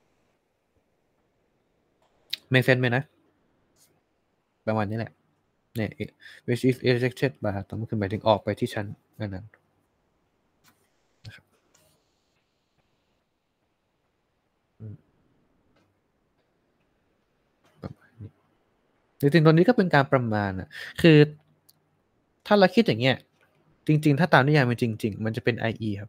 ไม่เซนไหมนะประมาณนี้แหละเนี่ย which is ejected by ต้องคือหมายถึงออกไปที่ชั้นนั้นนะครับจริงๆตอนนี้ก็เป็นการประมาณคือถ้าเราคิดอย่างเงี้ยจริงๆถ้าตามนิยามมันจริงๆมันจะเป็น IE ครับ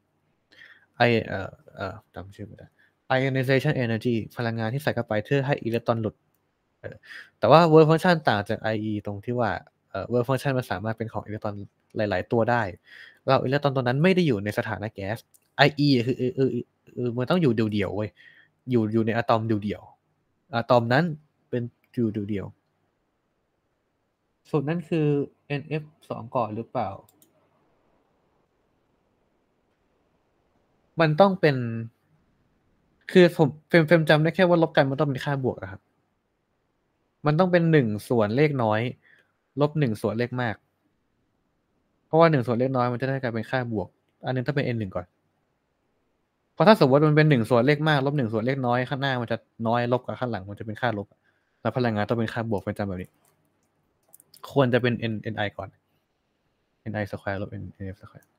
จำชื่อไม่ได้ ionization energy พลังงานที่ใส่เข้าไปเพื่อให้อิเล็กตรอนหลุดแต่ว่า word function ต่างจาก IE ตรงที่ว่าword function มันสามารถเป็นของอิเล็กตรอนหลายๆตัวได้เราอิเล็กตรอนตัวนั้นไม่ได้อยู่ในสถานะแก๊ส IE คือมันต้องอยู่เดี่ยวๆเว้ยอยู่ในอะตอมเดี่ยวๆอะตอมนั้นเป็นอยู่เดี่ยวๆส่วนนั้นคือ NF2 ก่อนหรือเปล่ามันต้องเป็นคือผมเฟรมจำได้แค่ว่าลบกันมันต้องเป็นค่าบวกอะครับมันต้องเป็น1 ส่วนเลขน้อยลบ1 ส่วนเลขมากเพราะว่า1 ส่วนเลขน้อยมันจะได้กลายเป็นค่าบวกอันนึงถ้าเป็น n 1ก่อนเพราะถ้าสมมติมันเป็น1 ส่วนเลขมากลบ1 ส่วนเลขน้อยข้างหน้ามันจะน้อยลบกับข้างหลังมันจะเป็นค่าลบแล้วพลังงานต้องเป็นค่าบวกเป็นจำแบบนี้ควรจะเป็น ni ก่อน ni สแควร์ลบ nf สแควร์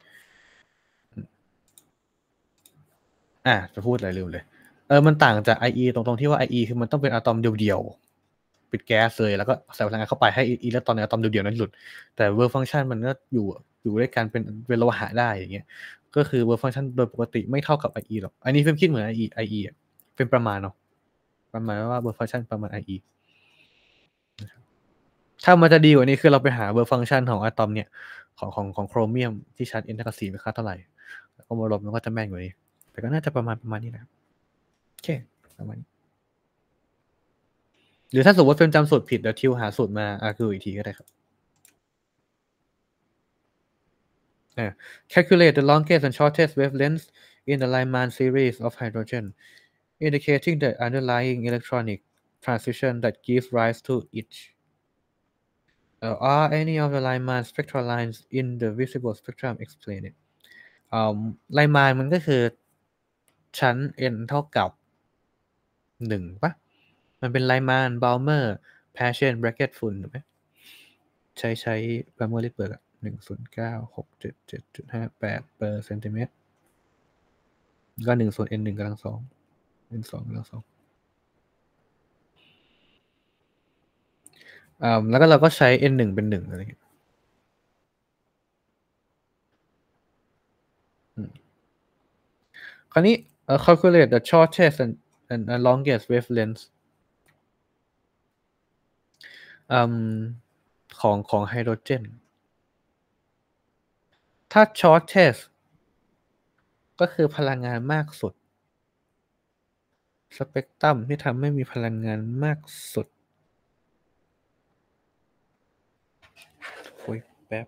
จะพูดอะไรลืมเลยมันต่างจาก IE ตรงที่ว่า IE คือมันต้องเป็นอะตอมเดียวๆเป็นแก๊สเลยแล้วก็ใส่พลังงานเข้าไปให้อิเล็กตรอนในอะตอมเดียวๆนั้นหลุดแต่ Word Function มันก็อยู่ด้วยกันเป็นโลหะได้อย่างเงี้ยก็คือ Word Function โดยปกติไม่เท่ากับ IE หรอกอันนี้เพิ่มคิดเหมือน IE เป็นประมาณเนาะประมาณว่า Word Function ประมาณ IE ถ้ามันจะดีกว่านี้คือเราไปหา Word Function ของอะตอมเนี่ยของโครเมียมที่ชั้น n เท่ากับ4เป็นค่าเท่าไหร่แล้วก็มาลบมันก็จะแม่นกว่านี้แต่ก็น่าจะประมาณนี้นะครับโอเคประมาณนี้หรือถ้าสมมติว่าเฟรมจำสูตรผิดเดี๋ยวทิวหาสูตรมาคืออีกทีก็ได้ครับcalculate the longest and shortest wavelengths in the Lyman series of hydrogen indicating the underlying electronic transition that gives rise to each are any of the Lyman spectral lines in the visible spectrum explain it ไลมานมันก็คือชั้น n เท่ากับ1ปะมันเป็นไลมานบ a ลเมอร์แพชเชนแบรเก็ตฟุลถูกไหมใช้บ a ลเมอร์ลิเบิร์ก1096775 per centimeter ก็1ส่วน n 1กำลัง2 n 2กำลัง2แล้วก็เราก็ใช้ n 1เป็น1อะไรอย่างเงี้ยคราวนี้calculate the shortest and longest wavelength ของไฮโดรเจนถ้า shortest ก็คือพลังงานมากสุดสเปกตรัมที่ทำให้มีพลังงานมากสุดโอ้ยแป๊บ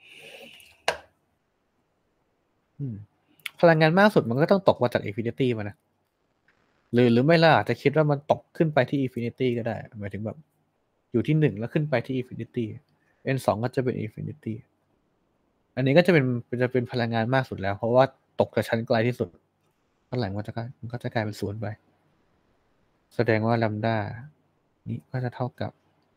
พลังงานมากสุดมันก็ต้องตกมาจากอินฟินิตี้มานะหรือไม่ล่ะอาจจะคิดว่ามันตกขึ้นไปที่อินฟินิตี้ก็ได้หมายถึงแบบอยู่ที่1แล้วขึ้นไปที่อินฟินิตี้ n 2ก็จะเป็นอินฟินิตี้อันนี้ก็จะเป็นพลังงานมากสุดแล้วเพราะว่าตกจากชั้นไกลที่สุดข้างหลังมันก็จะกลายเป็น0ไปแสดงว่าลัมดานี้ก็จะเท่ากับ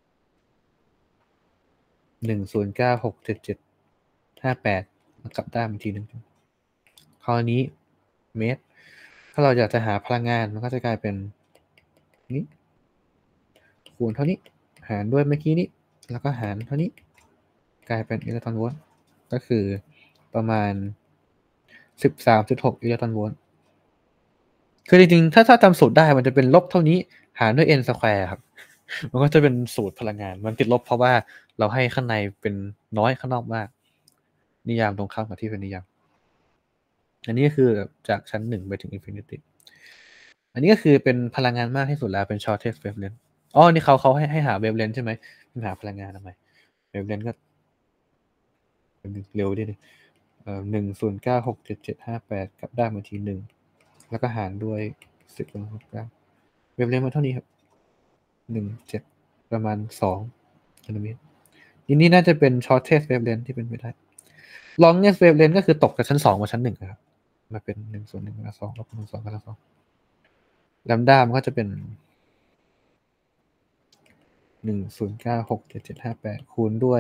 1096775กลับด้านอีกทีนึงคราวนี้เมตรถ้าเราอยากจะหาพลังงานมันก็จะกลายเป็นนี้คูณเท่านี้หารด้วยเมื่อกี้นี้แล้วก็หารเท่านี้กลายเป็นอิเล็กตรอนโวลต์ก็คือประมาณ 13.6 อิเล็กตรอนโวลต์คือจริงๆถ้าจำสูตรได้มันจะเป็นลบเท่านี้หารด้วย n สแควร์ครับมันก็จะเป็นสูตรพลังงานมันติดลบเพราะว่าเราให้ข้างในเป็นน้อยข้างนอกมากนิยามตรงข้ามกับที่เป็นนิยามอันนี้ก็คือจากชั้น1ไปถึงอินฟินิตี้อันนี้ก็คือเป็นพลังงานมากที่สุดแล้วเป็น shortest wavelength อ๋อนี่เขาให้หา wavelength ใช่ไหมหาพลังงานทำไม wavelength ก็เร็วดิ1096775กลับด้านมาที1แล้วก็หารด้วย10 wavelength มาเท่านี้ครับ17ประมาณ2นาโนเมตรนี่น่าจะเป็น shortest wavelength ที่เป็นไปได้ longest wavelength ก็คือตกจากชั้น2มาชั้น1ครับมาเป็น1ส่วน1กำลัง2ลบ1ส่วน2กำลัง2ลัมดามันก็จะเป็น1096775คูณด้วย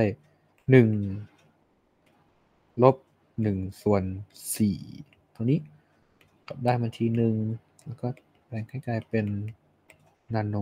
1ลบ1ส่วน4ตรงนี้กลับได้มาที1แล้วก็แปลงให้กลายเป็นนาโน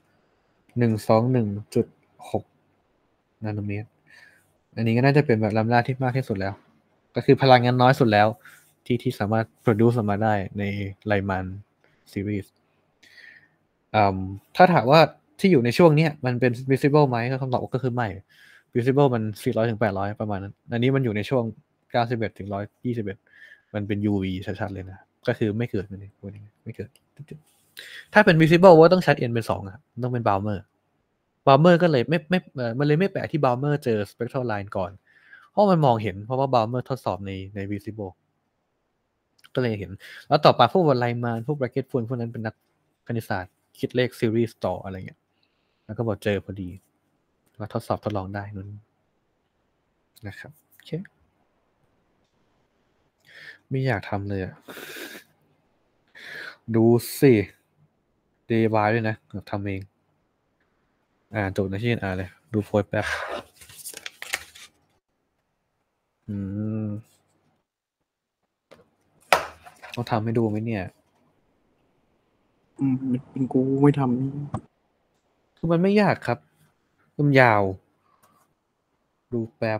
121.6นาโนเมตรอันนี้ก็น่าจะเป็นแบบลัมดาที่มากที่สุดแล้วก็คือพลังงานน้อยสุดแล้วที่สามารถ produce ออกมาได้ในไลมันซีรีส์ถ้าถามว่าที่อยู่ในช่วงนี้มันเป็น visible ไหมก็คำตอบก็คือไม่ visible มัน400ถึง800ประมาณนั้นอันนี้มันอยู่ในช่วง91ถึง121มันเป็น UV ชัดๆเลยนะก็คือไม่เกิดมันไม่เกิดถ้าเป็น visible ว่าต้องชัด n เป็น2ครับต้องเป็น Balmer ก็เลยไม่มันเลยไม่แปลกที่ Balmer เจอ spectral line ก่อนเพราะมันมองเห็นเพราะว่า Balmer ทดสอบใน visible ก็เลยเห็นแล้วต่อไปพวกไลมานพวก bracket full พวกนั้นเป็นนักคณิตศาสตร์คิดเลขซีรีส์ต่ออะไรเงี้ยแล้วก็บอกเจอพอดีว่าทดลองได้นั่นนะครับโอเคไม่อยากทำเลยอ่ะดูสิDIYด้วยนะทำเองโจทย์ในที่อ่านเลยดูโพยแป๊บต้องทำให้ดูไหมเนี่ยเป็นกูไม่ทำคือมันไม่ยากครับมันยาวดูแป๊บ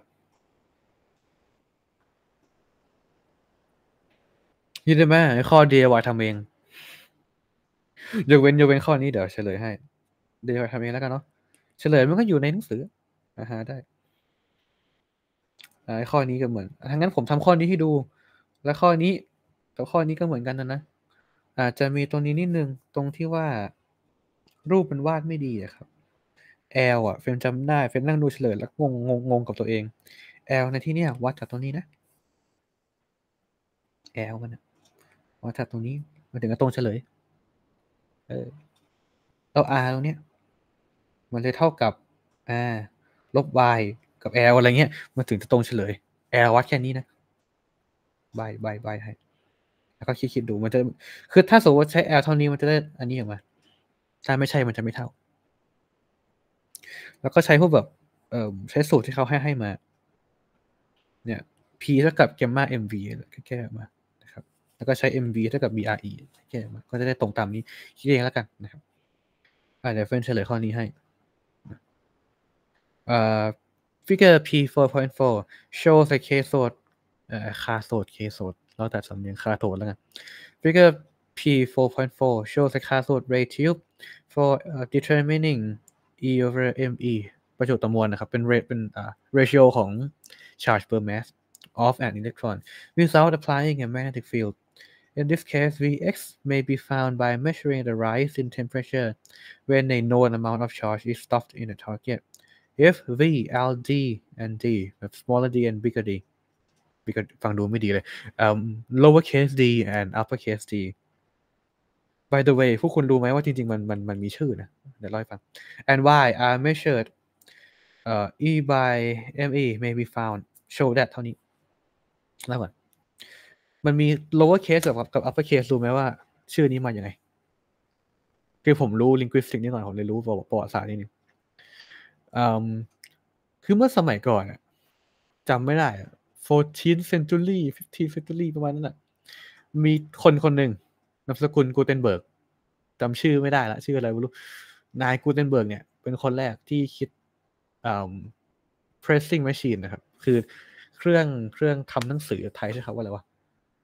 ยืดได้ไหมข้อ DIY ทำเองยกเว้นข้อนี้เดี๋ยวเฉลยให้ DIY ทำเองแล้วกันเนาะเฉลยมันก็อยู่ในหนังสือหาได้ข้อนี้ก็เหมือนถ้างั้นผมทำข้อนี้ให้ดูแล้วข้อนี้กับข้อนี้ก็เหมือนกันนะอาจจะมีตรงนี้นิดนึงตรงที่ว่ารูปมันวาดไม่ดีอะครับ L อ่ะเฟรมจำได้เฟรมนั่งดูเฉลยแล้วงงกับตัวเอง L ในที่เนี้ยวัดจากตรงนี้นะ L มันวัดจากตรงนี้มาถึงกับตรงเฉลยแล้ว r ตรงเนี้ยมันเลยเท่ากับ r ลบ y กับ l อะไรเงี้ยมันถึงจะตรงเฉลย l วัดแค่นี้นะใบให้แล้วก็คิดดูมันจะคือถ้าสมมติใช้ l เท่านี้มันจะได้อันนี้ออกมาถ้าไม่ใช่มันจะไม่เท่าแล้วก็ใช้พวกแบบใช้สูตรที่เขาให้มาเนี่ย p เท่ากับ gamma mv แก้ออกมานะครับแล้วก็ใช้ mv เท่ากับ bre แก้ออกมาก็จะได้ตรงตามนี้คิดเองแล้วกันนะครับเดี๋ยวเฟนเฉลยข้อนี้ให้figure P4.4 shows a cathode cathode แล้วแต่สำเนียง cathode แล้วกัน figure P4.4 shows a cathode ray tube for determining E over me ประจุต่อมวลนะครับเป็น ratio ของ charge per mass of an electron without applying a magnetic field. In this case, Vx may be found by measuring the rise in temperature when a known amount of charge is stopped in the target. If V, L, D and D แบบ smaller d and bigger d ฟังดูไม่ดีเลยlowercase d and uppercase d by the way พวกคุณรู้ไหมว่าจริงๆมันมีชื่อนะเดี๋ยวเล่าให้ฟัง and Y are measured E by ME may be found show that เท่านี้แล้วก่อนมันมี lowercase กับ uppercase รู้ไหมว่าชื่อนี้มาอย่างไงคือผมรู้ linguistic นิดหน่อยผมเลยรู้ประวัติศาสตร์นิดนึงคือเมื่อสมัยก่อนจำไม่ได้ 14th century 15th century ประมาณนั้นมีคนหนึ่งนามสกุลกูเทนเบิร์กจำชื่อไม่ได้ละชื่ออะไรไม่รู้นายกูเทนเบิร์กเนี่ยเป็นคนแรกที่คิดpressing machine นะครับคือเครื่องทำหนังสือไทยใช่ครับว่าอะไรวะ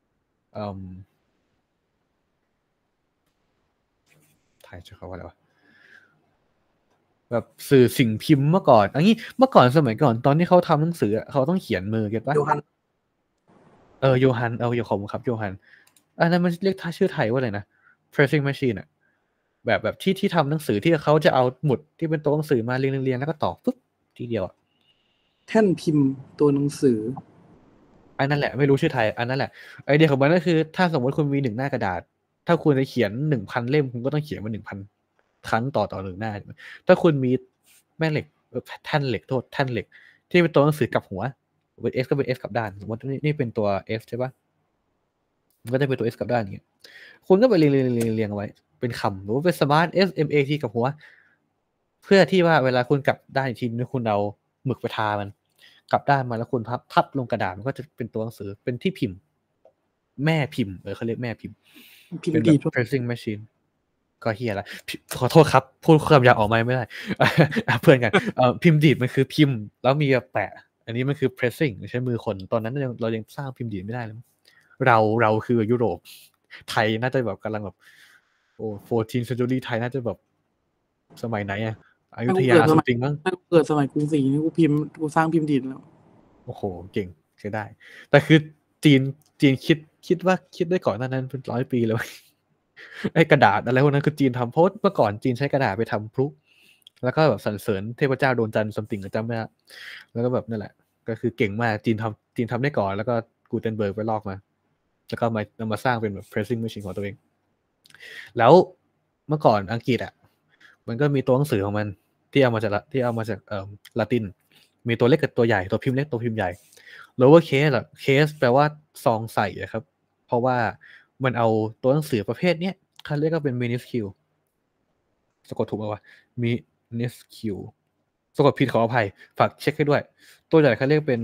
ไทยใช่ครับว่าอะไรวะแบบสื่อสิ่งพิมพ์เมื่อก่อนอันนี้เมื่อก่อนสมัยก่อนตอนที่เขาทำหนังสือเขาต้องเขียนมือเก็ตปะโยฮันโยฮันอย่าขอบคุณครับโยฮันอันนั้นมันเรียกชื่อไทยว่าอะไรนะ pressing machine แบบที่ทำหนังสือที่เขาจะเอาหมุดที่เป็นตัวหนังสือมาเรียงแล้วก็ต่อปุ๊บทีเดียวแท่นพิมพ์ตัวหนังสืออันนั้นแหละไม่รู้ชื่อไทยอันนั้นแหละไอเดียของมันก็คือถ้าสมมติคุณมี1 หน้ากระดาษถ้าคุณจะเขียน 1,000 เล่มคุณก็ต้องเขียนมา 1,000 ครั้งต่อ1 หน้าถ้าคุณมีแม่เหล็กแท่นเหล็กที่เป็นตัวหนังสือกลับหัวเป็น S ก็เป็น S กลับด้านสมมตินี่เป็นตัว F ใช่ปะมันก็จะเป็นตัว S กลับด้านอย่างเงี้ยคุณก็ไปเรียงไว้เป็นคำหรือว่าเป็น smart SMAT กับหัวเพื่อที่ว่าเวลาคุณกลับด้านอีกทีนึงคุณเอาหมึกไปทามันกลับด้านมาแล้วคุณพับลงกระดาษมันก็จะเป็นตัวหนังสือเป็นที่พิมพ์แม่พิมพ์เขาเรียกแม่พิมพ์เป็นแบบ pressing machine ก็เฮียละขอโทษครับพูดคำหยาบออกมาไม่ได้ เพื่อนกันพิมพ์ดีดมันคือพิมพ์แล้วมีแปะอันนี้มันคือ pressing ใช้มือคนตอนนั้นเรายังสร้างพิมพ์ดีดไม่ได้เลยเราคือยุโรปไทยน่าจะแบบกำลังแบบโอ้14 century ไทยน่าจะแบบสมัยไหนอยุธยาสติงมั้งเกิดสมัยกรุงศรีนี่กูสร้างพิมพ์ดีดแล้วโอ้โหเก่งใช้ได้แต่คือจีนคิดว่าคิดได้ก่อนนั้นเป็น100 ปีเลยไอ้กระดาษอะไรพวกนั้นคือจีนทำเพราะเมื่อก่อนจีนใช้กระดาษไปทำพลุแล้วก็แบบสรรเสริญเทพเจ้าโดนจันทร์ซัมติงจำไม่ได้แล้วก็แบบนั่นแหละก็คือเก่งมากจีนทำได้ก่อนแล้วก็กูเทนเบิร์กไปลอกมาแล้วก็มาสร้างเป็นแบบ pressing machine ของตัวเองแล้วเมื่อก่อนอังกฤษมันก็มีตัวหนังสือของมันที่เอามาจากละตินมีตัวเล็กกับตัวใหญ่ตัวพิมพ์เล็กตัวพิมพ์ใหญ่ lower case case แปลว่าซองใส่ครับเพราะว่ามันเอาตัวหนังสือประเภทเนี้ยเขาเรียกว่าเป็น minuscule สะกดถูกไหมวะ minuscule สะกดผิดขออภัยฝากเช็คให้ด้วยตัวใหญ่เขาเรียกเป็น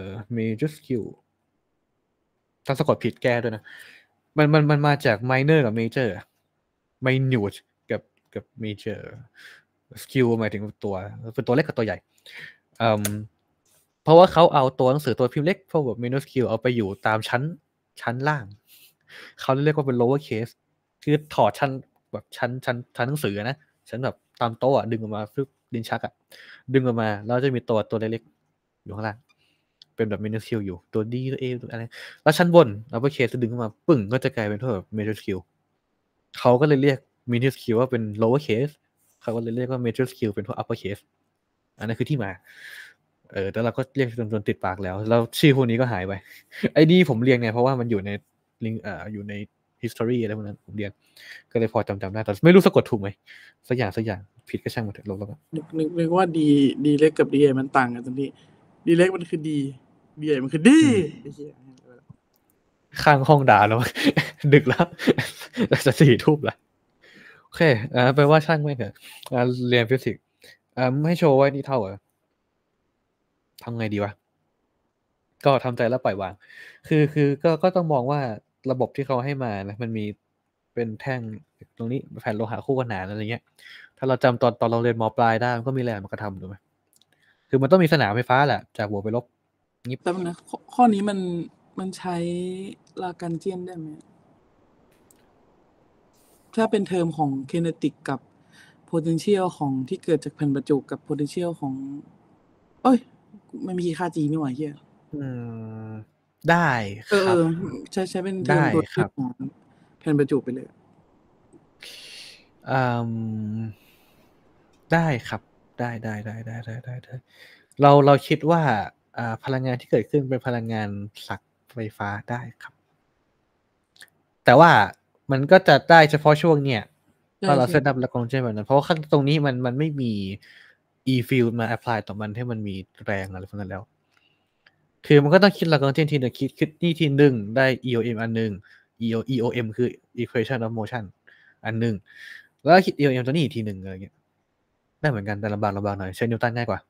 majuscule ถ้าสะกดผิดแก้ด้วยนะมันมาจาก minor กับ major minute กับ major skill หมายถึงตัวเป็นตัวเล็กกับตัวใหญ่เพราะว่าเขาเอาตัวหนังสือตัวพิมพ์เล็กพวกแบบ minuscule เอาไปอยู่ตามชั้นล่างเขาเรียกว่าเป็น lower case คือถอดชั้นแบบชั้นหนังสือนะชั้นแบบตามโต๊ะดึงออกมาฟึบลิ้นชักดึงออกมาแล้วจะมีตัวเล็กๆอยู่ข้างล่างเป็นแบบ minuscule อยู่ตัว D ตัว A ตัวอะไรแล้วชั้นบน upper case จะดึงออกมาปึ้งก็จะกลายเป็นพวกแบบ majuscule เขาก็เลยเรียก minuscule ว่าเป็น lower case เขาก็เลยเรียกว่า majuscule เป็นพวก upper case อันนั้นคือที่มาแต่เราก็เรียกจนติดปากแล้วชื่อพวกนี้ก็หายไปไอ้นี่ผมเรียงไงเพราะว่ามันอยู่ในลิงก์อยู่ใน history อะไรพวกนั้นผมเรียนก็เลยพอจำได้แต่ไม่รู้สะกดถูกไหมสักอย่างผิดก็ช่างมันเถอะลบแล้วก็นึกว่าดีเล็กกับดีใหญ่มันต่างกันตรงที่ดีเล็กมันคือดีใหญ่มันคือดีไอ้เหี้ยข้างห้องด่าแล้ว ดึกแล้ว จะ4 ทุ่มแล้วโอเคแปลว่าช่างไม่เถอะเรียนฟิสิกส์ไม่โชว์ไว้นี่เท่าเหรอทำไงดีวะก็ทำใจแล้วปล่อยวางคือก็ต้องมองว่าระบบที่เขาให้มานะมันมีเป็นแท่งตรงนี้แผ่นโลหะคู่ขนานอะไรเงี้ยถ้าเราจำตอนเราเรียนม.ปลายได้มันก็มีแรงมันก็ทำถูกไหมคือมันต้องมีสนามไฟฟ้าแหละจากบวกไปลบงี้แต่นะข้อนี้มันใช้ลากันเจียนได้ไหมถ้าเป็นเทอมของ kinetic กับ potential ของที่เกิดจากแผ่นประจุกับ potential ของเอ้ยไม่มีค่า G นี่หว่าเฮียอืมได้ครับใช้เป็นเทอได้มตัวคที่รับของแผ่นประจุไปเลยอืมได้ครับได้เราคิดว่าพลังงานที่เกิดขึ้นเป็นพลังงานหลักไฟฟ้าได้ครับ แต่ว่ามันก็จะได้เฉพาะช่วงเนี่ยใช่ถ้าเราใช่เซตอัพแล้วคงใช่แบบนั้น เพราะว่าข้างตรงนี้มันไม่มี e field มา apply ต่อมันให้มันมีแรงอะไรพวกนั้นแล้ว คือมันก็ต้องคิดหลักการทีนึงคิดนี่ทีนึงได้ EOM อันนึง EOM คือ equation of motion อันนึงแล้วคิด EOM ตัวนี้อีกทีนึงอะไรเงี้ยได้เหมือนกันแต่ลำบากหน่อยใช้นิวตันง่ายกว่า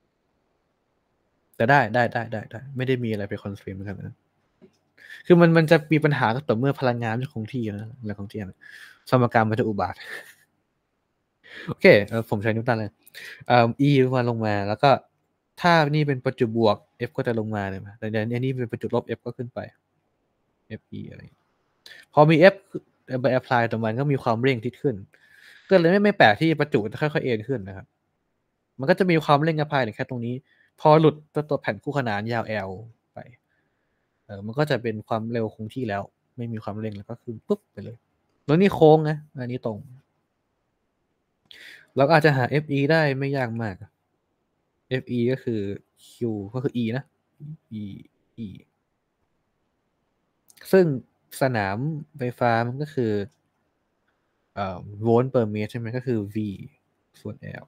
แต่ได้ไม่ได้มีอะไรไปคอนสตรีมเหมือนกันนะคือมันจะมีปัญหาก็ต่อเมื่อพลังงานจะคงที่นะอะไรคงที่นะสมการมันจะอุบาทโอเคผมใช้นิวตันเลยE มาลงมาแล้วก็ถ้านี่เป็นประจุบวก F ก็จะลงมาเลยแต่เดี๋ยวนี้เป็นประจุลบ F ก็ขึ้นไป FE อะไรพอมี F ไป apply ต่อมันก็มีความเร่งที่ขึ้นก็เลยไม่แปลกที่ประจุจะค่อยๆเอ็นขึ้นนะครับมันก็จะมีความเร่ง apply แค่ตรงนี้พอหลุดตัวแผ่นคู่ขนานยาว L ไปมันก็จะเป็นความเร็วคงที่แล้วไม่มีความเร่งแล้วก็คือปุ๊บไปเลยแล้วนี่โค้งนะอันนี้ตรงเราก็อาจจะหา FE ได้ไม่ยากมาก FE ก็คือ Q ก็คือ E นะ E ซึ่งสนามไฟฟ้ามันก็คือโวลต์ per เมตรใช่ไหมก็คือ V ส่วน L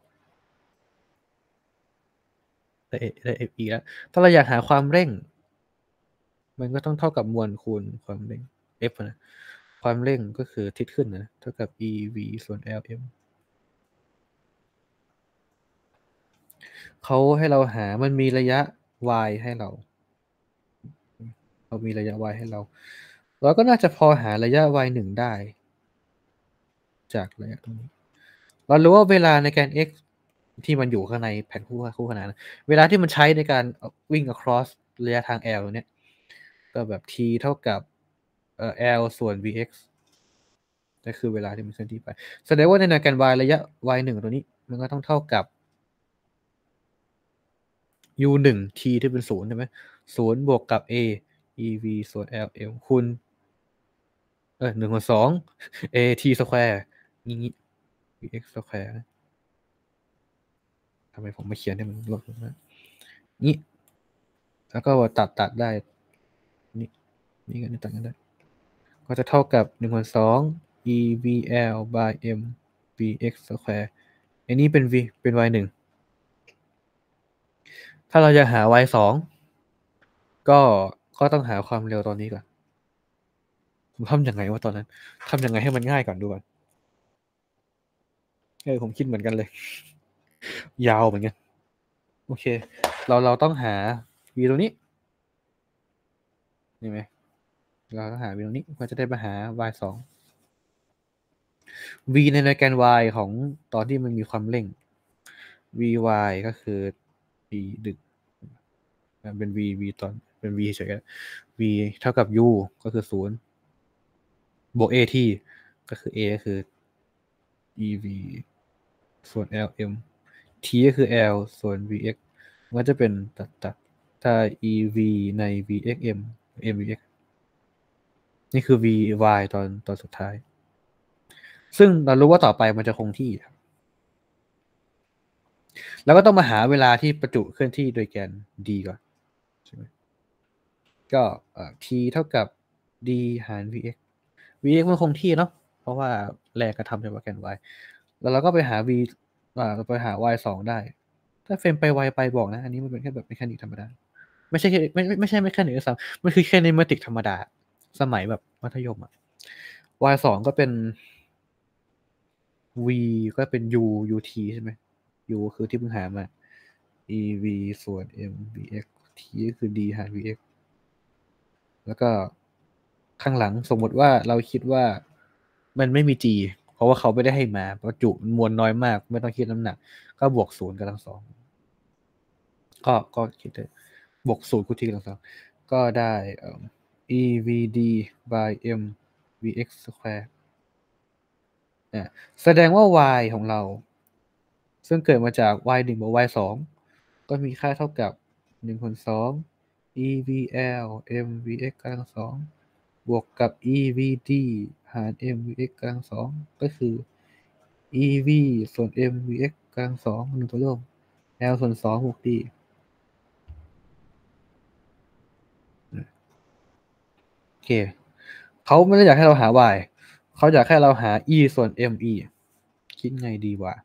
ได้ FE แล้วถ้าเราอยากหาความเร่งมันก็ต้องเท่ากับมวลคูณความเร่ง F นะความเร่งก็คือทิศขึ้นนะเท่ากับ EV ส่วน LM เขาให้เราหามันมีระยะ y ให้เรามีระยะ y ให้เราก็น่าจะพอหาระยะ y 1ได้จากระยะตรงนี้เรารู้ว่าเวลาในการ x ที่มันอยู่ข้างในแผ่นคู่ขนานเวลาที่มันใช้ในการวิ่ง across ระยะทาง l เนี่ยก็แบบ t เท่ากับl ส่วน vx นั่นคือเวลาที่มันเคลื่อนที่ไปแสดงว่าในแนวแกน y ระยะ y 1ตัวนี้มันก็ต้องเท่ากับ u 1 t ที่เป็น0ใช่ไหม0บวกกับ a ev ส่วน lm คูณ1/2 a t สแควร์งี้ vx สแควร์ทำไมผมไม่เขียนให้มันลดลงมานี่แล้วก็ตัดได้นี่กันตัดกันได้ก็จะเท่ากับ1/2 evl by m vx สแควร์อันนี้เป็น v เป็น y 1ถ้าเราจะหา y 2ก็ต้องหาความเร็วตอนนี้ก่อนผมทำยังไงวะตอนนั้นทำยังไงให้มันง่ายก่อนดูก่อนผมคิดเหมือนกันเลยยาวเหมือนกันโอเคเราต้องหา v ตรงนี้นี่ไหมเราต้องหา v ตรงนี้ก็จะได้มาหา y 2 v ในแกน y ของตอนที่มันมีความเร่ง vy ก็คือ v ดึกเป็น v ตอนเป็น v เฉยๆ v เท่ากับ u ก็คือ0บวก at ก็คือ a ก็คือ ev ส่วน lm t ก็คือ l ส่วน vx มันก็จะเป็นตัดถ้า ev ใน vxm mvx นี่คือ vy ตอนสุดท้าย ซึ่งเรารู้ว่าต่อไปมันจะคงที่แล้วก็ต้องมาหาเวลาที่ประจุเคลื่อนที่โดยแกน d ก่อนใช่ไหมก็t เท่ากับ d หาร vx vx มันคงที่เนาะเพราะว่าแรงกระทำจากโปรแกรม y แล้วเราก็ไปหา v ไปหา y 2ได้ถ้าเฟรมไป y ไปบอกนะอันนี้มันเป็นแค่แบบเมคานิกธรรมดาไม่ใช่ไม่ใช่เมคานิกซ้ำมันคือแค่เนเมติกธรรมดาสมัยแบบมัธยมy 2ก็เป็น v ก็เป็น u ut ใช่ไหม u คือที่เพิ่งหามา ev ส่วน m vx t ก็คือ d หาร vx แล้วก็ข้างหลังสมมติว่าเราคิดว่ามันไม่มี g เพราะว่าเขาไม่ได้ให้มาประจุมวลน้อยมากไม่ต้องคิดน้ำหนักก็บวกศูนย์กำลังสองก็คิดได้บวกศูนย์คูณ t กำลังสองก็ได้evd by m vx square แสดงว่า y ของเราซึ่งเกิดมาจาก y 1บวก y 2ก็มีค่าเท่ากับ1คูณ2 evl mvx กำลังสองบวกกับ evd หาร mvx กำลังสองก็คือ ev ส่วน mvx กำลังสอง1ตัวร่วม l ส่วน2บวก d โอเคเขาไม่ได้อยากให้เราหา y เขาอยากให้เราหา e ส่วน me คิดไงดีวะ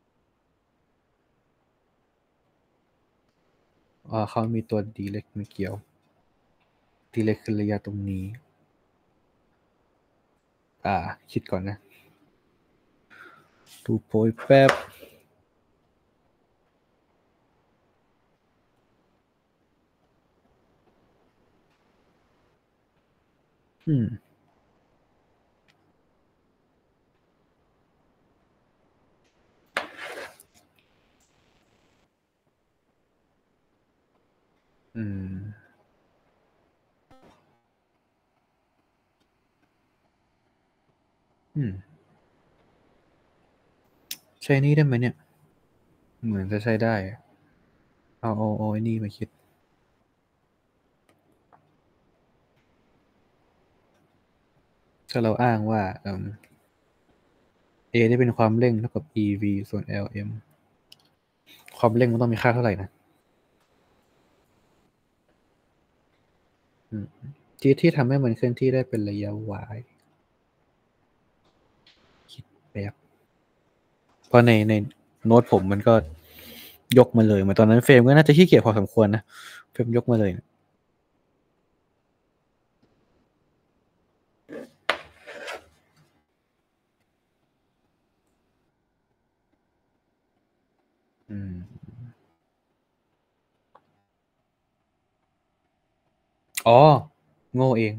เขามีตัว d เล็กไม่เกี่ยว d เล็กคือระยะตรงนี้คิดก่อนนะดูโพยแป๊บอืมอืมอืมใช้นี่ได้ไหมเนี่ยเหมือนจะใช้ได้เอาไอ้นี่มาคิดถ้าเราอ้างว่าA ได้เป็นความเร่งเท่ากับ ev ส่วน lm ความเร่งมันต้องมีค่าเท่าไหร่นะที่ทำให้มันเคลื่อนที่ได้เป็นระยะ y คิดแบบเพราะในโน้ตผมมันก็ยกมาเลยเหมือนตอนนั้นเฟรมก็น่าจะขี้เกียจพอสมควรนะเฟรมยกมาเลยนะอืมอ๋อโง่เอง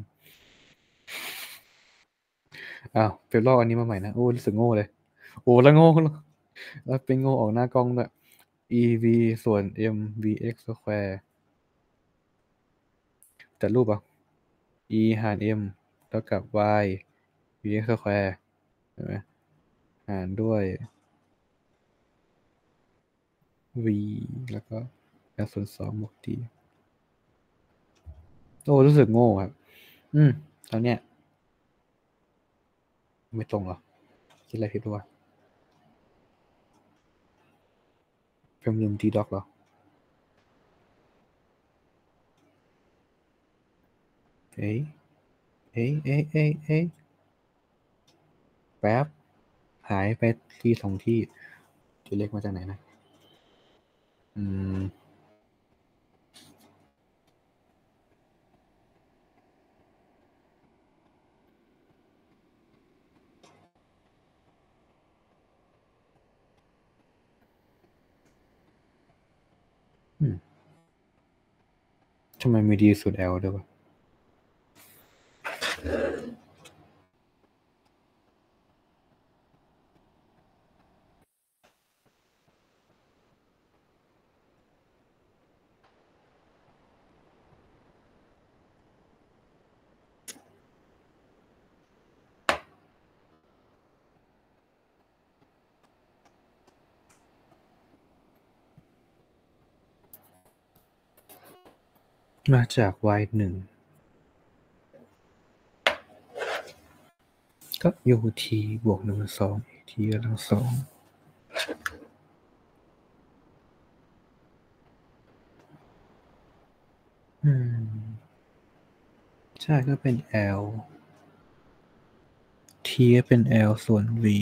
เฟรมลอกอันนี้มาใหม่นะโอ้รู้สึกโง่เลยโอ้แล้วโง่แล้วเป็นโง่ออกหน้ากล้องด้วย ev ส่วน m vx square จัดรูปe หาร m เท่ากับ y vx square เห็นไหมหารด้วย v แล้วก็ l ส่วน2บวก d โอ้รู้สึกโง่ครับแล้วเนี่ยไม่ตรงเหรอคิดอะไรผิดวะเพิ่มลืม d doc เหรอเอ้ยแป๊บหายไปที่สองที่ตัวเลขมาจากไหนนะอืมอืมทำไมมี d ส่วน l ด้วยวะมาจาก y 1ก็ ut บวก1 2 at กำลังสองอืมใช่ก็เป็น l เป็น L ส่วน V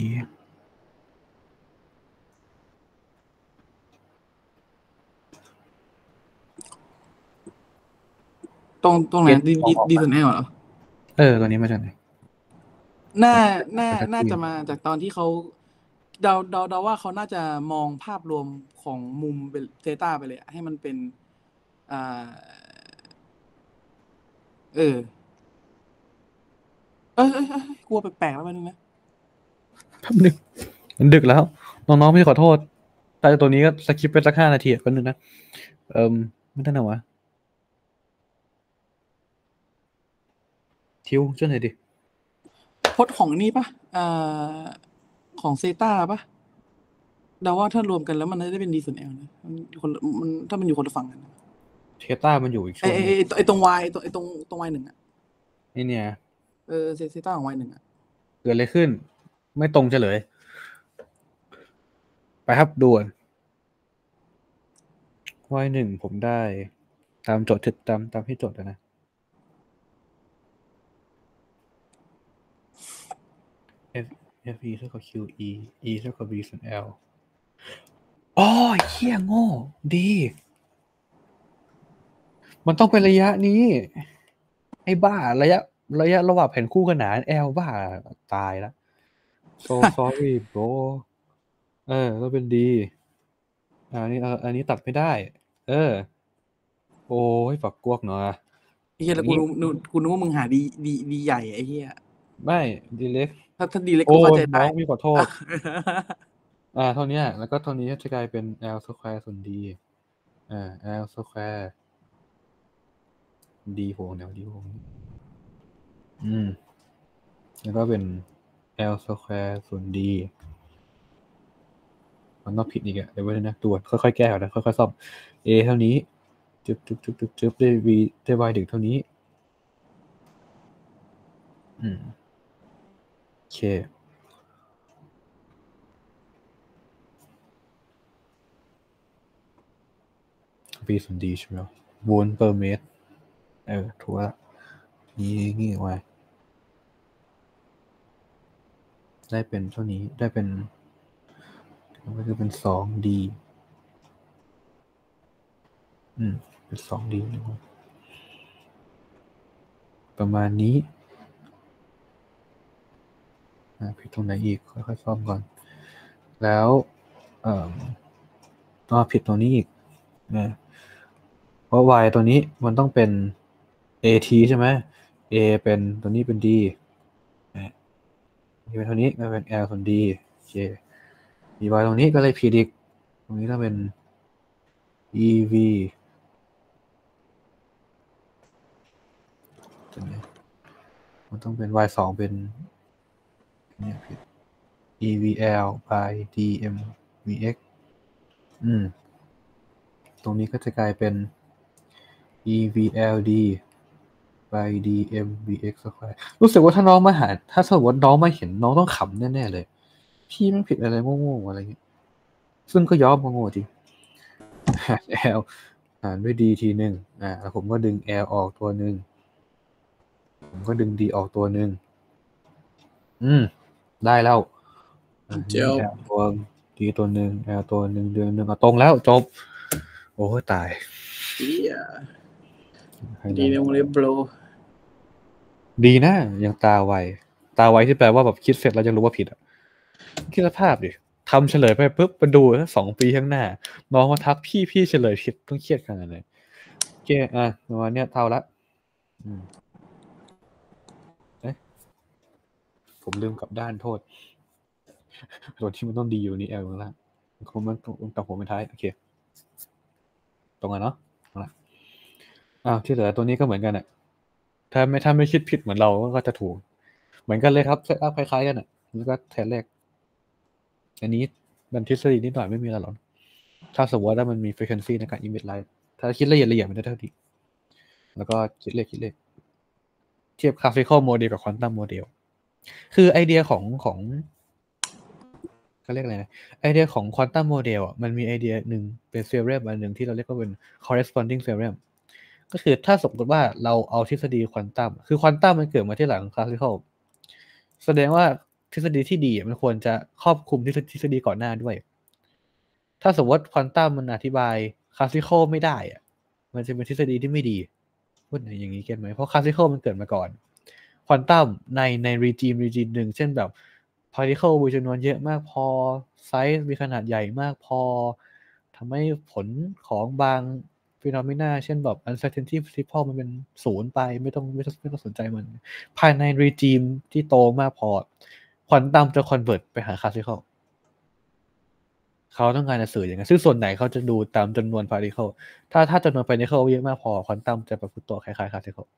ตรงไหนดีส่วนแอลเหรอตัวนี้มาจากไหนน่าเป็นทักน่าทีจะมาจากตอนที่เขาเดาว่าเขาน่าจะมองภาพรวมของมุมเป็นเซต้าไปเลยอะให้มันเป็นอ่าเออกลัวแปลกๆแล้วมันนึงนะแป๊บนึงมันดึกแล้ว น้องๆพี่ขอโทษแต่ตัวนี้ก็สคิปไปสัก5 นาทีแป๊บนึงนะไม่ได้นะวะทิวช่วยหน่อยดิพจน์ของนี่ปะของเซต้าปะเดาว่าถ้ารวมกันแล้วมันน่าจะเป็นดีส่วนแอลนะมันถ้ามันอยู่คนละฝั่งกันเทต้ามันอยู่อีกช่วงนึงไอตรงวายตรงวายหนึ่งอ่ะนี่เนี่ยเซต้าของวายหนึ่งอ่ะเกิดอะไรขึ้น ไม่ตรงเฉลย ไปครับด่วน Y1 ผมได้ ตามโจทย์ตามที่โจทย์นะ F E เท่ากับ Q E เท่ากับ V ส่วน L อ๋อเหี้ยโง่ดี มันต้องเป็นระยะนี้ ไอ้บ้าระยะระหว่างแผ่นคู่ขนาน L บ้าตายแล้ว so sorry bro ก็เป็นดีอันนี้ตัดไม่ได้ โอ้ยฝักกวกเนาะไอ้เหี้ยแล้วกูนึกว่ามึงหาดีใหญ่ไอ้เหี้ยไม่ดีเล็กถ้าดีเล็กโอ้กูเข้าใจน้ได้องพี่ขอโทษ เท่านี้แล้วก็เท่านี้จะกลายเป็น L square ส่วน D L square D โหแนว D โหแล้วก็เป็น L square ส่วน D มันต้องผิดอีกอะเดี๋ยวไว้นะตัวค่อยๆแก้ก่อนนะค่อยๆซ่อม A เท่านี้จึ๊บได้ V ได้ Y ดึกเท่านี้โอเค V ส่วน D ใช่ไหมโวลต์เปอร์เมตรถูกแล้วนี่ไว้ได้เป็นเท่านี้ได้เป็นก็คือเป็น 2D เป็น 2D ประมาณนี้ผิดตรงไหนอีกค่อยๆซ่อมก่อนแล้วผิดตรงนี้อีกเพราะ y ตัวนี้มันต้องเป็น at ใช่ไหม a เป็นตัวนี้เป็น d นี่เป็นเท่านี้ก็เป็น l ส่วน d โอเค y ตรงนี้ก็เลยผิดอีกตรงนี้ต้องเป็น ev มันต้องเป็น y 2เป็นเนี่ยผิด evl by dm vx ตรงนี้ก็จะกลายเป็น evld by dm vx square รู้สึกว่าถ้าน้องมาถ้าสมมติน้องมาเห็นน้องต้องขำแน่ๆเลยพี่มันผิดอะไรโง่ๆอะไรเงี้ยซึ่งก็ยอมโง่จริง l หารด้วย d ทีหนึ่งแล้วผมก็ดึง l ออกตัวหนึ่งผมก็ดึง d ออกตัวหนึ่งได้แล้วเจ้า l ตัว d ตัวหนึ่ง l ตัวหนึ่งเดือนหนึ่งตรงแล้วจบโอ้ตายดีในวงเล็บโบรดีนะยังตาไวที่แปลว่าแบบคิดเสร็จแล้วยังรู้ว่าผิดอ่ะคิดสภาพดิทำเฉลยไปปุ๊บมาดู2 ปีข้างหน้าน้องมาทักพี่เฉลยผิดต้องเครียดขนาดไหนโอเคประมาณเนี้ยเท่าละผมลืมกลับด้านโทษตัวที่มันต้องดีอยู่นี่แอลข้างล่างมันตัดผมเป็นท้ายโอเคตรงกันเนาะที่เหลือตัวนี้ก็เหมือนกันอ่ะถ้าไม่คิดผิดเหมือนเราก็จะถูกเหมือนกันเลยครับเซตอัพคล้ายๆกันอ่ะแล้วก็แทนแรกอันนี้มันทฤษฎีนิดหน่อยไม่มีอะไรหรอกถ้าสมมติว่ามันมี frequency ในการ emit light ถ้าคิดละเอียดมันจะเท่าดีแล้วก็คิดเลขเทียบ classical model กับ quantum model คือไอเดียของเขาเรียกอะไรนะไอเดียของ quantum model อ่ะมันมีไอเดียหนึ่งเป็น theorem อันหนึ่งที่เราเรียกว่าเป็น corresponding theorem ก็คือถ้าสมมติว่าเราเอาทฤษฎีควอนตัมคือควอนตัมมันเกิดมาที่หลังคลาสสิคอลแสดงว่าทฤษฎีที่ดีมันควรจะครอบคลุมทฤษฎีก่อนหน้าด้วย ถ้าสมมติควอนตัมมันอธิบายคลาสสิคอลไม่ได้อะมันจะเป็นทฤษฎีที่ไม่ดีพูดอย่างนี้เก็ตไหมเพราะคลาสสิคอลมันเกิดมาก่อนควอนตัมในรีจิมหนึ่งเช่นแบบพาร์ติเคิลมีจำนวนเยอะมากพอไซส์มีขนาดใหญ่มากพอทำให้ผลของบางฟีนอมินาเช่นแบบ uncertainty principle มันเป็นศูนย์ไปไม่ต้องสนใจมันภายในรีจิมที่โตมากพอควอนตัมจะคอนเวิร์ตไปหาคลาสสิคอลเขาต้องการจะสื่ออย่างนั้นซึ่งส่วนไหนเขาจะดูตามจำนวนพาร์ติเคิลถ้าจำนวนพาร์ติเคิลเยอะมากพอควอนตัมจะประพฤติตัวคล้ายๆคลาสสิคอล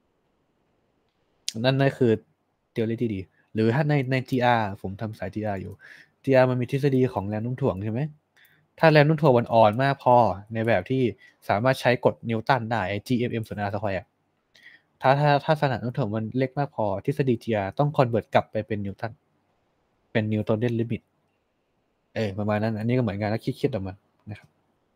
นั่นคือทฤษฎีที่ดีหรือถ้าใน GR ผมทำสาย GR อยู่ GR มันมีทฤษฎีของแรงโน้มถ่วงใช่ไหมถ้าแรงโน้มถ่วงมันอ่อนมากพอในแบบที่สามารถใช้กฎนิวตันได้ GMM ส่วน R สแควร์ถ้าขนาดโน้มถ่วงมันเล็กมากพอทฤษฎี GR ต้องคอนเวิร์ตกลับไปเป็นนิวตันเป็นนิวตันเดนลิมิตประมาณนั้นอันนี้ก็เหมือนกันแล้วคิดออกมานะครับ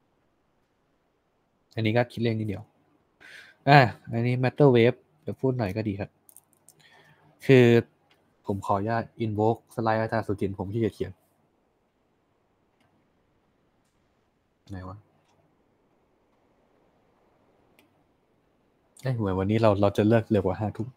อันนี้ก็คิดเรื่องนิดเดียวอันนี้ matter wave เดี๋ยวพูดหน่อยก็ดีครับคือผมขออนุญาต invoke สไลด์อาจารย์สุจินต์ผมที่จะเขียนไหนวะเหมือนวันนี้เราจะเลิกเร็วกว่า5 ทุ่ม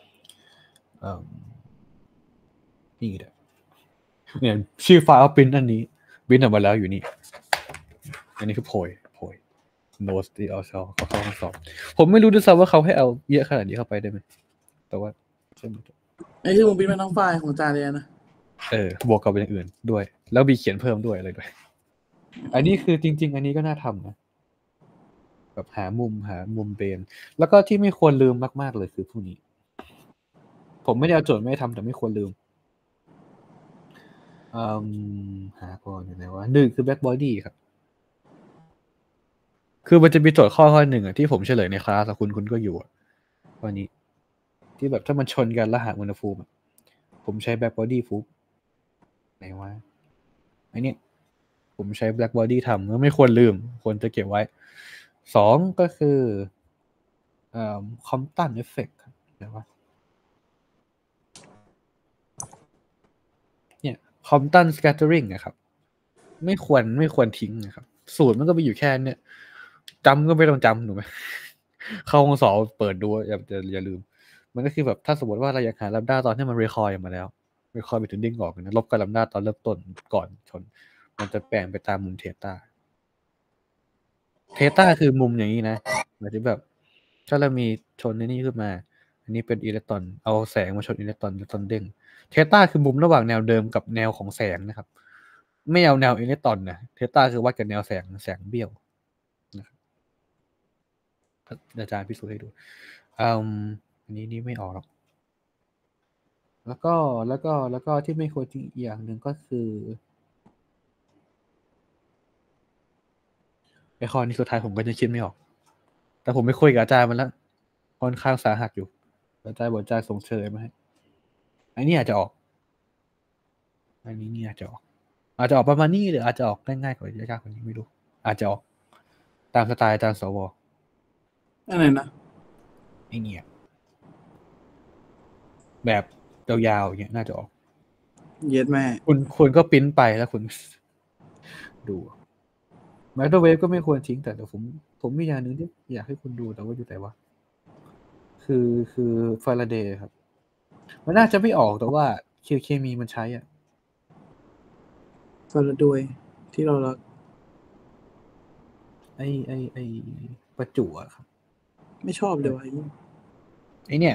นี่แหละเนี่ยชื่อไฟล์ปริ้นอันนี้ปริ้นออกมาแล้วอยู่นี่อันนี้คือโพยโน้ตที่เอาเขาเข้าสอบผมไม่รู้ด้วยซ้ำว่าเขาให้เอาเยอะขนาดนี้เข้าไปได้ไหมแต่ว่าใช่ไหมไอ้ที่มึงพิมพ์มาทั้งไฟล์ของจาเรียนะบวกกับอย่างอื่นด้วยแล้วมีเขียนเพิ่มด้วยอะไรด้วยอันนี้คือจริงๆอันนี้ก็น่าทำนะแบบหามุมเบนแล้วก็ที่ไม่ควรลืมมากๆเลยคือพวกนี้ผมไม่ได้เอาโจทย์ไม่ทำแต่ไม่ควรลืมหาก่อนอยู่ไหนวะ1คือ back body ครับคือมันจะมีโจทย์ข้อหนึ่งที่ผมเฉลยในคลาสคุณก็อยู่วันนี้ที่แบบถ้ามันชนกันแล้วหาอุณหภูมิผมใช้ back body ฟุบไหนวะไอเนี้ยผมใช้ black body ทำก็ไม่ควรลืมควรจะเก็บไว้2ก็คือCompton effect ครับเดี๋ยวว่าเนี่ย Compton scattering นะครับไม่ควรทิ้งนะครับสูตรมันก็มีอยู่แค่เนี่ยจำก็ไม่ต้องจำถูกไหมเข้าห้องสอบเปิดดูอย่าลืมมันก็คือแบบถ้าสมมติว่าเราอยากหาลัมด้าตอนที่มันรีคอยล์มาแล้วรีคอยล์ไปถึงดิ้งออกนะลบกับลัมด้าตอนเริ่มต้นก่อนชนมันจะแปลงไปตามมุมเทต้าคือมุมอย่างนี้นะหมายถึงแบบถ้าเรามีชนในนี้ขึ้นมาอันนี้เป็นอิเล็กตรอนเอาแสงมาชนอิเล็กตรอนเด้งเทต้าคือมุมระหว่างแนวเดิมกับแนวของแสงนะครับไม่เอาแนวอิเล็กตรอนนะเทต้าคือวัดกับแนวแสงเบี้ยวนะครับอาจารย์พิสูจน์ให้ดูอันนี้ไม่ออกหรอกแล้วก็ที่ไม่ควรจริงอีกอย่างหนึ่งก็คือไอคอนนี้สุดท้ายผมก็จะคิดไม่ออกแต่ผมไม่คุยกับอาจารย์มันแล้วค่อนข้างสาหัสอยู่อาจารย์บอกอาจารย์ส่งเฉลยมาให้อันนี้อาจจะออกอันนี้นี่อาจจะออกประมาณนี้หรืออาจจะออกง่ายๆกว่ายากกว่านี้ไม่รู้อาจจะออกตามสไตล์อาจารย์สวอะไรนะไอเนี่ยแบบยาวๆอย่างเงี้ยน่าจะออกเย็ดแม่คุณก็ปริ้นไปแล้วคุณดูไมโครเวฟก็ไม่ควรทิ้งแต่เดี๋ยวผมมีอย่างหนึ่งที่อยากให้คุณดูแต่ว่าอยู่ไหนวะคือฟาราเดย์ครับมันน่าจะไม่ออกแต่ว่าเคมีมันใช้อ่ะฟาราโดยที่เรารักไอประจุอะครับไม่ชอบเลยวะไอเนี่ย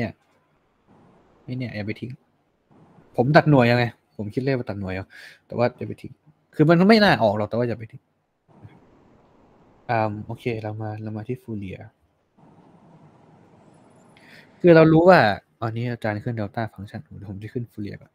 อย่าไปทิ้งผมตัดหน่วยยังไงผมคิดเลขว่าตัดหน่วยเอาแต่ว่าอย่าไปทิ้งคือมันไม่น่าออกหรอกแต่ว่าอย่าไปทิ้งโอเคเรามาที่ฟูเรียคือเรารู้ว่าอันนี้อาจารย์ขึ้นเดลต้าฟังก์ชันผมจะขึ้นฟูเรียก่อน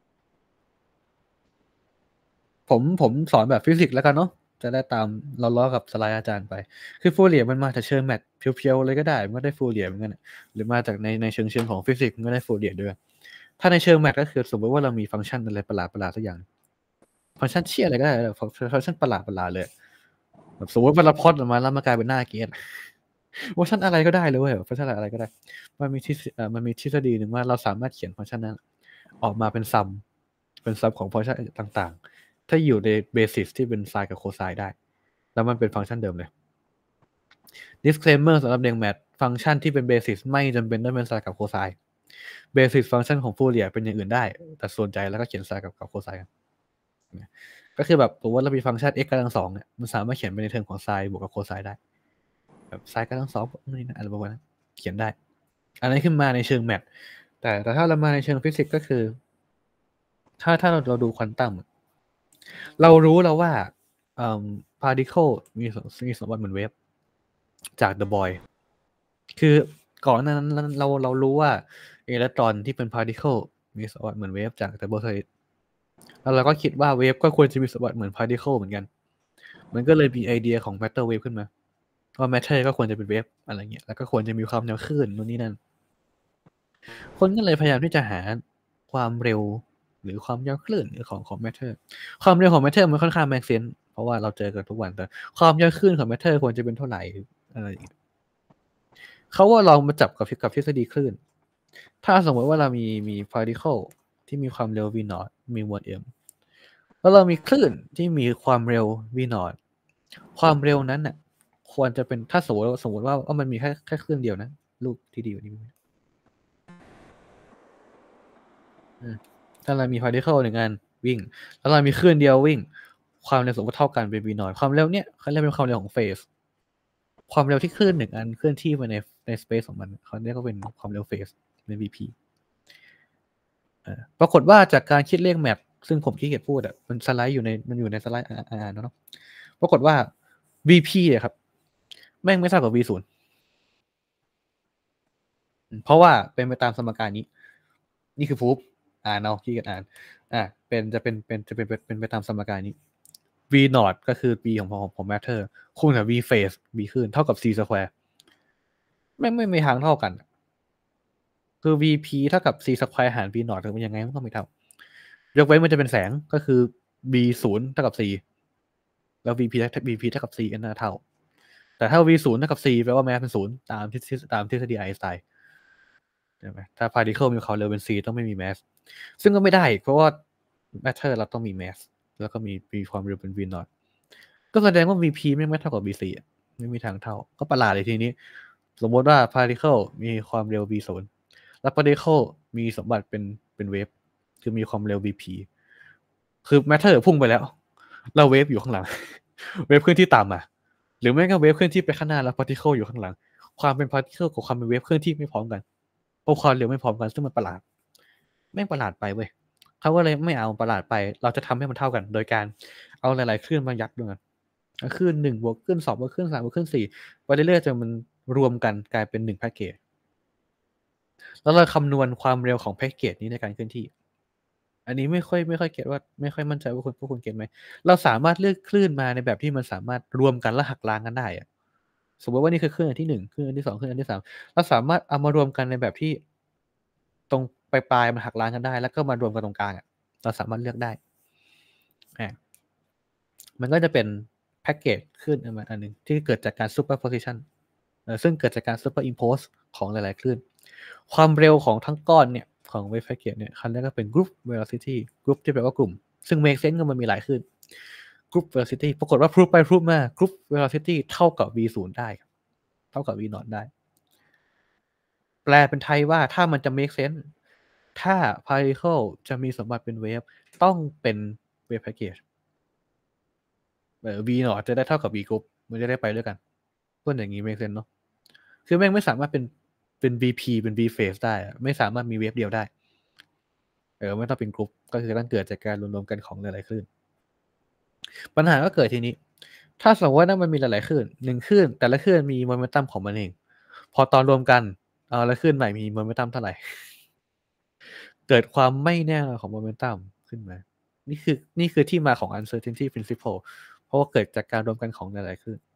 ผมสอนแบบฟิสิกส์แล้วกันเนาะจะได้ตามเราล้อกับสไลด์อาจารย์ไปคือฟูเรียมันมาจากเชิงแมทเพียวๆเลยก็ได้มันก็ได้ฟูเรียเหมือนกันหรือมาจากในเชิงของฟิสิกส์มันก็ได้ฟูเรียด้วยถ้าในเชิงแมทก็คือสมมติว่าเรามีฟังก์ชันอะไรประหลาดสักอย่างฟังก์ชันเชี่ยอะไรก็ได้ฟังก์ชันประหลาดเลยแบบสมมติว่าเราพล็อตออกมาแล้วมันกลายเป็นหน้าเกตฟังก์ชันอะไรก็ได้เลยเว้ยฟังก์ชันอะไรก็ได้มันมีทฤษฎีหนึ่งว่าเราสามารถเขียนฟังก์ชันนั้นออกมาเป็นซับของฟังก์ชันต่างๆถ้าอยู่ในเบสิสที่เป็นไซน์กับโคไซน์ได้แล้วมันเป็นฟังก์ชันเดิมเลย disclaimer สำหรับเรียงแมทฟังก์ชันที่เป็นเบสิสไม่จำเป็นต้องเป็นไซน์กับโคไซน์เบสิสฟังก์ชันของฟูเรียเป็นอย่างอื่นได้แต่ส่วนใจแล้วก็เขียนไซน์กับโคไซน์กันก็คือแบบผมว่าเรามีฟังก์ชัน x กำลังสองเนี่ยมันสามารถเขียนไปในเทอมของไซน์บวกกับโคไซน์ได้แบบไซน์กำลังสองนี่นะอะไรประมาณนั้นเขียนได้อันนี้ขึ้นมาในเชิงแมทแต่ถ้าเรามาในเชิงฟิสิกส์ก็คือถ้าเราดูควอนตัมเรารู้แล้วว่าparticle มีสมบัติเหมือนเวฟจาก The Boy คือก่อนหน้านั้นเรารู้ว่าอิเล็กตรอนที่เป็น particle มีสมบัติเหมือนเวฟจาก The Boy แล้วเราก็คิดว่าเวฟก็ควรจะมีสมบัติเหมือน particle เหมือนกันมันก็เลยมีไอเดียของ matter wave ขึ้นมาว่า matter ก็ควรจะเป็นเวฟอะไรเงี้ยแล้วก็ควรจะมีความเร็วคลื่นนู่นนี่นั่นคนก็เลยพยายามที่จะหาความเร็วหรือความยาวคลื่นของ matter ความเร็วของ matter มันค่อนข้าง make sense เพราะว่าเราเจอกันทุกวันแต่ความยาวคลื่นของ matter ควรจะเป็นเท่าไหร่อะไรอย่างเงี้ยเขาก็ลองมาจับกับทฤษฎีคลื่นถ้าสมมติว่าเรามี particle ที่มีความเร็ว v 0มีมวล m แล้วเรามีคลื่นที่มีความเร็ว v 0ความเร็วนั้นน่ะควรจะเป็นถ้าสมมติว่ามันมีแค่คลื่นเดียวนะลูกที่ดีกว่านี้ถ้าเรามี particle หนึ่งอันวิ่งแล้วเรามีคลื่นเดียววิ่งความเร็วสมมติเท่ากันเป็น v 0ความเร็วเนี้ยเขาเรียกเป็นความเร็วของเฟสความเร็วที่คลื่นหนึ่งอันเคลื่อนที่ไปในสเปซของมันเขาเรียกว่าเป็นความเร็วเฟสเป็น vp ปรากฏว่าจากการคิดเลขแมทซึ่งผมขี้เกียจพูดมันสไลด์อยู่ในสไลด์เนาะปรากฏว่า VP เนี่ยครับแม่งไม่เท่ากับ V0 เพราะว่าเป็นไปตามสมการนี้นี่คือพูฟเนาะขี้เกียจเป็นไปตามสมการนี้ V 0ก็คือ B ของ matter คูณกับ V phase B ขึ้นเท่ากับ C square แม่งไม่มีทางเท่ากันคือ VP เท่ากับ C square หาร V 0ถึงมันยังไงมันก็ไม่เท่ายกเว้นมันจะเป็นแสงก็คือ B0 เท่ากับ C แล้ว VP เท่ากับ C กันน่าเท่าแต่ถ้า V0 เท่ากับ C แปลว่าแมสเป็น0ตามทฤษฎีไอน์สไตน์ใช่ไหมถ้า particle มีความเร็วเป็น C ต้องไม่มีแมสซึ่งก็ไม่ได้เพราะว่า matter เราต้องมีแมสแล้วก็มีความเร็วเป็น V0 ก็แสดงว่า VP ไม่เท่ากับ VC ไม่มีทางเท่าก็ประหลาดเลยทีนี้สมมติว่า particle มีความเร็ว V0 แล้ว particle มีสมบัติเป็นเวฟคือมีความเร็ว VP คือ matter พุ่งไปแล้วเราเวฟอยู่ข้างหลังเวฟเคลื่อนที่ตามมาหรือไม่ก็เวฟเคลื่อนที่ไปข้างหน้าแล้ว particle อยู่ข้างหลังความเป็น particle กับความเป็นเวฟเคลื่อนที่ไม่พร้อมกันเพราะความเร็วไม่พร้อมกันซึ่งมันประหลาดแม่งประหลาดไปเว้ยเขาก็เลยไม่เอาประหลาดไปเราจะทำให้มันเท่ากันโดยการเอาหลายๆคลื่นมายัดด้วยกันคลื่น1บวกคลื่น2บวกคลื่น3บวกคลื่น4ไปเรื่อยๆจนมันรวมกันกลายเป็น1แพ็กเกจแล้วเราคำนวณความเร็วของแพ็กเกจนี้ในการเคลื่อนที่อันนี้ไม่ค่อยเก็ตว่าไม่ค่อยมั่นใจว่าพวกคุณเก็ตไหมเราสามารถเลือกคลื่นมาในแบบที่มันสามารถรวมกันและหักล้างกันได้อะสมมติว่านี่คือคลื่นอันที่1คลื่นอันที่2คลื่นอันที่3เราสามารถเอามารวมกันในแบบที่ตรงปลายๆมันหักล้างกันได้แล้วก็มารวมกันตรงกลางเราสามารถเลือกได้มันก็จะเป็นแพ็กเกจขึ้นอันหนึ่งที่เกิดจากการ superposition ซึ่งเกิดจากการ superimpose ของหลายๆคลื่นความเร็วของทั้งก้อนเนี่ยของ wave packet เนี่ยเขาเรียกว่าเป็น group velocity group ที่แปลว่ากลุ่มซึ่ง make sense ก็มันมีหลายคลื่น group velocity ปรากฏว่า proof ไป proof มา group velocity เท่ากับ v0 ได้เท่ากับ v0 ได้แปลเป็นไทยว่าถ้ามันจะ make sense ถ้า particle จะมีสมบัติเป็น wave ต้องเป็น wave package V จะได้เท่ากับ V group มันจะได้ไปด้วยกันพูดอย่างนี้ make sense เนาะคือแม่งไม่สามารถเป็น VP เป็น V phase ได้ไม่สามารถมีเวฟเดียวได้ไม่ต้องเป็นกรุ๊ปก็คือต้องเกิดจากการรวมกันของหลายๆคลื่นปัญหาก็เกิดทีนี้ถ้าสมมติว่ามันมีหลายๆคลื่น1คลื่นแต่ละคลื่นมีโมเมนตัมของมันเองพอตอนรวมกันแล้วคลื่นใหม่มีโมเมนตัมเท่าไหร่เกิดความไม่แน่นอนของโมเมนตัมขึ้นมานี่คือที่มาของ uncertainty principle เพราะว่าเกิดจากการรวมกันของหลายๆคลื่น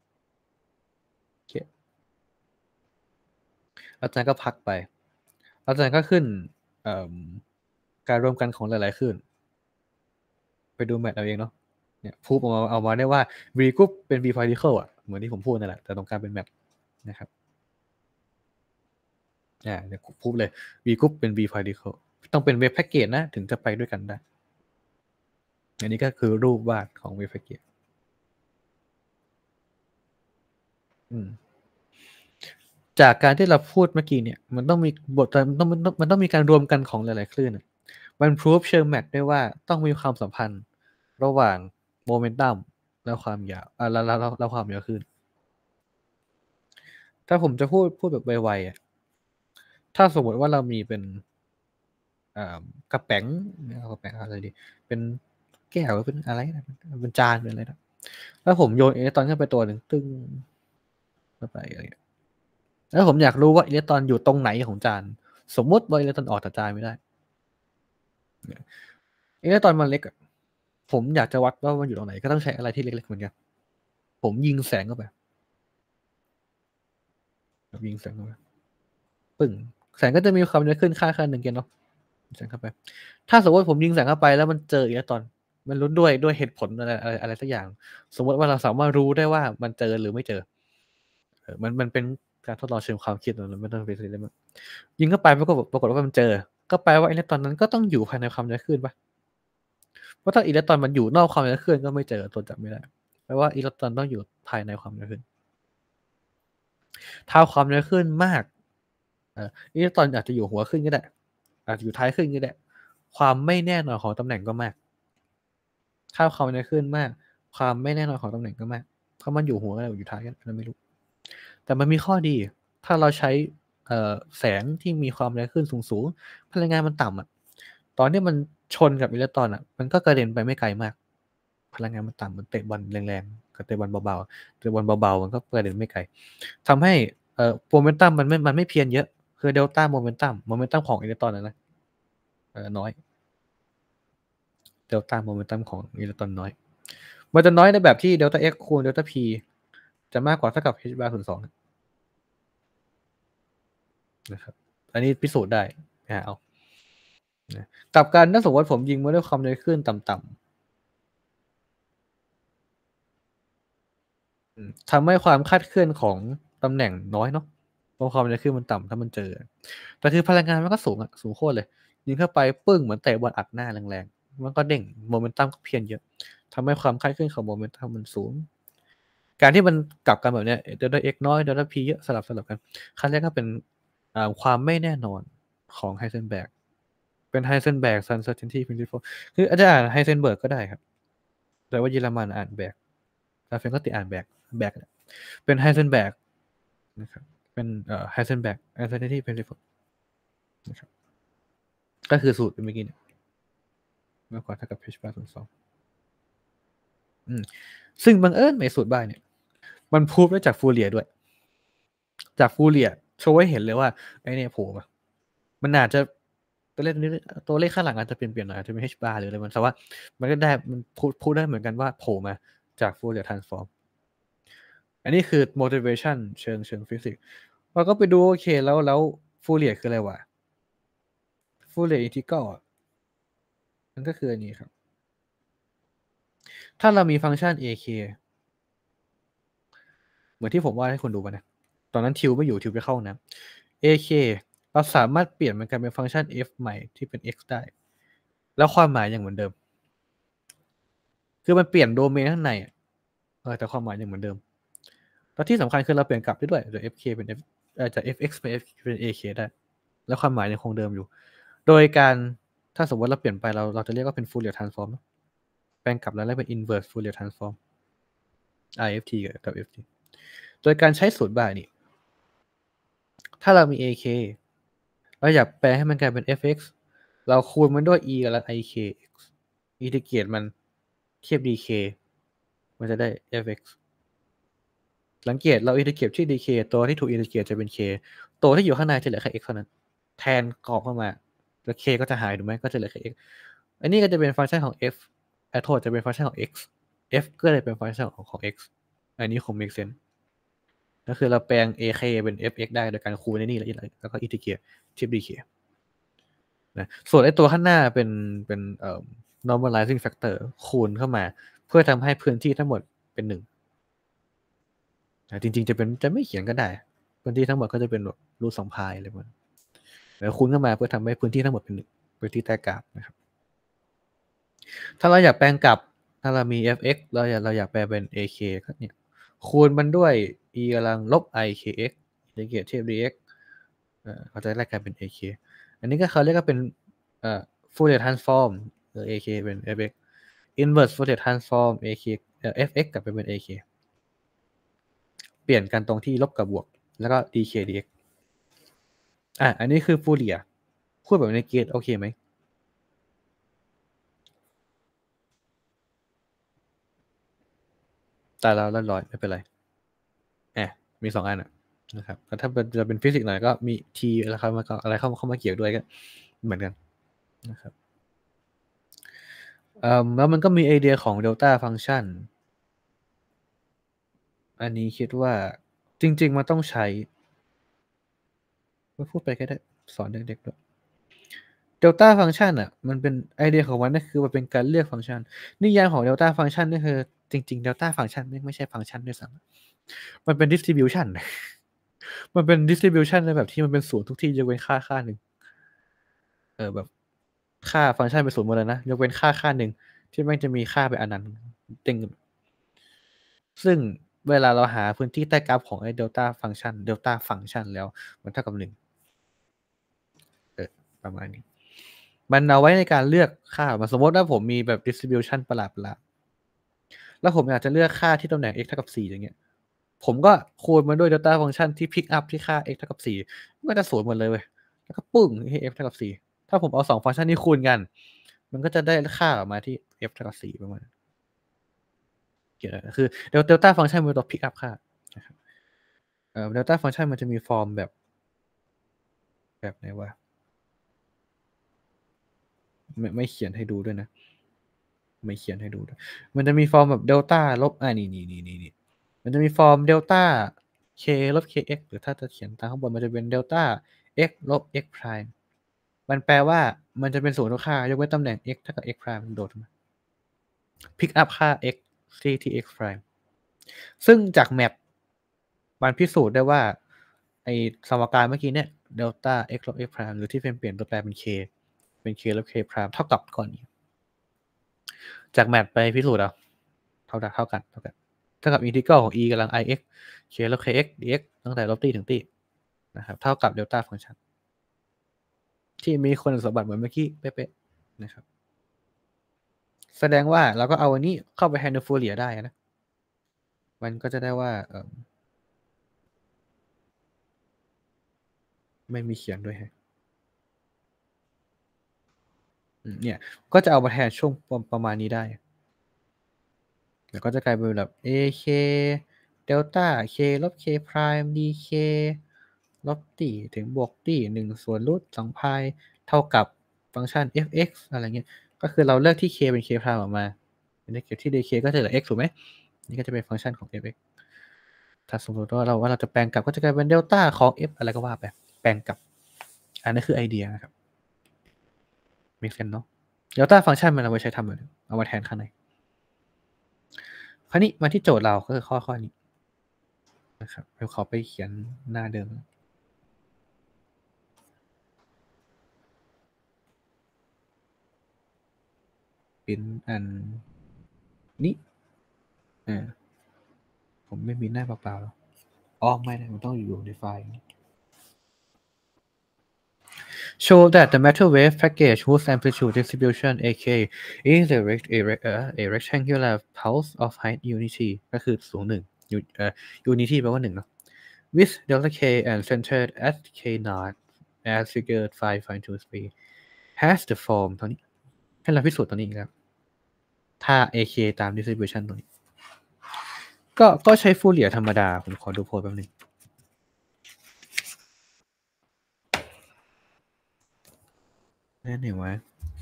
อาจารย์ก็พักไปอาจารย์ก็ขึ้นการรวมกันของหลายๆคลื่นไปดูแมทเอาเองเนาะเนี่ยพูดเอามาได้ว่า V group เป็น V particle เหมือนที่ผมพูดนั่นแหละแต่ตรงกลางเป็นแมทนะครับเดี๋ยวพูดเลย V group เป็น V particle ต้องเป็นเว็บแพ็กเกจนะถึงจะไปด้วยกันได้อันนี้ก็คือรูปวาดของเว็บแพ็กเกจจากการที่เราพูดเมื่อกี้เนี่ยมันต้องมีบทมันต้องมีการรวมกันของหลายๆคลื่นมันพรูฟเชิงแมทได้ว่าต้องมีความสัมพันธ์ระหว่างโมเมนตัมและความยาวแล้วความยาวคลื่นถ้าผมจะพูดแบบไวๆถ้าสมมติว่าเรามีเป็นกระแป๋งอะไรดีเป็นแก้วเป็นอะไรนะเป็นจานเป็นอะไรนะแล้วผมโยนอิเล็กตรอนขึ้นไปตัวหนึ่งตึ้งเข้าไปอะไรแล้วผมอยากรู้ว่าอิเล็กตรอนอยู่ตรงไหนของจานสมมติว่าอิเล็กตรอนออกจากจานไม่ได้อิเล็กตรอนมันเล็กผมอยากจะวัดว่ามันอยู่ตรงไหนก็ต้องใช้อะไรที่เล็กๆเหมือนกันผมยิงแสงเข้าไปยิงแสงเข้าไปปึ้งแสงก็จะมีความเร็วขึ้นค่าหนึ่งเกนเนาะแสงเข้าไปถ้าสมมติผมยิงแสงเข้าไปแล้วมันเจออิเล็กตรอนมันรู้ด้วยเหตุผลอะไรสักอย่างสมมติว่าเราสามารถรู้ได้ว่ามันเจอหรือไม่เจอมันเป็นการทดลองเชิงความคิดเราไม่ต้องไปซีเรียสมากยิงเข้าไปปรากฏว่ามันเจอก็แปลว่าอิเล็กตรอนนั้นก็ต้องอยู่ภายในความเร็วขึ้นปะเพราะถ้าอิเล็กตรอนมันอยู่นอกความเร็วขึ้นก็ไม่เจอตัวจับไม่ได้แปลว่าอิเล็กตรอนต้องอยู่ภายในความเร็วขึ้นถ้าความเร็วขึ้นมากอิเล็กตรอนอาจจะอยู่หัวขึ้นก็ได้อาจจะอยู่ท้ายขึ้นก็ได้ความไม่แน่นอนของตำแหน่งก็มากถ้าความเร็วขึ้นมากความไม่แน่นอนของตำแหน่งก็มากเพราะมันอยู่หัวก็ได้อยู่ท้ายก็ได้เราไม่รู้แต่มันมีข้อดีถ้าเราใช้แสงที่มีความเร็วขึ้นสูงพลังงานมันต่ำตอนที่มันชนกับอิเล็กตรอนมันก็กระเด็นไปไม่ไกลมากพลังงานมันต่ำมันเตะบอลแรงๆกับเตะบอลเบาๆเตะบอลเบาๆมันก็กระเด็นไม่ไกลทำให้โมเมนตัมมันไม่เพี้ยนเยอะคือเดลต้าโมเมนตัมของอิเล็กตรอนนะน้อยเดลต้าโมเมนตัมของอิเล็กตรอนน้อยมันจะน้อยในแบบที่เดลต้า x คูณเดลต้า p จะมากกว่าเท่ากับ h บาร์ส่วน2นะครับอันนี้พิสูจน์ได้เอากลับกันถ้าสมมติผมยิงมาด้วยความเร็วคลื่นต่ำๆทำให้ความคาดเคลื่อนของตำแหน่งน้อยเนาะเพราะความเร็วคลื่นมันต่ำถ้ามันเจอแต่คือพลังงานมันก็สูงโคตรเลยยิงเข้าไปปึ้งเหมือนเตะบอลอัดหน้าแรงๆมันก็เด้งโมเมนตัมก็เพี้ยนเยอะทำให้ความคาดเคลื่อนของโมเมนตัมมันสูงการที่มันกลับกันแบบเนี้ยเดลต้า x น้อยเดลต้า p เยอะสลับกันขั้นแรกก็เป็นความไม่แน่นอนของไฮเซนเบิร์กเป็นไฮเซนเบิร์ก uncertainty principle คืออาจจะอ่านไฮเซนเบิร์กก็ได้ครับแต่ว่าเยอรมันอ่านแบกลาเฟนก็ติอ่านแบกเป็นไฮเซนเบิร์กนะครับเป็นไฮเซนเบิร์ก uncertainty principle นะครับก็คือสูตรเมื่อกี้เนี่ยมากกว่าเท่ากับ h บาร์ส่วน2ซึ่งบังเอิญในสูตรบ้านเนี่ยมันพูดได้จากฟูเรียด้วยจากฟูเรียโชว์ให้เห็นเลยว่าไอ้เนี่ยโผล่มามันอาจจะตัวเลขข้างหลังอาจจะเปลี่ยนหน่อยอาจจะเป็น h bar หรืออะไรมันแต่ว่ามันก็ได้มันพูดได้เหมือนกันว่าโผล่มาจากฟูเรียทรานส์ฟอร์มอันนี้คือ motivation เชิงฟิสิกส์เราก็ไปดูโอเคแล้วฟูเรียคืออะไรวะฟูเรียอินทิกรัลมันก็คืออันนี้ครับถ้าเรามีฟังก์ชัน ak เหมือนที่ผมวาดให้คุณดูไปนะตอนนั้นทิวไม่อยู่ทิวไปเข้านะ ak เราสามารถเปลี่ยนมันกลายเป็นฟังก์ชัน f ใหม่ที่เป็น x ได้แล้วความหมายยังเหมือนเดิมคือมันเปลี่ยนโดเมนข้างในแต่ความหมายยังเหมือนเดิมแล้วที่สำคัญคือเราเปลี่ยนกลับได้ด้วยจาก fk เป็น f จาก fx เป็น ak ได้แล้วความหมายยังคงเดิมอยู่โดยการถ้าสมมติเราเปลี่ยนไปเราจะเรียกว่าเป็น Fourier transform แปลงกลับแล้วเรียกเป็น inverse Fourier transform IFT กับ ft โดยการใช้สูตรบ่ายนี่ถ้าเรามี ak เราอยากแปลให้มันกลายเป็น fx เราคูณมันด้วย e กับ ikx อินทิเกรตมันเทียบ dk มันจะได้ fx สังเกตเราอินทิเกรตที่ dk ตัวที่ถูกอินทิเกรตจะเป็น k ตัวที่อยู่ข้างในจะเหลือแค่ x เท่านั้นแทนกรอบเข้ามาแล้ว k ก็จะหายถูกไหมก็จะเหลือแค่ x อันนี้ก็จะเป็นฟังก์ชันของ f โทษจะเป็นฟังก์ชันของ x f ก็เลยเป็นฟังก์ชันของ x อันนี้คง make sense ก็คือเราแปลง ak เป็น fx ได้โดยการคูณในนี่แล้วก็อินทิเกรตเทียบ dk นะส่วนไอ้ตัวข้างหน้าเป็นnormalizing factor คูณเข้ามาเพื่อทำให้พื้นที่ทั้งหมดเป็น1จริงๆจะไม่เขียนก็ได้พื้นที่ทั้งหมดก็จะเป็นแบบรูท2 พายอะไรประมาณแล้วคูณเข้ามาเพื่อทำให้พื้นที่ทั้งหมดเป็น1 พื้นที่ใต้กราฟนะครับถ้าเราอยากแปลงกลับถ้าเรามี fx เราอยากแปลเป็น ak ก็เนี่ยคูณมันด้วย e กำลังลบ i kx อินทิเกรตเทียบ dx เขาจะได้กลายเป็น ak อันนี้ก็เขาเรียกว่าเป็นFourier transform หรือ ak เป็น fx inverse Fourier transform ak fx กลับไปเป็น ak เปลี่ยนกันตรงที่ลบกับบวกแล้วก็ dk dx อันนี้คือ Fourier พูดแบบในเกตโอเคไหมแต่เราละร้อยไม่เป็นไรมี2อันนะครับแต่ถ้าจะเป็นฟิสิกส์หน่อยก็มี t แล้วครับอะไรเข้ามาเกี่ยวด้วยก็เหมือนกันนะครับแล้วมันก็มีไอเดียของ delta function อันนี้คิดว่าจริงๆมันต้องใช้พูดไปก็ได้สอนเด็กๆด้วย delta function มันเป็นไอเดียของมันก็คือมันเป็นการเลือกฟังก์ชันนิยามของ delta function ก็คือจริงๆ delta function ไม่ใช่ฟังก์ชันด้วยซ้ำมันเป็น distribution มันเป็น distribution ในแบบที่มันเป็นศูนย์ทุกที่ยกเว้นค่าหนึ่งแบบค่าฟังก์ชันเป็นศูนย์หมดเลยนะยกเว้นค่าหนึ่งที่มันจะมีค่าเป็นอนันต์เต็งซึ่งเวลาเราหาพื้นที่ใต้กราฟของไอ้ delta function แล้วมันเท่ากับ1ประมาณนี้มันเอาไว้ในการเลือกค่าสมมติว่าผมมีแบบ distribution ประหลาดแล้วผมอยากจะเลือกค่าที่ตำแหน่ง x เท่ากับ4อย่างเงี้ยผมก็คูณมาด้วย delta function ที่ pick up ที่ค่า x เท่ากับ4มันก็จะศูนย์หมดเลยเว้ยแล้วก็ปึ้งให้ f เท่ากับ4ถ้าผมเอา2ฟังก์ชันนี้คูณกันมันก็จะได้ค่าออกมาที่ f เท่ากับ4ประมาณนั้นเกี่ยวกับคือ delta function เป็นตัว pick up ค่านะครับdelta function มันจะมีฟอร์มแบบไหนวะไม่เขียนให้ดูด้วยนะไม่เขียนให้ดูด้วยมันจะมีฟอร์มแบบเดลต้าลบนี่มันจะมีฟอร์มเดลต้า k ลบ kx หรือถ้าจะเขียนตามข้างบนมันจะเป็นเดลต้า x ลบ x prime มันแปลว่ามันจะเป็นศูนย์ทุกค่ายกเว้นตำแหน่ง x เท่ากับ x prime โดดมา pick up ค่า x ที่ x prime ซึ่งจากแมปมันพิสูจน์ได้ว่าไอสมการเมื่อกี้เนี่ยเดลต้า x ลบ x prime หรือที่เปลี่ยนตัวแปรเป็น k ลบ k prime เท่ากับก่อนนี้จากแมปไปพิสูจน์เอาเท่ากันเท่ากับอินทิกรัลของ e กำลัง ix k ลบ kx dx ตั้งแต่ลบตี้ถึงตี้นะครับเท่ากับเดลต้าฟังก์ชันที่มีคุณสมบัติเหมือนเมื่อกี้เป๊ะๆนะครับแสดงว่าเราก็เอาอันนี้เข้าไปแทนในฟูเรียได้นะมันก็จะได้ว่าไม่มีเขียนด้วยฮะเนี่ยก็จะเอามาแทนช่วงประมาณนี้ได้แล้วก็จะกลายเป็นแบบ ak เดลต้า k ลบ k prime dk ลบตี้ถึงบวกตี้1ส่วนรูท2 พายเท่ากับฟังก์ชัน fx อะไรเงี้ยก็คือเราเลือกที่ k เป็น k prime ออกมาในเก็บที่ dk ก็จะเหลือ x ถูกไหมนี่ก็จะเป็นฟังก์ชันของ fx ถ้าสมมติว่าเราจะแปลงกลับก็จะกลายเป็นเดลต้าของ f อะไรก็ว่าไปแปลงกลับอันนี้คือไอเดียนะครับมีเซนเนาะเดลต้าฟังก์ชันมันเอาไว้ใช้ทำอะไรเอามาแทนข้างในคราวนี้มาที่โจทย์เราก็คือข้อนี้นะครับเราขอไปเขียนหน้าเดิมเป็นอันนี้ผมไม่มีหน้าเปล่าๆแล้วไม่ได้มันต้องอยู่ในไฟล์ Show that the matter wave package whose amplitude distribution ak is a rectangular pulse of height unity ก็คือสูง1 unity แปลว่า1เนาะ with delta k and centered at k naught as figured 5.23 has the form ตัวนี้ให้เราพิสูจน์ตัวนี้อีกแล้วถ้า ak ตาม distribution ตัวนี้ก็ใช้ฟูเรียร์ธรรมดาผมขอดูโพสแป๊บนึงนั่นเองวะ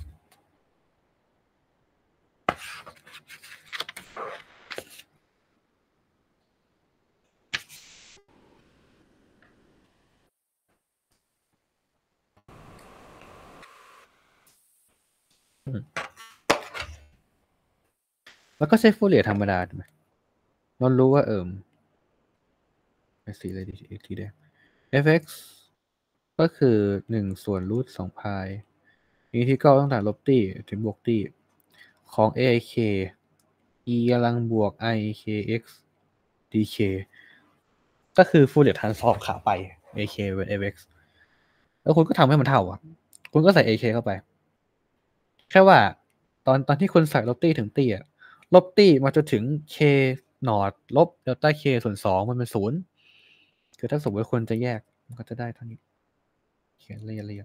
แล้วก็ใช้ฟูเรียร์ธรรมดาถูกไหมเรารู้ว่าไปสีเลยดีอีกทีเดียว fx ก็คือ1ส่วนรูท2 พายอินทิกรัลตั้งแต่ลบตี้ถึงบวกตี้ของ aik e กำลังบวก ikx dk ก็คือ Fourier transform ขาไป ak เป็น fx แล้วคุณก็ทำให้มันเท่าอ่ะ คุณก็ใส่ ak เข้าไป แค่ว่าตอนที่คุณใส่ลบตี้ถึงตี้อ่ะลบตี้มาจนถึง k นอตลบเดลต้า k ส่วน2มันเป็นศูนย์คือถ้าสมมติว่าคุณจะแยกมันก็จะได้เท่านี้เขียนละเอียด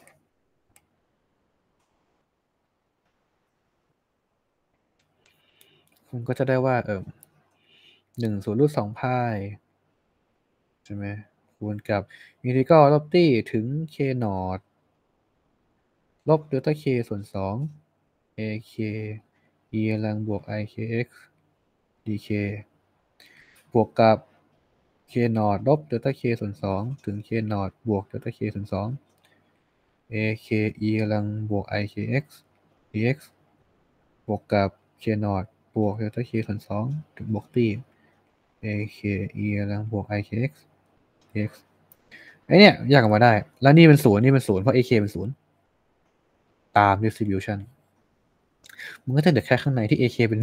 คุณก็จะได้ว่า1ส่วนรูท2 พายใช่ไหมคูณกับอินทิกรัลลบตี้ถึง k นอตลบเดลต้า k ส่วน2 ak e กำลังบวก ikx dk บวกกับ k นอตลบเดลต้า k ส่วน2ถึง k นอตบวกเดลต้า k ส่วน2 ak e กำลังบวก ikx dx บวกกับ k นอตบวกเดลต้า k ส่วน2ถึงบวกตี้ ak e กำลังบวก ikx dx ไอเนี่ยแยกออกมาได้แล้วนี่เป็นศูนย์นี่เป็นศูนย์เพราะ ak เป็นศูนย์ตาม distribution มันก็จะเหลือแค่ข้างในที่ ak เป็น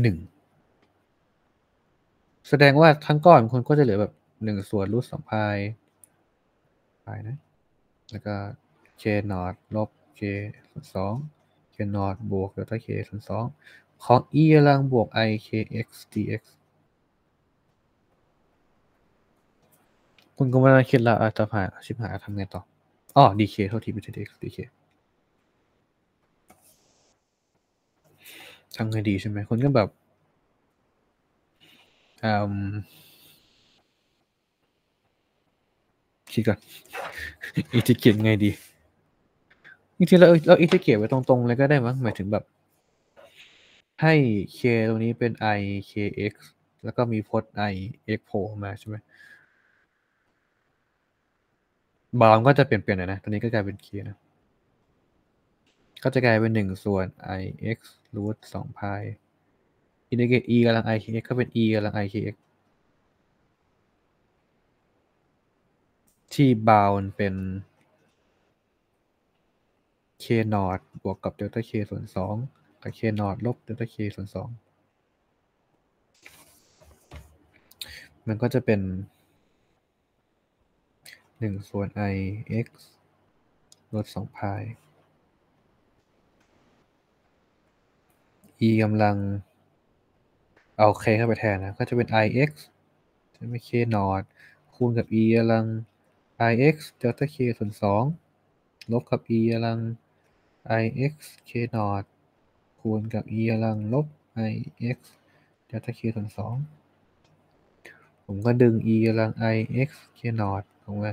1แสดงว่าทั้งก้อนคุณก็จะเหลือแบบ1ส่วนรูท2 พายนะแล้วก็ k นอตลบ k ส่วน2 k นอตบวกเดลต้า k ส่วน2ของ e กำลังบวก ikx dx คุณก็ไม่ต้องคิดละจะผ่านชิบหายทำไงต่อdk เท่าที่เป็น dx dk ทำไงดีใช่ไหมคุณก็แบบคิดก่อน อินทิเกรตไงดีจริงๆเราอินทิเกรตไว้ตรงๆเลยก็ได้มั้งหมายถึงแบบให้ k ตรงนี้เป็น i kx แล้วก็มีพจน์ i x โผล่มาใช่ไหมบาวก็จะเปลี่ยนหน่อยนะตอนนี้ก็กลายเป็น k นะก็จะกลายเป็น1ส่วน i x รูท2 พายอินทิเกรต e กำลัง i kx ก็เป็น e กำลัง i kx ที่บาวเป็น k นอตบวกกับเดลต้า k ส่วน2กับ k นอตลบเดลต้า k ส่วน2มันก็จะเป็น1ส่วน i x ลด2 พาย e กำลังเอา k เข้าไปแทนนะก็จะเป็น ix จะไม่ k นอตคูณกับ e กำลัง ix เดลต้า k ส่วน2ลบกับ e กำลัง ix k นอตคูณกับ e กำลังลบ ix เดลต้า k ส่วน2ผมก็ดึง e กำลัง ix k นอตออกมา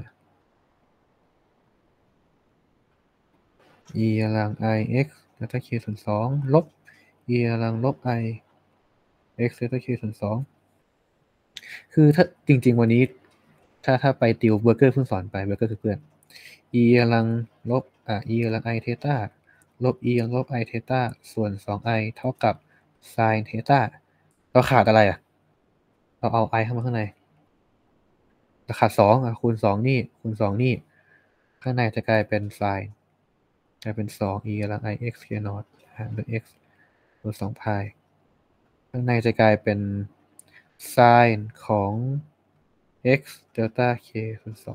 e กำลัง ix เดลต้า k ส่วน2ลบ e กำลังลบ ix เดลต้า k ส่วน2คือถ้าจริงๆวันนี้ถ้าไปติวเบอร์เกอร์เพิ่งสอนไปเบอร์เกอร์คือเพื่อน e กำลังลบe กำลัง i เทต้าลบ e กำลังลบ i เทต้าส่วน 2i เท่ากับ sin เทต้าเราขาดอะไรเราเอา i เข้ามาข้างในเราขาด2คูณ2นี่คูณ2นี่ข้างในจะกลายเป็น sin กลายเป็น2 e กำลัง ix k นอตหารด้วย x ลบ2 พายข้างในจะกลายเป็น sin ของ x เดลต้า k ส่วน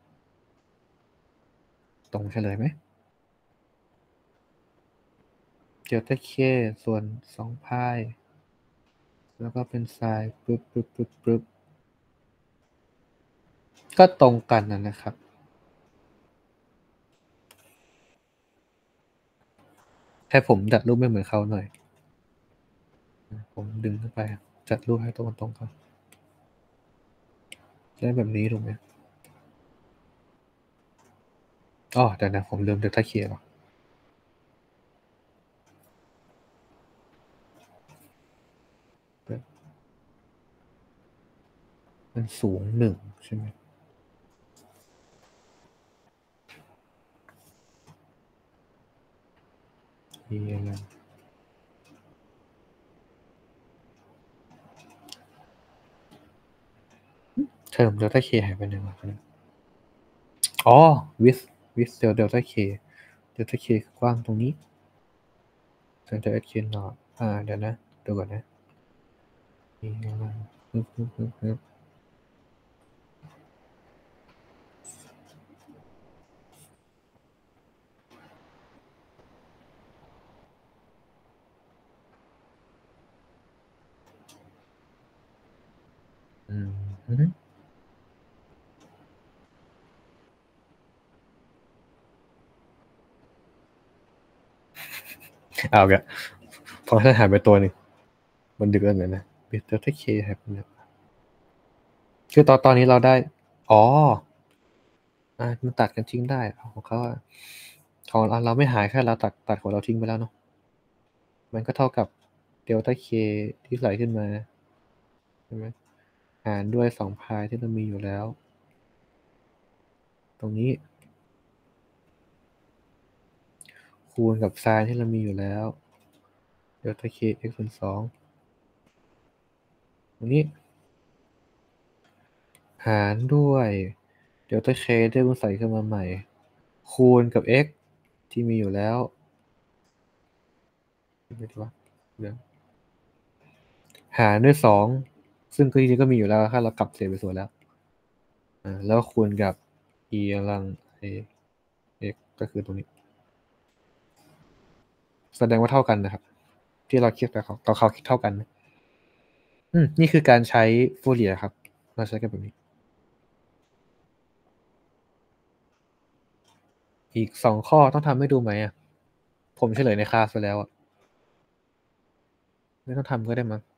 2ตรงเฉลยไหมเดลต้า k ส่วน2 พายแล้วก็เป็น sin ปึ๊บก็ตรงกันนะครับแค่ผมจัดรูปไม่เหมือนเขาหน่อยผมดึงขึ้นไปจัดรูปให้ตรงกันได้แบบนี้ถูกไหมเดี๋ยวนะผมลืมเดลต้า k หรอมันสูง1ใช่ไหมอะไรเทอมเดลต้า k หายไปไหนวะwith with เดลต้า k delta k คือกว้างตรงนี้ center h k naught เดี๋ยวนะดูก่อนนะนี่เอาแกพอถ้าหายไปตัวหนึ่งมันดึกแล้วเหมือนนะ delta k หายไปแล้วคือตอนนี้เราได้มันตัดกันทิ้งได้ของเขาของเราไม่หายแค่เราตัดของเราทิ้งไปแล้วเนาะมันก็เท่ากับเดลต้าเคที่ไหลขึ้นมาใช่ไหมหารด้วย2 พายที่เรามีอยู่แล้วตรงนี้คูณกับไซน์ที่เรามีอยู่แล้วเดลต้าเค x ส่วน2ตรงนี้หารด้วยเดลต้าเคที่เราใส่ขึ้นมาใหม่คูณกับ x ที่มีอยู่แล้วไม่ดีวะเดี๋ยวหารด้วย2ซึ่งจริงๆก็มีอยู่แล้วถ้าเรากลับเศษไปส่วนแล้วแล้วคูณกับ e กำลัง x ก็คือตรงนี้แสดงว่าเท่ากันนะครับที่เราคิดกับเขาคิดเท่ากันนี่คือการใช้ฟูเรียร์ครับเราใช้กันแบบนี้อีก2 ข้อต้องทำให้ดูไหมผมเฉลยในคลาสไปแล้วไม่ต้องทำก็ได้มั้ง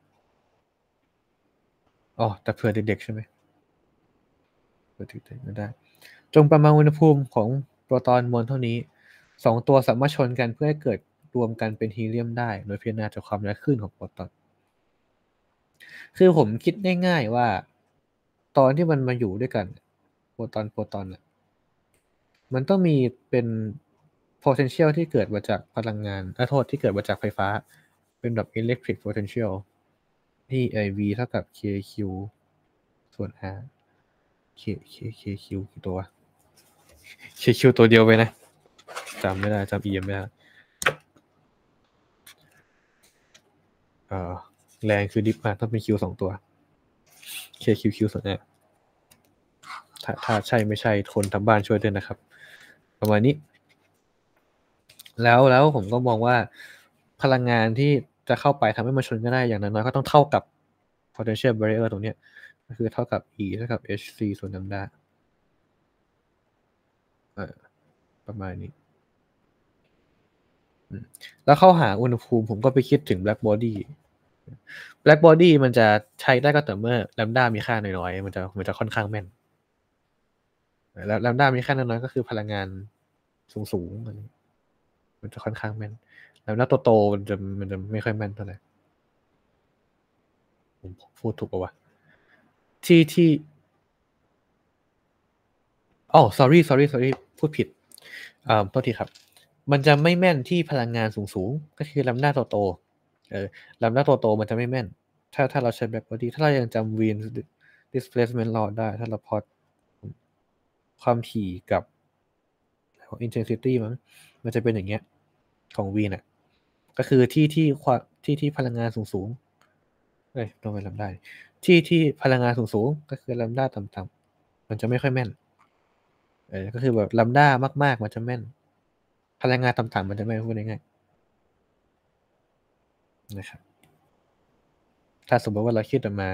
แต่เผื่อเด็กๆใช่ไหมเผื่อเด็กๆไม่ได้จงประมาณอุณหภูมิของโปรตอนมวลเท่านี้2 ตัวสามารถชนกันเพื่อให้เกิดรวมกันเป็นฮีเลียมได้โดยพิจารณาจากความเร็วคลื่นของโปรตอนคือผมคิดง่ายๆว่าตอนที่มันมาอยู่ด้วยกันโปรตอนมันต้องมีเป็น potential ที่เกิดมาจากพลังงานโทษที่เกิดมาจากไฟฟ้าเป็นแบบ electric potential ที่ V เท่ากับ KQ ส่วน R KQ กี่ตัว KQ ตัวเดียวไปนะจำไม่ได้จำ EM ไม่ได้แรงคือดิฟมาต้องเป็น Q 2 ตัว KQ ส่วน R ถ้าใช่ไม่ใช่คนทำบ้านช่วยด้วยนะครับประมาณนี้แล้วผมก็มองว่าพลังงานที่จะเข้าไปทำให้มันชนกันได้อย่างน้อยๆก็ต้องเท่ากับ potential barrier ตรงนี้ก็คือเท่ากับ E เท่ากับ hc ส่วน lambda ประมาณนี้แล้วเข้าหาอุณหภูมิผมก็ไปคิดถึง black body black body มันจะใช้ได้ก็ต่อเมื่อ lambda มีค่าน้อยๆมันจะค่อนข้างแม่นแล้ว lambda มีค่าน้อยๆก็คือพลังงานสูงๆมันจะค่อนข้างแม่นแล้วหน้าโตๆมันจะไม่ค่อยแม่นเท่าไหร่ผมพูดถูกป่าวะที่sorry พูดผิดโทษทีครับมันจะไม่แม่นที่พลังงานสูงก็คือลำหน้าโตลำหน้าโตมันจะไม่แม่นถ้าเราใช้ black body ถ้าเรายังจำ Wiens displacement law ได้ถ้าเราพอตความถี่กับ intensity มั้งมันจะเป็นอย่างเงี้ยของ Wien ก็คือที่พลังงานสูงต้องไปลำได้ที่พลังงานสูงก็คือลำด้าต่ำๆมันจะไม่ค่อยแม่นก็คือแบบลำด้ามากๆมันจะแม่นพลังงานต่ำๆมันจะไม่พูดง่ายๆนะครับถ้าสมมติว่าเราคิดออกมา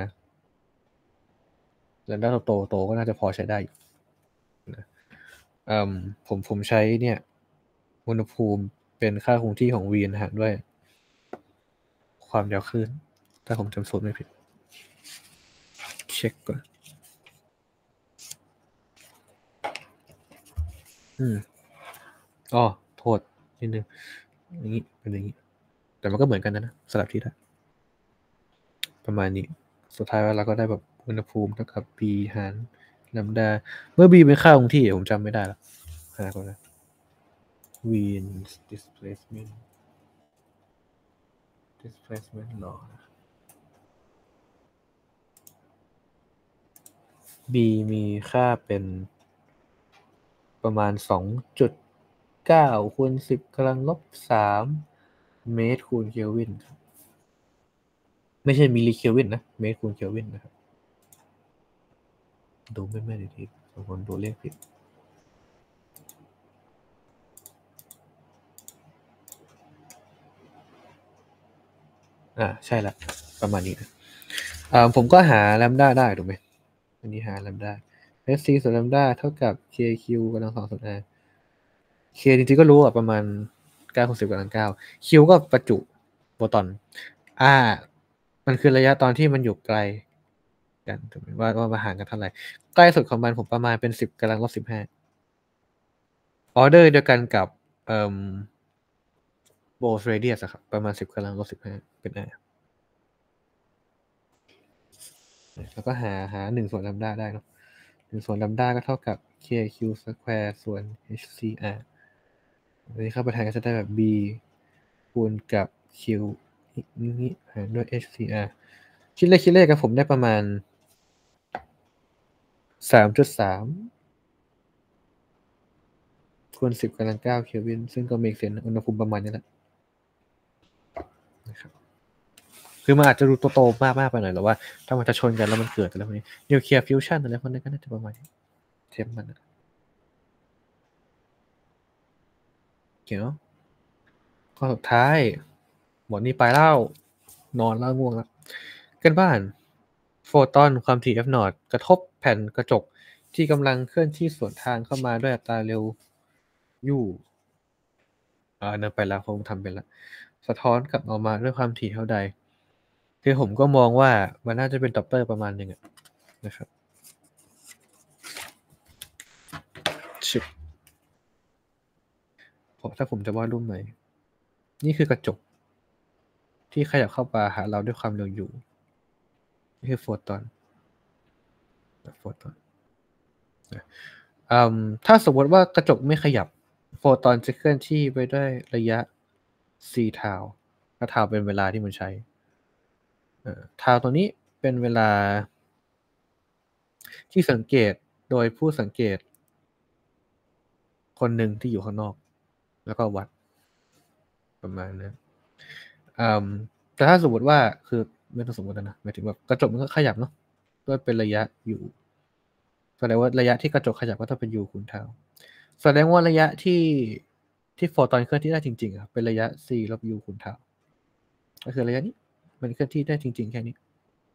ลำด้าโตก็น่าจะพอใช้ได้อยู่นะผมใช้เนี่ยอุณหภูมิเป็นค่าคงที่ของวีนหารด้วยความยาวคลื่นถ้าผมจำสูตรไม่ผิดเช็คก่อนโทษนิดนึงอย่างนี้เป็นอย่างนี้แต่มันก็เหมือนกันนะสลับที่ได้ประมาณนี้สุดท้ายแล้วเราก็ได้แบบอุณหภูมิเท่ากับ b หารลำดาเมื่อ b เป็นค่าคงที่ผมจำไม่ได้แล้วหาก่อนนะ Wiens displacement law b มีค่าเป็นประมาณ2.1 9คูณ10กำลังลบ3เมตรคูณเคลวินครับไม่ใช่มิลลิเคลวินนะเมตรคูณเคลวินนะครับดูไม่แม่นดีทีบางคนดูเลขผิดใช่ละประมาณนี้นะผมก็หาแลมด้าได้ถูกไหมอันนี้หาแลมด้า SC ส่วนแลมด้าเท่ากับ KQ กำลัง2ส่วน R K จริงๆก็รู้อ่ะประมาณ9คูณ10กำลัง9 Q ก็ประจุโฟตอน R มันคือระยะตอนที่มันอยู่ไกลกันถูกไหมว่ามาห่างกันเท่าไหร่ใกล้สุดของมันผมประมาณเป็น10กำลังลบ15ออเดอร์เดียวกันกับโบสเรเดียสครับประมาณ10กำลังลบ15เป็น R แล้วก็หา1ส่วนแลมด้าได้เนาะ1ส่วนแลมด้าก็เท่ากับ KQ สแควร์ส่วน HCR อันนี้เข้าไปแทนก็จะได้แบบ B คูณกับ Q นี้หารด้วย HCR คิดเลขกับผมได้ประมาณ 3.3 คูณ10กำลัง9เคลวินซึ่งก็เมกเซนอุณหภูมิประมาณนี้แหละนะครับคือมันอาจจะดูโตๆมากไปหน่อยหรือว่าถ้ามันจะชนกันแล้วมันเกิดอะไรพวกนี้นิวเคลียร์ฟิวชันอะไรพวกนี้ก็น่าจะประมาณนี้เทียบมันนะเกี่ยวข้อสุดท้ายหมดนี้ไปแล้วนอนแล้วง่วงแล้วกันบ้านโฟตอนความถี่ F 0กระทบแผ่นกระจกที่กำลังเคลื่อนที่สวนทางเข้ามาด้วยอัตราเร็ว u เดินไปแล้วคงทำเป็นแล้วสะท้อนกลับออกมาด้วยความถี่เท่าใดคือผมก็มองว่ามันน่าจะเป็นด็อปเปอร์ประมาณหนึ่งนะครับชิบถ้าผมจะวาดรูปใหม่นี่คือกระจกที่ขยับเข้ามาหาเราด้วยความเร็ว u นี่คือโฟตอนถ้าสมมติว่ากระจกไม่ขยับโฟตอนจะเคลื่อนที่ไปด้วยระยะ c ทาวถ้าทาวเป็นเวลาที่มันใช้ทาวตัวนี้เป็นเวลาที่สังเกตโดยผู้สังเกตคนหนึ่งที่อยู่ข้างนอกแล้วก็วัดประมาณนั้นแต่ถ้าสมมติว่าคือไม่ต้องสมมตินะหมายถึงแบบกระจกมันก็ขยับเนาะด้วยเป็นระยะอยู่แสดงว่าระยะที่กระจกขยับก็ต้องเป็น u คูณทาวแสดงว่าระยะที่โฟตอนเคลื่อนที่ได้จริงๆเป็นระยะ c ลบ u คูณทาวก็คือระยะนี้มันเคลื่อนที่ได้จริงๆแค่นี้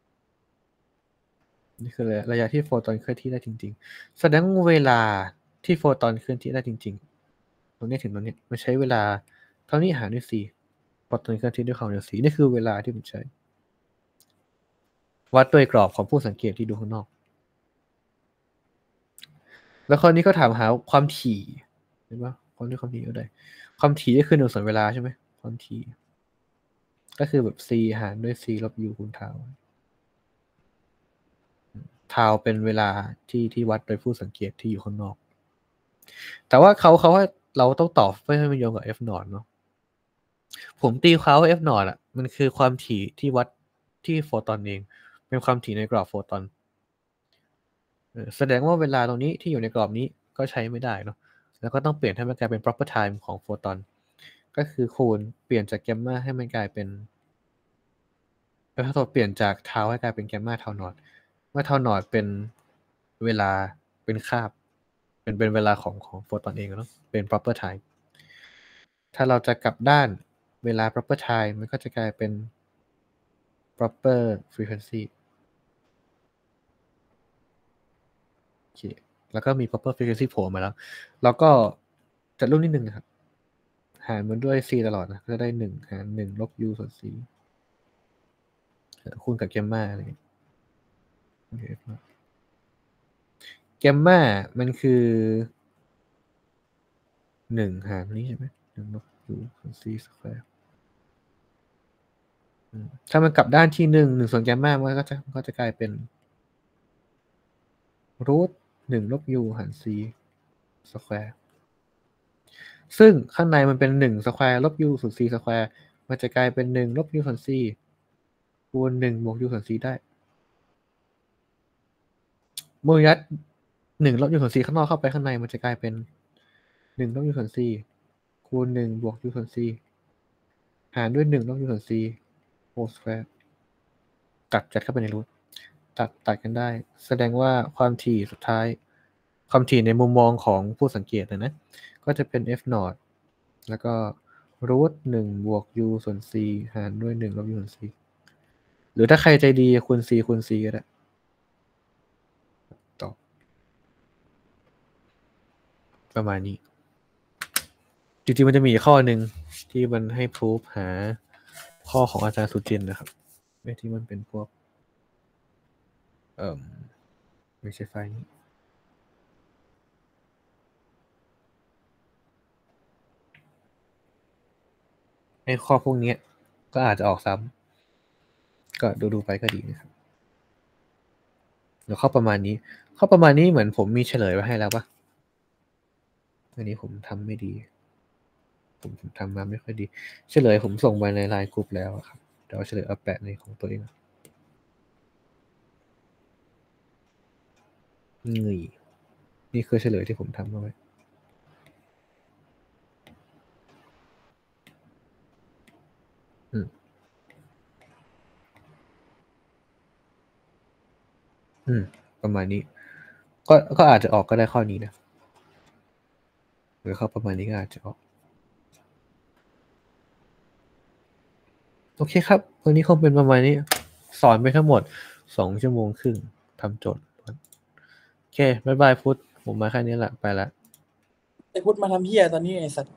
นี่คือระยะที่โฟตอนเคลื่อนที่ได้จริงๆแสดงเวลาที่โฟตอนเคลื่อนที่ได้จริงๆตรงนี้ถึงตรงนี้มันใช้เวลาเท่านี้หารด้วย c โฟตอนเคลื่อนที่ด้วยความเร็ว c นี่คือเวลาที่ผมใช้วัดโดยกรอบของผู้สังเกตที่ดูข้างนอกแล้วข้อนี้ก็ถามหาความถี่เห็นปะความถี่เท่าไหร่ความถี่ก็คือ1ส่วนเวลาใช่ไหมความถี่ก็คือแบบ c หารด้วย c ลบ u คูณทาวเป็นเวลาที่วัดโดยผู้สังเกตที่อยู่ข้างนอกแต่ว่าเขาว่าเราต้องตอบเพื่อให้มันโยงกับ f 0เนาะผมตีเขาว่า f 0มันคือความถี่ที่วัดที่โฟตอนเองเป็นความถี่ในกรอบโฟตอนแสดงว่าเวลาตรงนี้ที่อยู่ในกรอบนี้ก็ใช้ไม่ได้เนาะแล้วก็ต้องเปลี่ยนให้มันกลายเป็น proper time ของโฟตอนก็คือคูณเปลี่ยนจากแกมมาให้มันกลายเป็นถ้าเราเปลี่ยนจากทาวให้กลายเป็นแกมมาทาวนอตเมื่อทาวนอตเป็นเวลาเป็นคาบเป็นเวลาของโฟตอนเองเนาะเป็น proper time ถ้าเราจะกลับด้านเวลา proper time มันก็จะกลายเป็น proper frequency โอเคแล้วก็มี proper frequency โผล่มาแล้วแล้วก็จัดรูปนิดนึงนะครับหารมันด้วย c ตลอดนะก็จะได้1หาร1ลบ u ส่วน c คูณกับแกมมาอะไรอย่างเงี้ยแกมมามันคือ1หารนี้ใช่ไหม1ลบ u ส่วน c สแควร์ถ้ามันกลับด้านที่1ส่วนแกมมามันก็จะกลายเป็นรูท1ลบ u หาร c สแควร์ซึ่งข้างในมันเป็น1สแควร์ลบ u ส่วน c สแควร์มันจะกลายเป็น1ลบ u ส่วน c คูณ1บวก u ส่วน c ได้เมื่อยัด1ลบ u ส่วน c ข้างนอกเข้าไปข้างในมันจะกลายเป็น1ลบ u ส่วน c คูณ1บวก u ส่วน c หารด้วย1ลบ u ส่วน c whole square จัดเข้าไปในรูทตัดกันได้ แสดงว่าความถี่สุดท้าย ความถี่ในมุมมองของผู้สังเกตนะก็จะเป็น f 0แล้วก็รูท1บวก u ส่วน c หารด้วย1ลบ u ส่วน c หรือถ้าใครใจดีคูณ c คูณ c ก็ได้ต่อประมาณนี้ จริงๆมันจะมีข้อหนึ่งที่มันให้พิสูจหาข้อของอาจารย์สุจินต์นะครับที่มันเป็นพวกไม่ใช่ไฟล์นี้ไอ้ข้อพวกนี้ก็อาจจะออกซ้ำก็ดูไปก็ดีนะครับแล้วข้อประมาณนี้เหมือนผมมีเฉลยไว้ให้แล้วปะอันนี้ผมทำไม่ดีผมทำมาไม่ค่อยดีเฉลยผมส่งไปในไลน์กลุ่มแล้วครับเดี๋ยวเฉลยเอาแปะในของตัวเองนี่คือเฉลยที่ผมทำเอาไว้ประมาณนี้ก็อาจจะออกก็ได้ข้อนี้นะหรือข้อประมาณนี้ก็อาจจะออกโอเคครับวันนี้คงเป็นประมาณนี้สอนไปทั้งหมด2 ชั่วโมงครึ่งทำโจทย์โอเคบ๊ายบายพุทธผมมาแค่นี้แหละไปละไอ้พุทธมาทำเหี้ยตอนนี้ไอ้สัตว์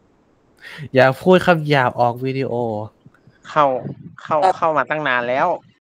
อย่าพูดครับอย่าออกวิดีโอเข้ามาตั้งนานแล้ว